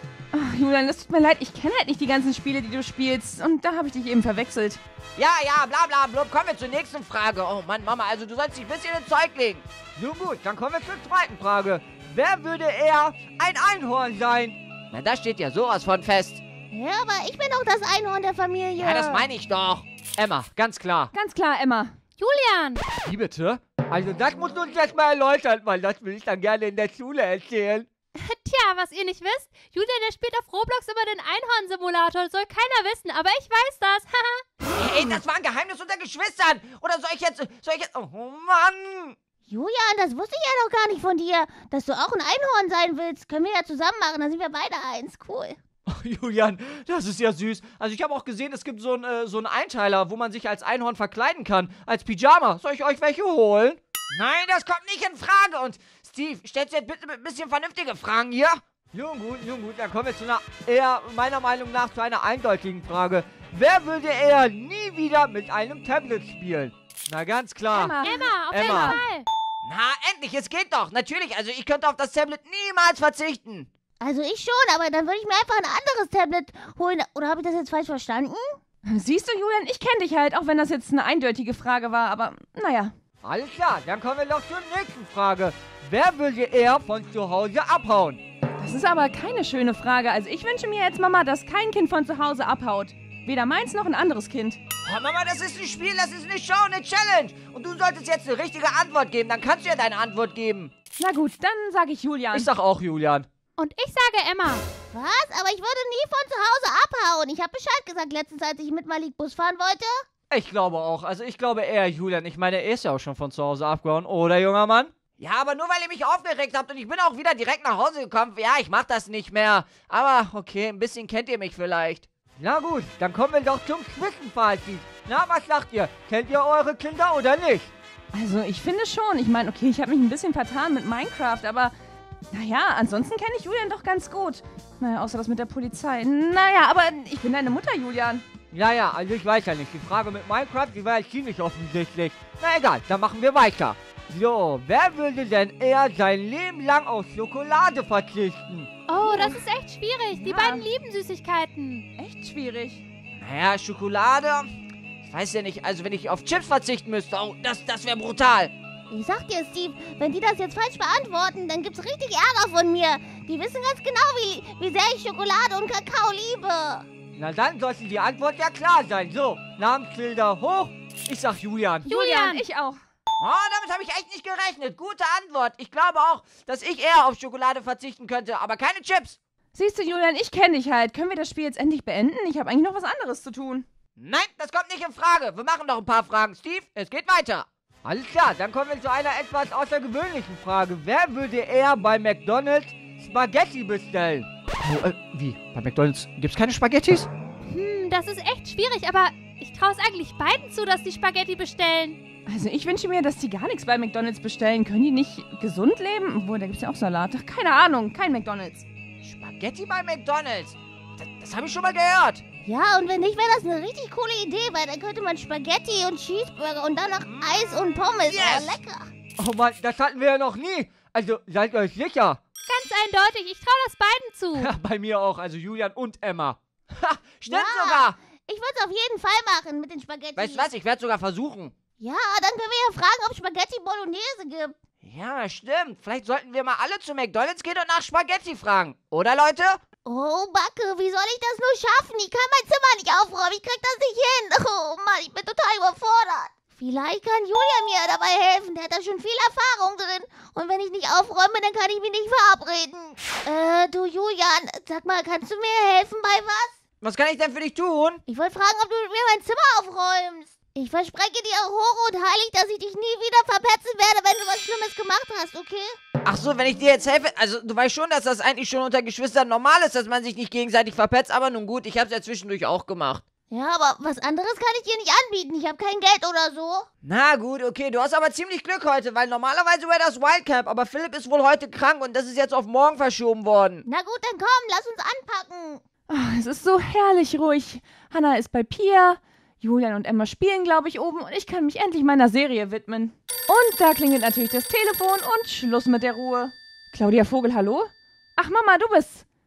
Ach, Julian, das tut mir leid. Ich kenne halt nicht die ganzen Spiele, die du spielst. Und da habe ich dich eben verwechselt. Ja, ja, bla bla blub. Kommen wir zur nächsten Frage. Oh Mann, Mama, also du sollst dich ein bisschen ins Zeug legen. Nun gut, dann kommen wir zur zweiten Frage. Wer würde eher ein Einhorn sein? Na, das steht ja sowas von fest. Ja, aber ich bin doch das Einhorn der Familie. Ja, das meine ich doch. Emma, ganz klar. Ganz klar, Emma. Julian! Wie bitte? Also das musst du uns jetzt mal erläutern, weil das will ich dann gerne in der Schule erzählen. Tja, was ihr nicht wisst, Julian, der spielt auf Roblox immer den Einhorn-Simulator. Soll keiner wissen, aber ich weiß das. Haha. Ey, das war ein Geheimnis unter Geschwistern. Oder soll ich jetzt, soll ich jetzt, oh Mann. Julian, das wusste ich ja noch gar nicht von dir, dass du auch ein Einhorn sein willst. Können wir ja zusammen machen, dann sind wir beide eins. Cool. Oh, Julian, das ist ja süß. Also ich habe auch gesehen, es gibt so einen äh, so einen Einteiler, wo man sich als Einhorn verkleiden kann. Als Pyjama. Soll ich euch welche holen? Nein, das kommt nicht in Frage. Und Steve, stellst du jetzt bitte ein bisschen vernünftige Fragen hier? Nun gut, nun gut, dann kommen wir zu einer eher, meiner Meinung nach, zu einer eindeutigen Frage. Wer würde eher nie wieder mit einem Tablet spielen? Na, ganz klar. Emma. Emma, auf Emma. jeden Fall. Na, endlich, es geht doch. Natürlich, also ich könnte auf das Tablet niemals verzichten. Also ich schon, aber dann würde ich mir einfach ein anderes Tablet holen. Oder habe ich das jetzt falsch verstanden? Siehst du, Julian, ich kenne dich halt, auch wenn das jetzt eine eindeutige Frage war, aber naja. Alles klar, dann kommen wir doch zur nächsten Frage. Wer würde eher von zu Hause abhauen? Das ist aber keine schöne Frage. Also ich wünsche mir jetzt, Mama, dass kein Kind von zu Hause abhaut. Weder meins noch ein anderes Kind. Oh, Mama, das ist ein Spiel, das ist eine Show, eine Challenge. Und du solltest jetzt eine richtige Antwort geben. Dann kannst du ja deine Antwort geben. Na gut, dann sage ich Julian. Ich sag auch Julian. Und ich sage Emma. Was? Aber ich würde nie von zu Hause abhauen. Ich habe Bescheid gesagt letztens, als ich mit Malik Bus fahren wollte. Ich glaube auch. Also ich glaube eher Julian. Ich meine, er ist ja auch schon von zu Hause abgehauen. Oder, junger Mann? Ja, aber nur weil ihr mich aufgeregt habt und ich bin auch wieder direkt nach Hause gekommen. Ja, ich mach das nicht mehr. Aber okay, ein bisschen kennt ihr mich vielleicht. Na gut, dann kommen wir doch zum Zwischenfazit. Na, was sagt ihr? Kennt ihr eure Kinder oder nicht? Also ich finde schon. Ich meine, okay, ich habe mich ein bisschen vertan mit Minecraft, aber naja, ansonsten kenne ich Julian doch ganz gut. Naja, außer das mit der Polizei. Naja, aber ich bin deine Mutter, Julian. Ja, ja, also ich weiß ja nicht. Die Frage mit Minecraft, die war ja ziemlich offensichtlich. Na egal, dann machen wir weiter. So, wer würde denn eher sein Leben lang auf Schokolade verzichten? Oh, das ist echt schwierig. Die Ja. beiden lieben Süßigkeiten. Echt schwierig. Naja, Schokolade. Ich weiß ja nicht, also wenn ich auf Chips verzichten müsste, oh, das, das wäre brutal. Ich sag dir, Steve, wenn die das jetzt falsch beantworten, dann gibt's richtig Ärger von mir. Die wissen ganz genau, wie, wie sehr ich Schokolade und Kakao liebe. Na dann sollte die Antwort ja klar sein. So, Namensschilder hoch. Ich sag Julian. Julian. ich auch. Oh, damit habe ich echt nicht gerechnet. Gute Antwort. Ich glaube auch, dass ich eher auf Schokolade verzichten könnte, aber keine Chips. Siehst du, Julian, ich kenne dich halt. Können wir das Spiel jetzt endlich beenden? Ich habe eigentlich noch was anderes zu tun. Nein, das kommt nicht in Frage. Wir machen noch ein paar Fragen. Steve, es geht weiter. Alles klar, dann kommen wir zu einer etwas außergewöhnlichen Frage. Wer würde eher bei McDonald's Spaghetti bestellen? Oh, äh, wie? Bei McDonald's gibt's keine Spaghettis? Hm, das ist echt schwierig, aber ich traue es eigentlich beiden zu, dass die Spaghetti bestellen. Also ich wünsche mir, dass die gar nichts bei McDonald's bestellen. Können die nicht gesund leben? Obwohl, da gibt's ja auch Salat. Ach, keine Ahnung, kein McDonald's. Spaghetti bei McDonald's. Das, das habe ich schon mal gehört. Ja, und wenn nicht, wäre das eine richtig coole Idee, weil dann könnte man Spaghetti und Cheeseburger und danach Eis und Pommes. Yes. Oh, lecker. Oh Mann, das hatten wir ja noch nie. Also, seid euch sicher. Ganz eindeutig, ich traue das beiden zu. Ja, bei mir auch, also Julian und Emma. Ha, stimmt Ja. sogar. Ich würde es auf jeden Fall machen mit den Spaghetti. Weißt du was, ich werde sogar versuchen. Ja, dann können wir ja fragen, ob Spaghetti Bolognese gibt. Ja, stimmt. Vielleicht sollten wir mal alle zu McDonald's gehen und nach Spaghetti fragen. Oder, Leute? Oh, Backe, wie soll ich das nur schaffen? Ich kann mein Zimmer nicht aufräumen. Ich krieg das nicht hin. Oh Mann, ich bin total überfordert. Vielleicht kann Julian mir dabei helfen. Der hat da schon viel Erfahrung drin. Und wenn ich nicht aufräume, dann kann ich mich nicht verabreden. Äh, du Julian, sag mal, kannst du mir helfen bei was? Was kann ich denn für dich tun? Ich wollte fragen, ob du mit mir mein Zimmer aufräumst. Ich verspreche dir hoch und heilig, dass ich dich nie wieder verpetzen werde, wenn du was Schlimmes gemacht hast, okay? Ach so, wenn ich dir jetzt helfe, also du weißt schon, dass das eigentlich schon unter Geschwistern normal ist, dass man sich nicht gegenseitig verpetzt, aber nun gut, ich hab's ja zwischendurch auch gemacht. Ja, aber was anderes kann ich dir nicht anbieten. Ich habe kein Geld oder so. Na gut, okay, du hast aber ziemlich Glück heute, weil normalerweise wäre das Wildcamp, aber Philipp ist wohl heute krank und das ist jetzt auf morgen verschoben worden. Na gut, dann komm, lass uns anpacken. Oh, es ist so herrlich ruhig. Hannah ist bei Pia, Julian und Emma spielen, glaube ich, oben und ich kann mich endlich meiner Serie widmen. Und da klingelt natürlich das Telefon und Schluss mit der Ruhe. Claudia Vogel, hallo? Ach, Mama, du bist...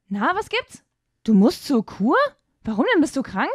Na, was gibt's? Du musst zur Kur? Warum denn? Bist du krank?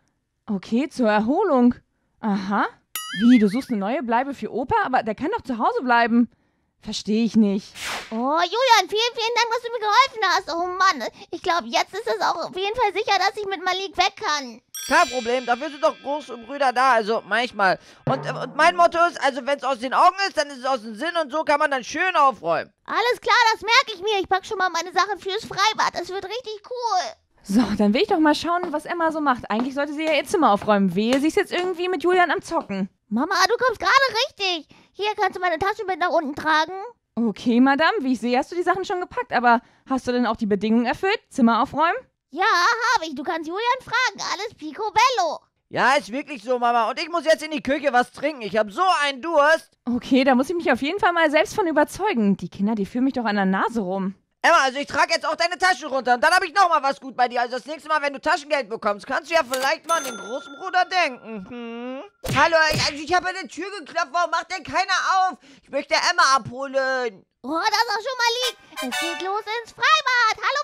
Okay, zur Erholung. Aha. Wie, du suchst eine neue Bleibe für Opa? Aber der kann doch zu Hause bleiben. Verstehe ich nicht. Oh, Julian, vielen, vielen Dank, dass du mir geholfen hast. Oh Mann, ich glaube, jetzt ist es auch auf jeden Fall sicher, dass ich mit Malik weg kann. Kein Problem, dafür sind doch große Brüder da, also manchmal. Und, äh, und mein Motto ist, also wenn es aus den Augen ist, dann ist es aus dem Sinn und so kann man dann schön aufräumen. Alles klar, das merke ich mir. Ich pack schon mal meine Sachen fürs Freibad. Das wird richtig cool. So, dann will ich doch mal schauen, was Emma so macht. Eigentlich sollte sie ja ihr Zimmer aufräumen. Wehe, sie ist jetzt irgendwie mit Julian am Zocken. Mama, du kommst gerade richtig. Hier kannst du meine Tasche mit nach unten tragen. Okay, Madame, wie ich sehe, hast du die Sachen schon gepackt. Aber hast du denn auch die Bedingungen erfüllt? Zimmer aufräumen? Ja, habe ich. Du kannst Julian fragen. Alles picobello. Ja, ist wirklich so, Mama. Und ich muss jetzt in die Küche was trinken. Ich habe so einen Durst. Okay, da muss ich mich auf jeden Fall mal selbst von überzeugen. Die Kinder, die führen mich doch an der Nase rum. Emma, also ich trage jetzt auch deine Tasche runter und dann habe ich nochmal was gut bei dir. Also das nächste Mal, wenn du Taschengeld bekommst, kannst du ja vielleicht mal an den großen Bruder denken. Hm? Hallo, ich, also ich habe an der Tür geklopft. Warum macht denn keiner auf? Ich möchte Emma abholen. Oh, da ist auch schon Malik. Es geht los ins Freibad. Hallo,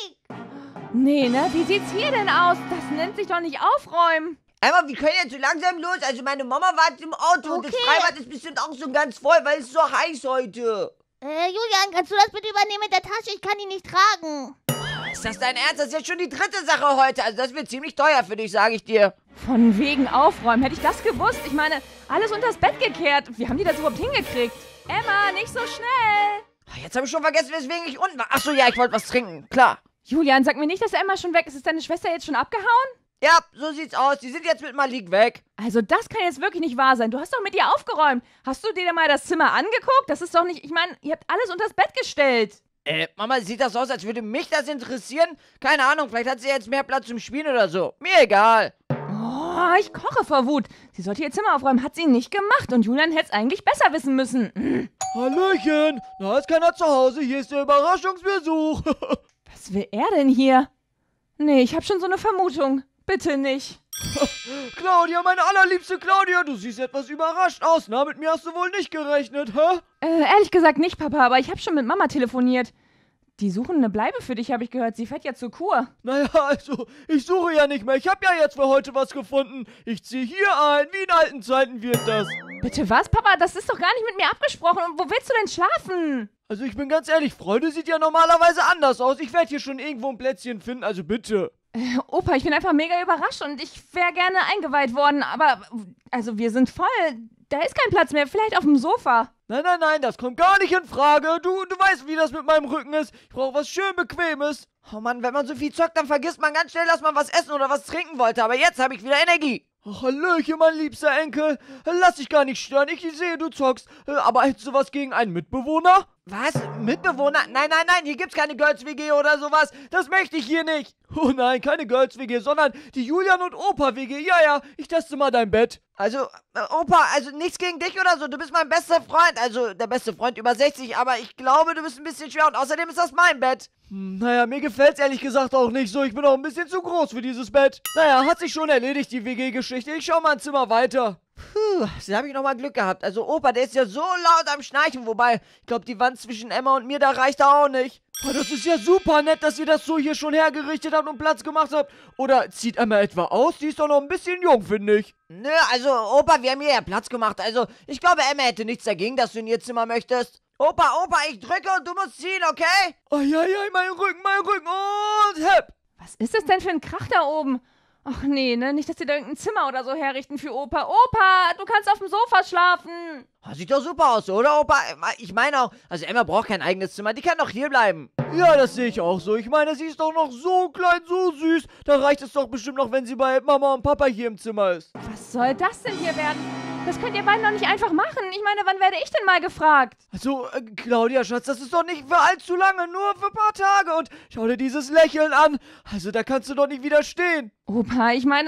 Malik. Nee, ne? Wie sieht's hier denn aus? Das nennt sich doch nicht aufräumen. Emma, wir können jetzt so langsam los. Also meine Mama wartet im Auto und das Okay. Freibad ist bestimmt auch so ganz voll, weil es ist so heiß heute. Äh, Julian, kannst du das bitte übernehmen mit der Tasche? Ich kann die nicht tragen. Ist das dein Ernst? Das ist jetzt schon die dritte Sache heute. Also das wird ziemlich teuer für dich, sage ich dir. Von wegen aufräumen. Hätte ich das gewusst? Ich meine, alles unters Bett gekehrt. Wie haben die das überhaupt hingekriegt? Emma, nicht so schnell. Jetzt habe ich schon vergessen, weswegen ich unten war. Achso, ja, ich wollte was trinken. Klar. Julian, sag mir nicht, dass Emma schon weg ist. Ist deine Schwester jetzt schon abgehauen? Ja, so sieht's aus. Die sind jetzt mit Malik weg. Also das kann jetzt wirklich nicht wahr sein. Du hast doch mit ihr aufgeräumt. Hast du dir denn mal das Zimmer angeguckt? Das ist doch nicht... Ich meine, ihr habt alles unters Bett gestellt. Äh, Mama, sieht das aus, als würde mich das interessieren? Keine Ahnung, vielleicht hat sie jetzt mehr Platz zum Spielen oder so. Mir egal. Oh, ich koche vor Wut. Sie sollte ihr Zimmer aufräumen. Hat sie nicht gemacht. Und Julian hätte es eigentlich besser wissen müssen. Mm. Hallöchen, na ist keiner zu Hause, hier ist der Überraschungsbesuch. Was will er denn hier? Nee, ich habe schon so eine Vermutung. Bitte nicht. Claudia, meine allerliebste Claudia, du siehst etwas überrascht aus. Na, mit mir hast du wohl nicht gerechnet, hä? Äh, ehrlich gesagt nicht, Papa, aber ich habe schon mit Mama telefoniert. Die suchen eine Bleibe für dich, habe ich gehört. Sie fährt ja zur Kur. Naja, also, ich suche ja nicht mehr. Ich habe ja jetzt für heute was gefunden. Ich ziehe hier ein. Wie in alten Zeiten wird das. Bitte was, Papa? Das ist doch gar nicht mit mir abgesprochen. Und wo willst du denn schlafen? Also, ich bin ganz ehrlich, Freude sieht ja normalerweise anders aus. Ich werde hier schon irgendwo ein Plätzchen finden, also bitte. Äh, Opa, ich bin einfach mega überrascht und ich wäre gerne eingeweiht worden. Aber, also, wir sind voll. Da ist kein Platz mehr. Vielleicht auf dem Sofa. Nein, nein, nein, das kommt gar nicht in Frage. Du, du weißt, wie das mit meinem Rücken ist. Ich brauche was schön Bequemes. Oh Mann, wenn man so viel zockt, dann vergisst man ganz schnell, dass man was essen oder was trinken wollte. Aber jetzt habe ich wieder Energie. Ach, Hallöchen, mein liebster Enkel. Lass dich gar nicht stören. Ich sehe, du zockst. Aber hättest du was gegen einen Mitbewohner? Was? Mitbewohner? Nein, nein, nein, hier gibt's keine Girls-W G oder sowas. Das möchte ich hier nicht. Oh nein, keine Girls-W G, sondern die Julian- und Opa-W G. Ja, ja, ich teste mal dein Bett. Also, äh, Opa, also nichts gegen dich oder so. Du bist mein bester Freund. Also, der beste Freund über sechzig. Aber ich glaube, du bist ein bisschen schwer. Und außerdem ist das mein Bett. Hm, naja, mir gefällt's ehrlich gesagt auch nicht so. Ich bin auch ein bisschen zu groß für dieses Bett. Naja, hat sich schon erledigt, die W G-Geschichte. Ich schau mal ein Zimmer weiter. Puh, da habe ich nochmal Glück gehabt. Also Opa, der ist ja so laut am Schnarchen. Wobei, ich glaube, die Wand zwischen Emma und mir, da reicht er auch nicht. Oh, das ist ja super nett, dass ihr das so hier schon hergerichtet habt und Platz gemacht habt. Oder zieht Emma etwa aus? Die ist doch noch ein bisschen jung, finde ich. Nö, also Opa, wir haben hier ja Platz gemacht. Also, ich glaube, Emma hätte nichts dagegen, dass du in ihr Zimmer möchtest. Opa, Opa, ich drücke und du musst ziehen, okay? Oh ja, ja, mein Rücken, mein Rücken und hepp. Was ist das denn für ein Krach da oben? Ach nee, ne? Nicht, dass sie da irgendein Zimmer oder so herrichten für Opa. Opa, du kannst auf dem Sofa schlafen. Oh, sieht doch super aus, oder, Opa? Ich meine auch, also Emma braucht kein eigenes Zimmer, die kann doch hier bleiben. Ja, das sehe ich auch so. Ich meine, sie ist doch noch so klein, so süß. Da reicht es doch bestimmt noch, wenn sie bei Mama und Papa hier im Zimmer ist. Was soll das denn hier werden? Das könnt ihr beiden doch nicht einfach machen. Ich meine, wann werde ich denn mal gefragt? Also, äh, Claudia, Schatz, das ist doch nicht für allzu lange, nur für ein paar Tage. Und schau dir dieses Lächeln an. Also, da kannst du doch nicht widerstehen. Opa, ich meine,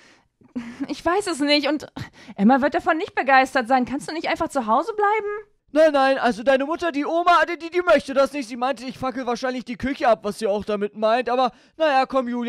ich weiß es nicht. Und Emma wird davon nicht begeistert sein. Kannst du nicht einfach zu Hause bleiben? Nein, nein, also deine Mutter, die Oma, die, die, die möchte das nicht. Sie meinte, ich fackel wahrscheinlich die Küche ab, was sie auch damit meint. Aber, naja, komm, Julian.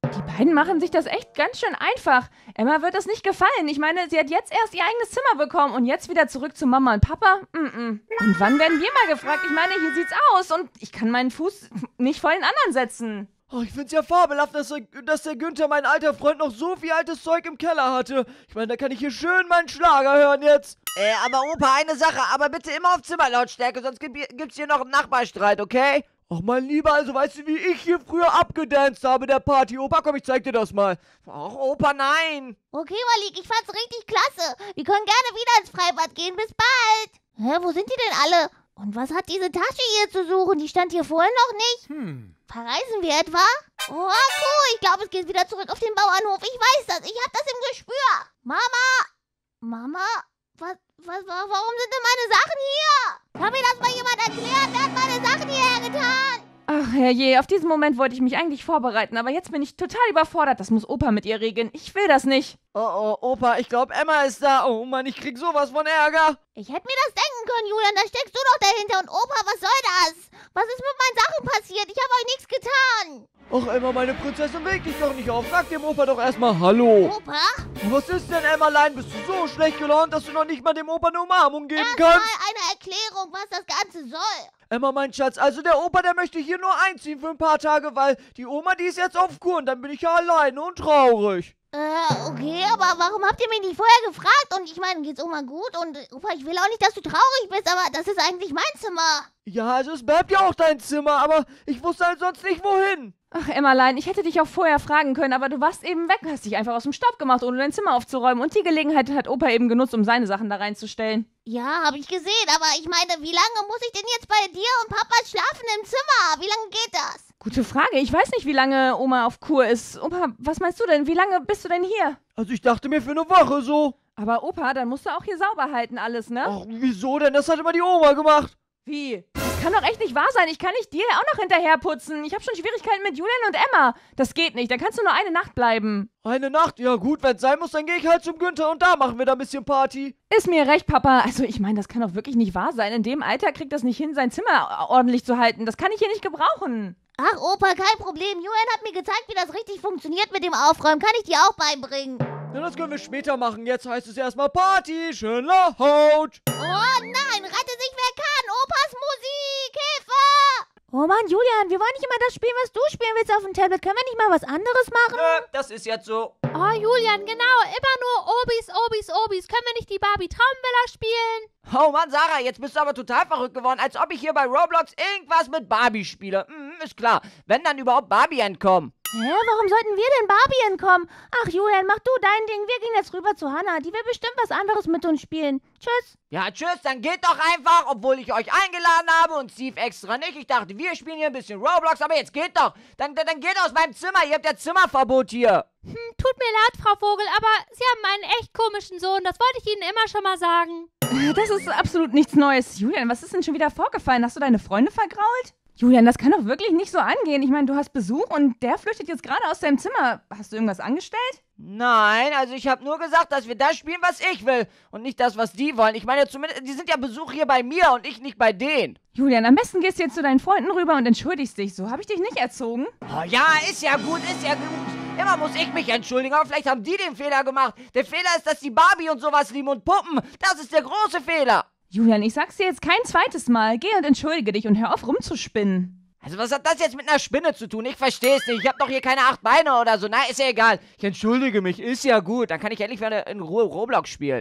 Die beiden machen sich das echt ganz schön einfach. Emma wird das nicht gefallen. Ich meine, sie hat jetzt erst ihr eigenes Zimmer bekommen und jetzt wieder zurück zu Mama und Papa? Mm-mm. Und wann werden wir mal gefragt? Ich meine, hier sieht's aus und ich kann meinen Fuß nicht vor den anderen setzen. Oh, ich find's ja fabelhaft, dass der, dass der Günther, mein alter Freund, noch so viel altes Zeug im Keller hatte. Ich meine, da kann ich hier schön meinen Schlager hören jetzt. Äh, aber Opa, eine Sache, aber bitte immer auf Zimmerlautstärke, sonst gibt, gibt's hier noch einen Nachbarstreit, okay? Ach, mein Lieber, also weißt du, wie ich hier früher abgedanced habe, der Party? Opa, komm, ich zeig dir das mal. Ach, Opa, nein. Okay, Malik, ich fand's richtig klasse. Wir können gerne wieder ins Freibad gehen. Bis bald. Hä, wo sind die denn alle? Und was hat diese Tasche hier zu suchen? Die stand hier vorhin noch nicht. Hm. Verreisen wir etwa? Oh, cool. Ich glaube, es geht wieder zurück auf den Bauernhof. Ich weiß das. Ich hab das im Gespür. Mama. Mama? Was, was, warum sind denn meine Sachen hier? Kann mir das mal jemand erklären? Wer hat meine Sachen hierher getan? Ach herrje, auf diesen Moment wollte ich mich eigentlich vorbereiten, aber jetzt bin ich total überfordert. Das muss Opa mit ihr regeln. Ich will das nicht. Oh, oh, Opa, ich glaube, Emma ist da. Oh Mann, ich krieg sowas von Ärger. Ich hätte mir das denken können, Julian. Da steckst du doch dahinter. Und Opa, was soll das? Was ist mit meinen Sachen passiert? Ich habe euch nichts getan. Ach, Emma, meine Prinzessin, reg dich doch nicht auf. Sag dem Opa doch erstmal Hallo. Opa? Was ist denn, Emmalein? Bist du so schlecht gelaunt, dass du noch nicht mal dem Opa eine Umarmung geben Erstmal kannst? eine Erklärung, was das Ganze soll. Emma, mein Schatz, also der Opa, der möchte hier nur einziehen für ein paar Tage, weil die Oma, die ist jetzt auf Kur und dann bin ich ja alleine und traurig. Äh, okay, aber warum habt ihr mich nicht vorher gefragt? Und ich meine, geht's Oma gut? Und Opa, ich will auch nicht, dass du traurig bist, aber das ist eigentlich mein Zimmer. Ja, also es bleibt ja auch dein Zimmer, aber ich wusste halt sonst nicht wohin. Ach, Emmalein, ich hätte dich auch vorher fragen können, aber du warst eben weg, hast dich einfach aus dem Staub gemacht, ohne dein Zimmer aufzuräumen. Und die Gelegenheit hat Opa eben genutzt, um seine Sachen da reinzustellen. Ja, habe ich gesehen, aber ich meine, wie lange muss ich denn jetzt bei dir und Papa schlafen im Zimmer? Wie lange geht das? Gute Frage. Ich weiß nicht, wie lange Oma auf Kur ist. Opa, was meinst du denn? Wie lange bist du denn hier? Also ich dachte mir für eine Woche so. Aber Opa, dann musst du auch hier sauber halten alles, ne? Ach, wieso denn? Das hat immer die Oma gemacht. Wie? Das kann doch echt nicht wahr sein. Ich kann nicht dir auch noch hinterher putzen. Ich habe schon Schwierigkeiten mit Julian und Emma. Das geht nicht. Dann kannst du nur eine Nacht bleiben. Eine Nacht? Ja gut, wenn es sein muss, dann gehe ich halt zum Günther und da machen wir da ein bisschen Party. Ist mir recht, Papa. Also ich meine, das kann doch wirklich nicht wahr sein. In dem Alter kriegt das nicht hin, sein Zimmer ordentlich zu halten. Das kann ich hier nicht gebrauchen. Ach, Opa, kein Problem. Julian hat mir gezeigt, wie das richtig funktioniert mit dem Aufräumen. Kann ich dir auch beibringen. Ja, das können wir später machen. Jetzt heißt es erstmal Party. Schön laut. Oh nein, rette sich wer kann. Opas Musik, Hilfe! Oh Mann, Julian, wir wollen nicht immer das spielen, was du spielen willst auf dem Tablet. Können wir nicht mal was anderes machen? Nö, das ist jetzt so. Oh, Julian, genau. Immer nur Obis, Obis, Obis. Können wir nicht die Barbie Traumvilla spielen? Oh Mann, Sarah, jetzt bist du aber total verrückt geworden, als ob ich hier bei Roblox irgendwas mit Barbie spiele. Hm, ist klar. Wenn dann überhaupt Barbie entkommen. Hä, warum sollten wir denn Barbie entkommen? Ach, Julian, mach du dein Ding. Wir gehen jetzt rüber zu Hannah. Die will bestimmt was anderes mit uns spielen. Tschüss. Ja, tschüss, dann geht doch einfach, obwohl ich euch eingeladen habe und Steve extra nicht. Ich dachte, wir spielen hier ein bisschen Roblox, aber jetzt geht doch. Dann, dann, dann geht aus meinem Zimmer. Ihr habt ja Zimmerverbot hier. Hm, tut mir leid, Frau Vogel, aber Sie haben einen echt komischen Sohn. Das wollte ich Ihnen immer schon mal sagen. Das ist absolut nichts Neues. Julian, was ist denn schon wieder vorgefallen? Hast du deine Freunde vergrault? Julian, das kann doch wirklich nicht so angehen. Ich meine, du hast Besuch und der flüchtet jetzt gerade aus deinem Zimmer. Hast du irgendwas angestellt? Nein, also ich habe nur gesagt, dass wir das spielen, was ich will und nicht das, was die wollen. Ich meine, zumindest, die sind ja Besuch hier bei mir und ich nicht bei denen. Julian, am besten gehst du jetzt zu deinen Freunden rüber und entschuldigst dich. So habe ich dich nicht erzogen. Oh ja, ist ja gut, ist ja gut. Immer muss ich mich entschuldigen, aber vielleicht haben die den Fehler gemacht. Der Fehler ist, dass die Barbie und sowas lieben und Puppen. Das ist der große Fehler. Julian, ich sag's dir jetzt kein zweites Mal. Geh und entschuldige dich und hör auf rumzuspinnen. Also was hat das jetzt mit einer Spinne zu tun? Ich versteh's nicht. Ich hab doch hier keine acht Beine oder so. Na, ist ja egal. Ich entschuldige mich. Ist ja gut. Dann kann ich endlich wieder in Ruhe Roblox spielen.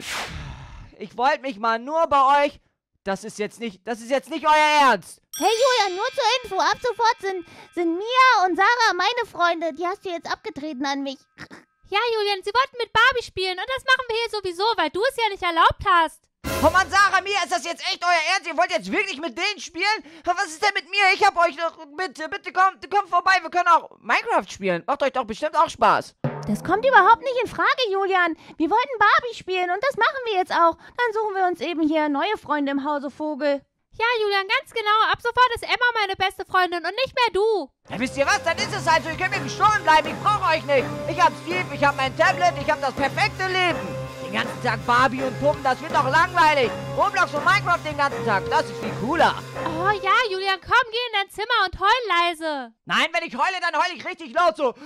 Ich wollte mich mal nur bei euch... Das ist jetzt nicht... Das ist jetzt nicht euer Ernst. Hey Julian, nur zur Info. Ab sofort sind, sind Mia und Sarah meine Freunde. Die hast du jetzt abgetreten an mich. Ja, Julian, Sie wollten mit Barbie spielen und das machen wir hier sowieso, weil du es ja nicht erlaubt hast. Oh Mann, Sarah, Mia, ist das jetzt echt euer Ernst? Ihr wollt jetzt wirklich mit denen spielen? Was ist denn mit mir? Ich hab euch doch... Bitte, bitte kommt, kommt vorbei. Wir können auch Minecraft spielen. Macht euch doch bestimmt auch Spaß. Das kommt überhaupt nicht in Frage, Julian. Wir wollten Barbie spielen und das machen wir jetzt auch. Dann suchen wir uns eben hier neue Freunde im Hause Vogel. Ja, Julian, ganz genau. Ab sofort ist Emma meine beste Freundin und nicht mehr du. Ja, wisst ihr was? Dann ist es halt so. Ihr könnt mir gestohlen bleiben. Ich brauche euch nicht. Ich hab Steve, ich hab mein Tablet, ich hab das perfekte Leben. Den Den ganzen Tag Barbie und Puppen, das wird doch langweilig. Roblox und Minecraft den ganzen Tag, das ist viel cooler. Oh ja, Julian, komm, geh in dein Zimmer und heul leise. Nein, wenn ich heule, dann heule ich richtig laut so.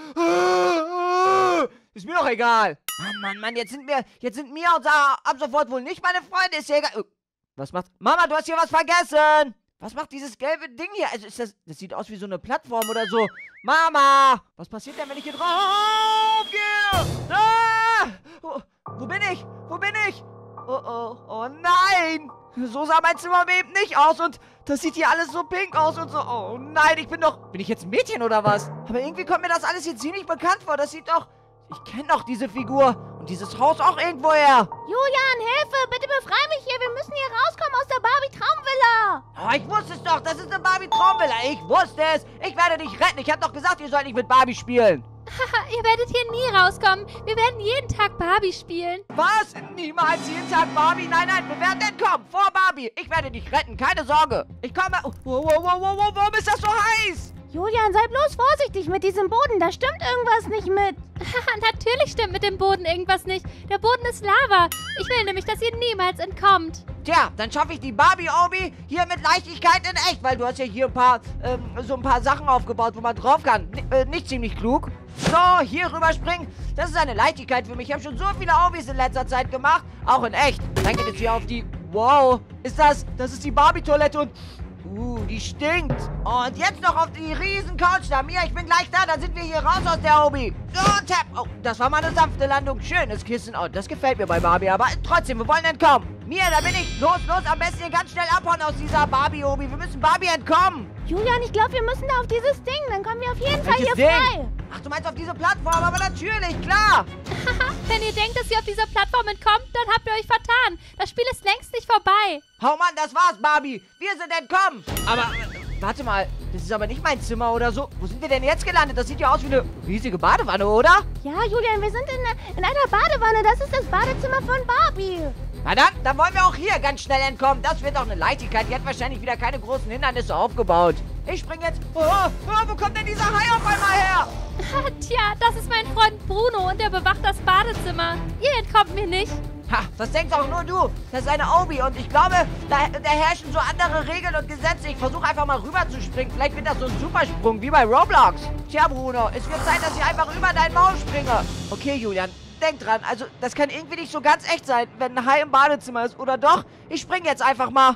Ist mir doch egal. Mann, Mann, Mann, jetzt sind wir, jetzt sind Mia und Sarah ab sofort wohl nicht meine Freunde, ist ja egal. Oh, was macht... Mama, du hast hier was vergessen. Was macht dieses gelbe Ding hier? Also ist das, das sieht aus wie so eine Plattform oder so. Mama, was passiert denn, wenn ich hier drauf gehe? Ah! Oh, wo bin ich? Wo bin ich? Oh, oh, oh nein. So sah mein Zimmer eben nicht aus und das sieht hier alles so pink aus und so. Oh nein, ich bin doch... Bin ich jetzt ein Mädchen oder was? Aber irgendwie kommt mir das alles hier ziemlich bekannt vor. Das sieht doch... Ich kenne doch diese Figur und dieses Haus auch irgendwoher. Julian, Hilfe, bitte befrei mich hier. Wir müssen hier rauskommen aus der Barbie-Traumvilla. Oh, ich wusste es doch. Das ist eine Barbie-Traumvilla. Ich wusste es. Ich werde dich retten. Ich habe doch gesagt, ihr sollt nicht mit Barbie spielen. Haha, ihr werdet hier nie rauskommen. Wir werden jeden Tag Barbie spielen. Was? Niemals jeden Tag Barbie? Nein, nein, wir werden entkommen. Vor Barbie. Ich werde dich retten. Keine Sorge. Ich komme... Oh, wow, wow, wow, wow, wow. Warum ist das so heiß? Julian, sei bloß vorsichtig mit diesem Boden. Da stimmt irgendwas nicht mit. Haha, natürlich stimmt mit dem Boden irgendwas nicht. Der Boden ist Lava. Ich will nämlich, dass ihr niemals entkommt. Tja, dann schaffe ich die Barbie-Obi hier mit Leichtigkeit in echt, weil du hast ja hier ein paar, ähm, so ein paar Sachen aufgebaut, wo man drauf kann. N äh, nicht ziemlich klug. So, hier rüberspringen. Das ist eine Leichtigkeit für mich. Ich habe schon so viele Obis in letzter Zeit gemacht. Auch in echt. Dann geht es hier auf die... Wow, ist das... Das ist die Barbie-Toilette und... Uh, die stinkt. Und jetzt noch auf die riesen Couch da. Mia, ich bin gleich da. Dann sind wir hier raus aus der Obi. So, tap. Oh, das war mal eine sanfte Landung. Schönes Kissen. Oh, das gefällt mir bei Barbie. Aber trotzdem, wir wollen entkommen. Mia, da bin ich. Los, los. Am besten hier ganz schnell abhauen aus dieser Barbie-Obi. Wir müssen Barbie entkommen. Julian, ich glaube, wir müssen da auf dieses Ding. Dann kommen wir auf jeden Fall Welches hier Ding? frei. Ach, du meinst auf diese Plattform? Aber natürlich, klar. Haha, wenn ihr denkt, dass ihr auf dieser Plattform entkommt, dann habt ihr euch vertan. Das Spiel ist längst nicht vorbei. Hau Mann, das war's, Barbie. Wir sind entkommen. Aber, äh, warte mal. Das ist aber nicht mein Zimmer oder so. Wo sind wir denn jetzt gelandet? Das sieht ja aus wie eine riesige Badewanne, oder? Ja, Julian, wir sind in, in einer Badewanne. Das ist das Badezimmer von Barbie. Na dann, dann wollen wir auch hier ganz schnell entkommen. Das wird doch eine Leichtigkeit. Die hat wahrscheinlich wieder keine großen Hindernisse aufgebaut. Ich spring jetzt... Oh, oh, wo kommt denn dieser Hai auf einmal her? Tja, das ist mein Freund Bruno und der bewacht das Badezimmer. Ihr entkommt mir nicht. Ha, das denkst auch nur du. Das ist eine Obi und ich glaube, da, da herrschen so andere Regeln und Gesetze. Ich versuche einfach mal rüber zu springen. Vielleicht wird das so ein Supersprung wie bei Roblox. Tja, Bruno, es wird Zeit, dass ich einfach über dein Maul springe. Okay, Julian, denk dran. Also, das kann irgendwie nicht so ganz echt sein, wenn ein Hai im Badezimmer ist. Oder doch? Ich springe jetzt einfach mal.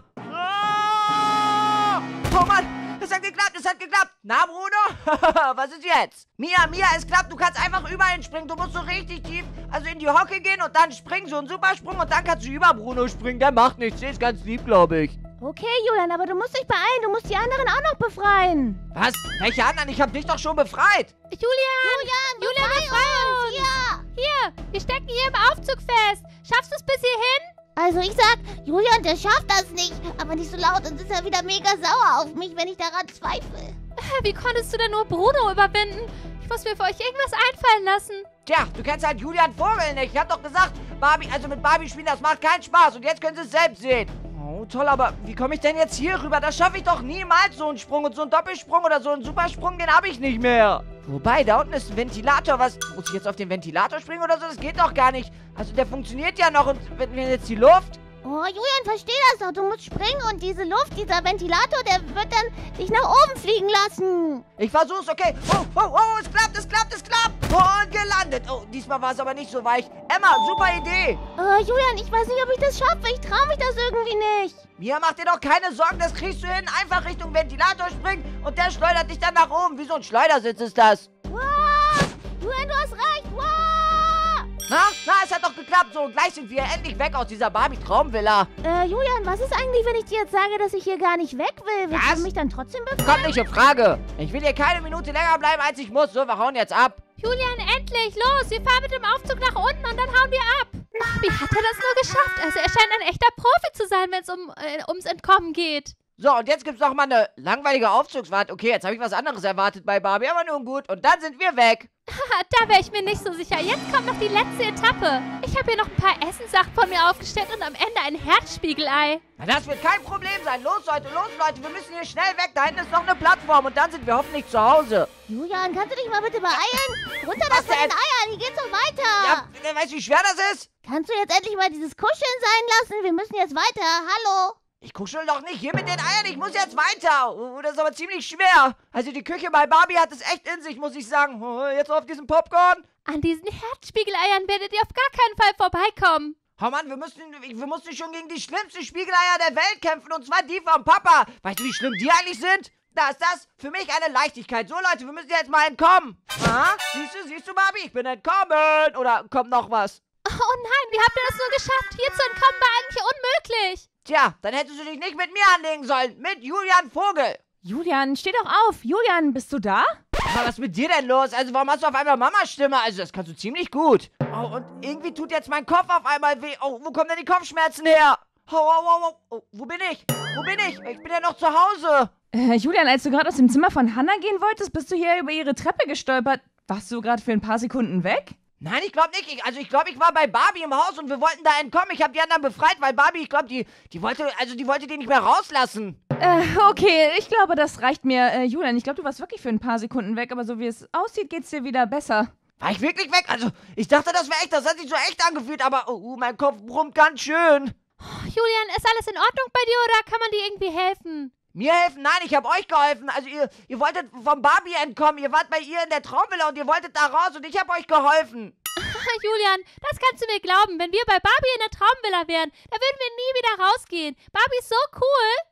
Oh Mann, es hat geklappt, es hat geklappt. Na, Bruno? Was ist jetzt? Mia, Mia, es klappt. Du kannst einfach überall springen. Du musst so richtig tief, also in die Hocke gehen und dann springen. So ein Supersprung und dann kannst du über Bruno springen. Der macht nichts. Der ist ganz lieb, glaube ich. Okay, Julian, aber du musst dich beeilen. Du musst die anderen auch noch befreien. Was? Welche anderen? Ich habe dich doch schon befreit. Julian! Julian, Julian, befrei befrei uns. Ja. Hier, wir stecken hier im Aufzug fest. Schaffst du es bis hierhin? Also ich sag, Julian, der schafft das nicht. Aber nicht so laut, sonst ist er wieder mega sauer auf mich, wenn ich daran zweifle. Wie konntest du denn nur Bruno überwinden? Ich muss mir für euch irgendwas einfallen lassen. Tja, du kennst halt Julian Vogel nicht. Ich hab doch gesagt, Barbie, also mit Barbie spielen, das macht keinen Spaß. Und jetzt können sie es selbst sehen. Oh, toll, aber wie komme ich denn jetzt hier rüber? Das schaffe ich doch niemals, so einen Sprung. Und so einen Doppelsprung oder so einen Supersprung, den habe ich nicht mehr. Wobei, da unten ist ein Ventilator. Was? Muss ich jetzt auf den Ventilator springen oder so? Das geht doch gar nicht. Also der funktioniert ja noch. Und wenn wir jetzt die Luft... Oh, Julian, versteh das doch. Du musst springen und diese Luft, dieser Ventilator, der wird dann dich nach oben fliegen lassen. Ich versuch's, okay. Oh, oh, oh, es klappt, es klappt, es klappt. Und gelandet. Oh, diesmal war es aber nicht so weich. Emma, super Idee. Oh, Julian, ich weiß nicht, ob ich das schaffe. Ich traue mich das irgendwie nicht. Mia, mach dir doch keine Sorgen, das kriegst du hin. Einfach Richtung Ventilator springen und der schleudert dich dann nach oben. Wie so ein Schleudersitz ist das. Wow. Julian, du hast recht. Wow. Na, na, es hat doch geklappt. So, gleich sind wir endlich weg aus dieser Barbie-Traumvilla. Äh, Julian, was ist eigentlich, wenn ich dir jetzt sage, dass ich hier gar nicht weg will? Willst Was? du mich dann trotzdem befreien? Kommt nicht in Frage. Ich will hier keine Minute länger bleiben, als ich muss. So, wir hauen jetzt ab. Julian, endlich! Los, wir fahren mit dem Aufzug nach unten und dann hauen wir ab. Wie hat er das nur geschafft? Also er scheint ein echter Profi zu sein, wenn es um, äh, ums Entkommen geht. So, und jetzt gibt's noch mal eine langweilige Aufzugsfahrt. Okay, jetzt habe ich was anderes erwartet bei Barbie, aber nun gut. Und dann sind wir weg. Haha, da wäre ich mir nicht so sicher. Jetzt kommt noch die letzte Etappe. Ich habe hier noch ein paar Essenssachen von mir aufgestellt und am Ende ein Herzspiegelei. Na, das wird kein Problem sein. Los, Leute, los, Leute. Wir müssen hier schnell weg. Da hinten ist noch eine Plattform und dann sind wir hoffentlich zu Hause. Julian, kannst du dich mal bitte beeilen? Runter das Was von den denn? Eiern, hier geht's noch weiter. Ja, weißt du, wie schwer das ist? Kannst du jetzt endlich mal dieses Kuscheln sein lassen? Wir müssen jetzt weiter. Hallo? Ich kuschel doch nicht hier mit den Eiern. Ich muss jetzt weiter. Oh, das ist aber ziemlich schwer. Also die Küche bei Barbie hat es echt in sich, muss ich sagen. Oh, jetzt auf diesem Popcorn. An diesen Herzspiegeleiern werdet ihr auf gar keinen Fall vorbeikommen. Oh Mann, wir mussten, wir mussten schon gegen die schlimmsten Spiegeleier der Welt kämpfen. Und zwar die vom Papa. Weißt du, wie schlimm die eigentlich sind? Da ist das für mich eine Leichtigkeit. So, Leute, wir müssen jetzt mal entkommen. Aha, siehst du, siehst du, Barbie? Ich bin entkommen. Oder kommt noch was? Oh nein, wie habt ihr das nur geschafft? Hier zu entkommen war eigentlich unmöglich. Tja, dann hättest du dich nicht mit mir anlegen sollen. Mit Julian Vogel. Julian, steh doch auf. Julian, bist du da? Aber was ist mit dir denn los? Also warum hast du auf einmal Mamas Stimme? Also das kannst du ziemlich gut. Oh, und irgendwie tut jetzt mein Kopf auf einmal weh. Oh, wo kommen denn die Kopfschmerzen her? Oh, oh, oh, oh. Oh, wo bin ich? Wo bin ich? Ich bin ja noch zu Hause. Äh, Julian, als du gerade aus dem Zimmer von Hannah gehen wolltest, bist du hier über ihre Treppe gestolpert. Warst du gerade für ein paar Sekunden weg? Nein, ich glaube nicht. Ich, also ich glaube, ich war bei Barbie im Haus und wir wollten da entkommen. Ich habe die anderen befreit, weil Barbie, ich glaube, die, die wollte, also die wollte die nicht mehr rauslassen. Äh, okay, ich glaube, das reicht mir. Äh, Julian, ich glaube, du warst wirklich für ein paar Sekunden weg, aber so wie es aussieht, geht's dir wieder besser. War ich wirklich weg? Also, ich dachte, das wäre echt, das hat sich so echt angefühlt, aber oh, mein Kopf brummt ganz schön. Oh, Julian, ist alles in Ordnung bei dir oder kann man dir irgendwie helfen? Mir helfen? Nein, ich habe euch geholfen. Also ihr, ihr wolltet vom Barbie entkommen. Ihr wart bei ihr in der Traumvilla und ihr wolltet da raus und ich habe euch geholfen. Julian, das kannst du mir glauben. Wenn wir bei Barbie in der Traumvilla wären, da würden wir nie wieder rausgehen. Barbie ist so cool.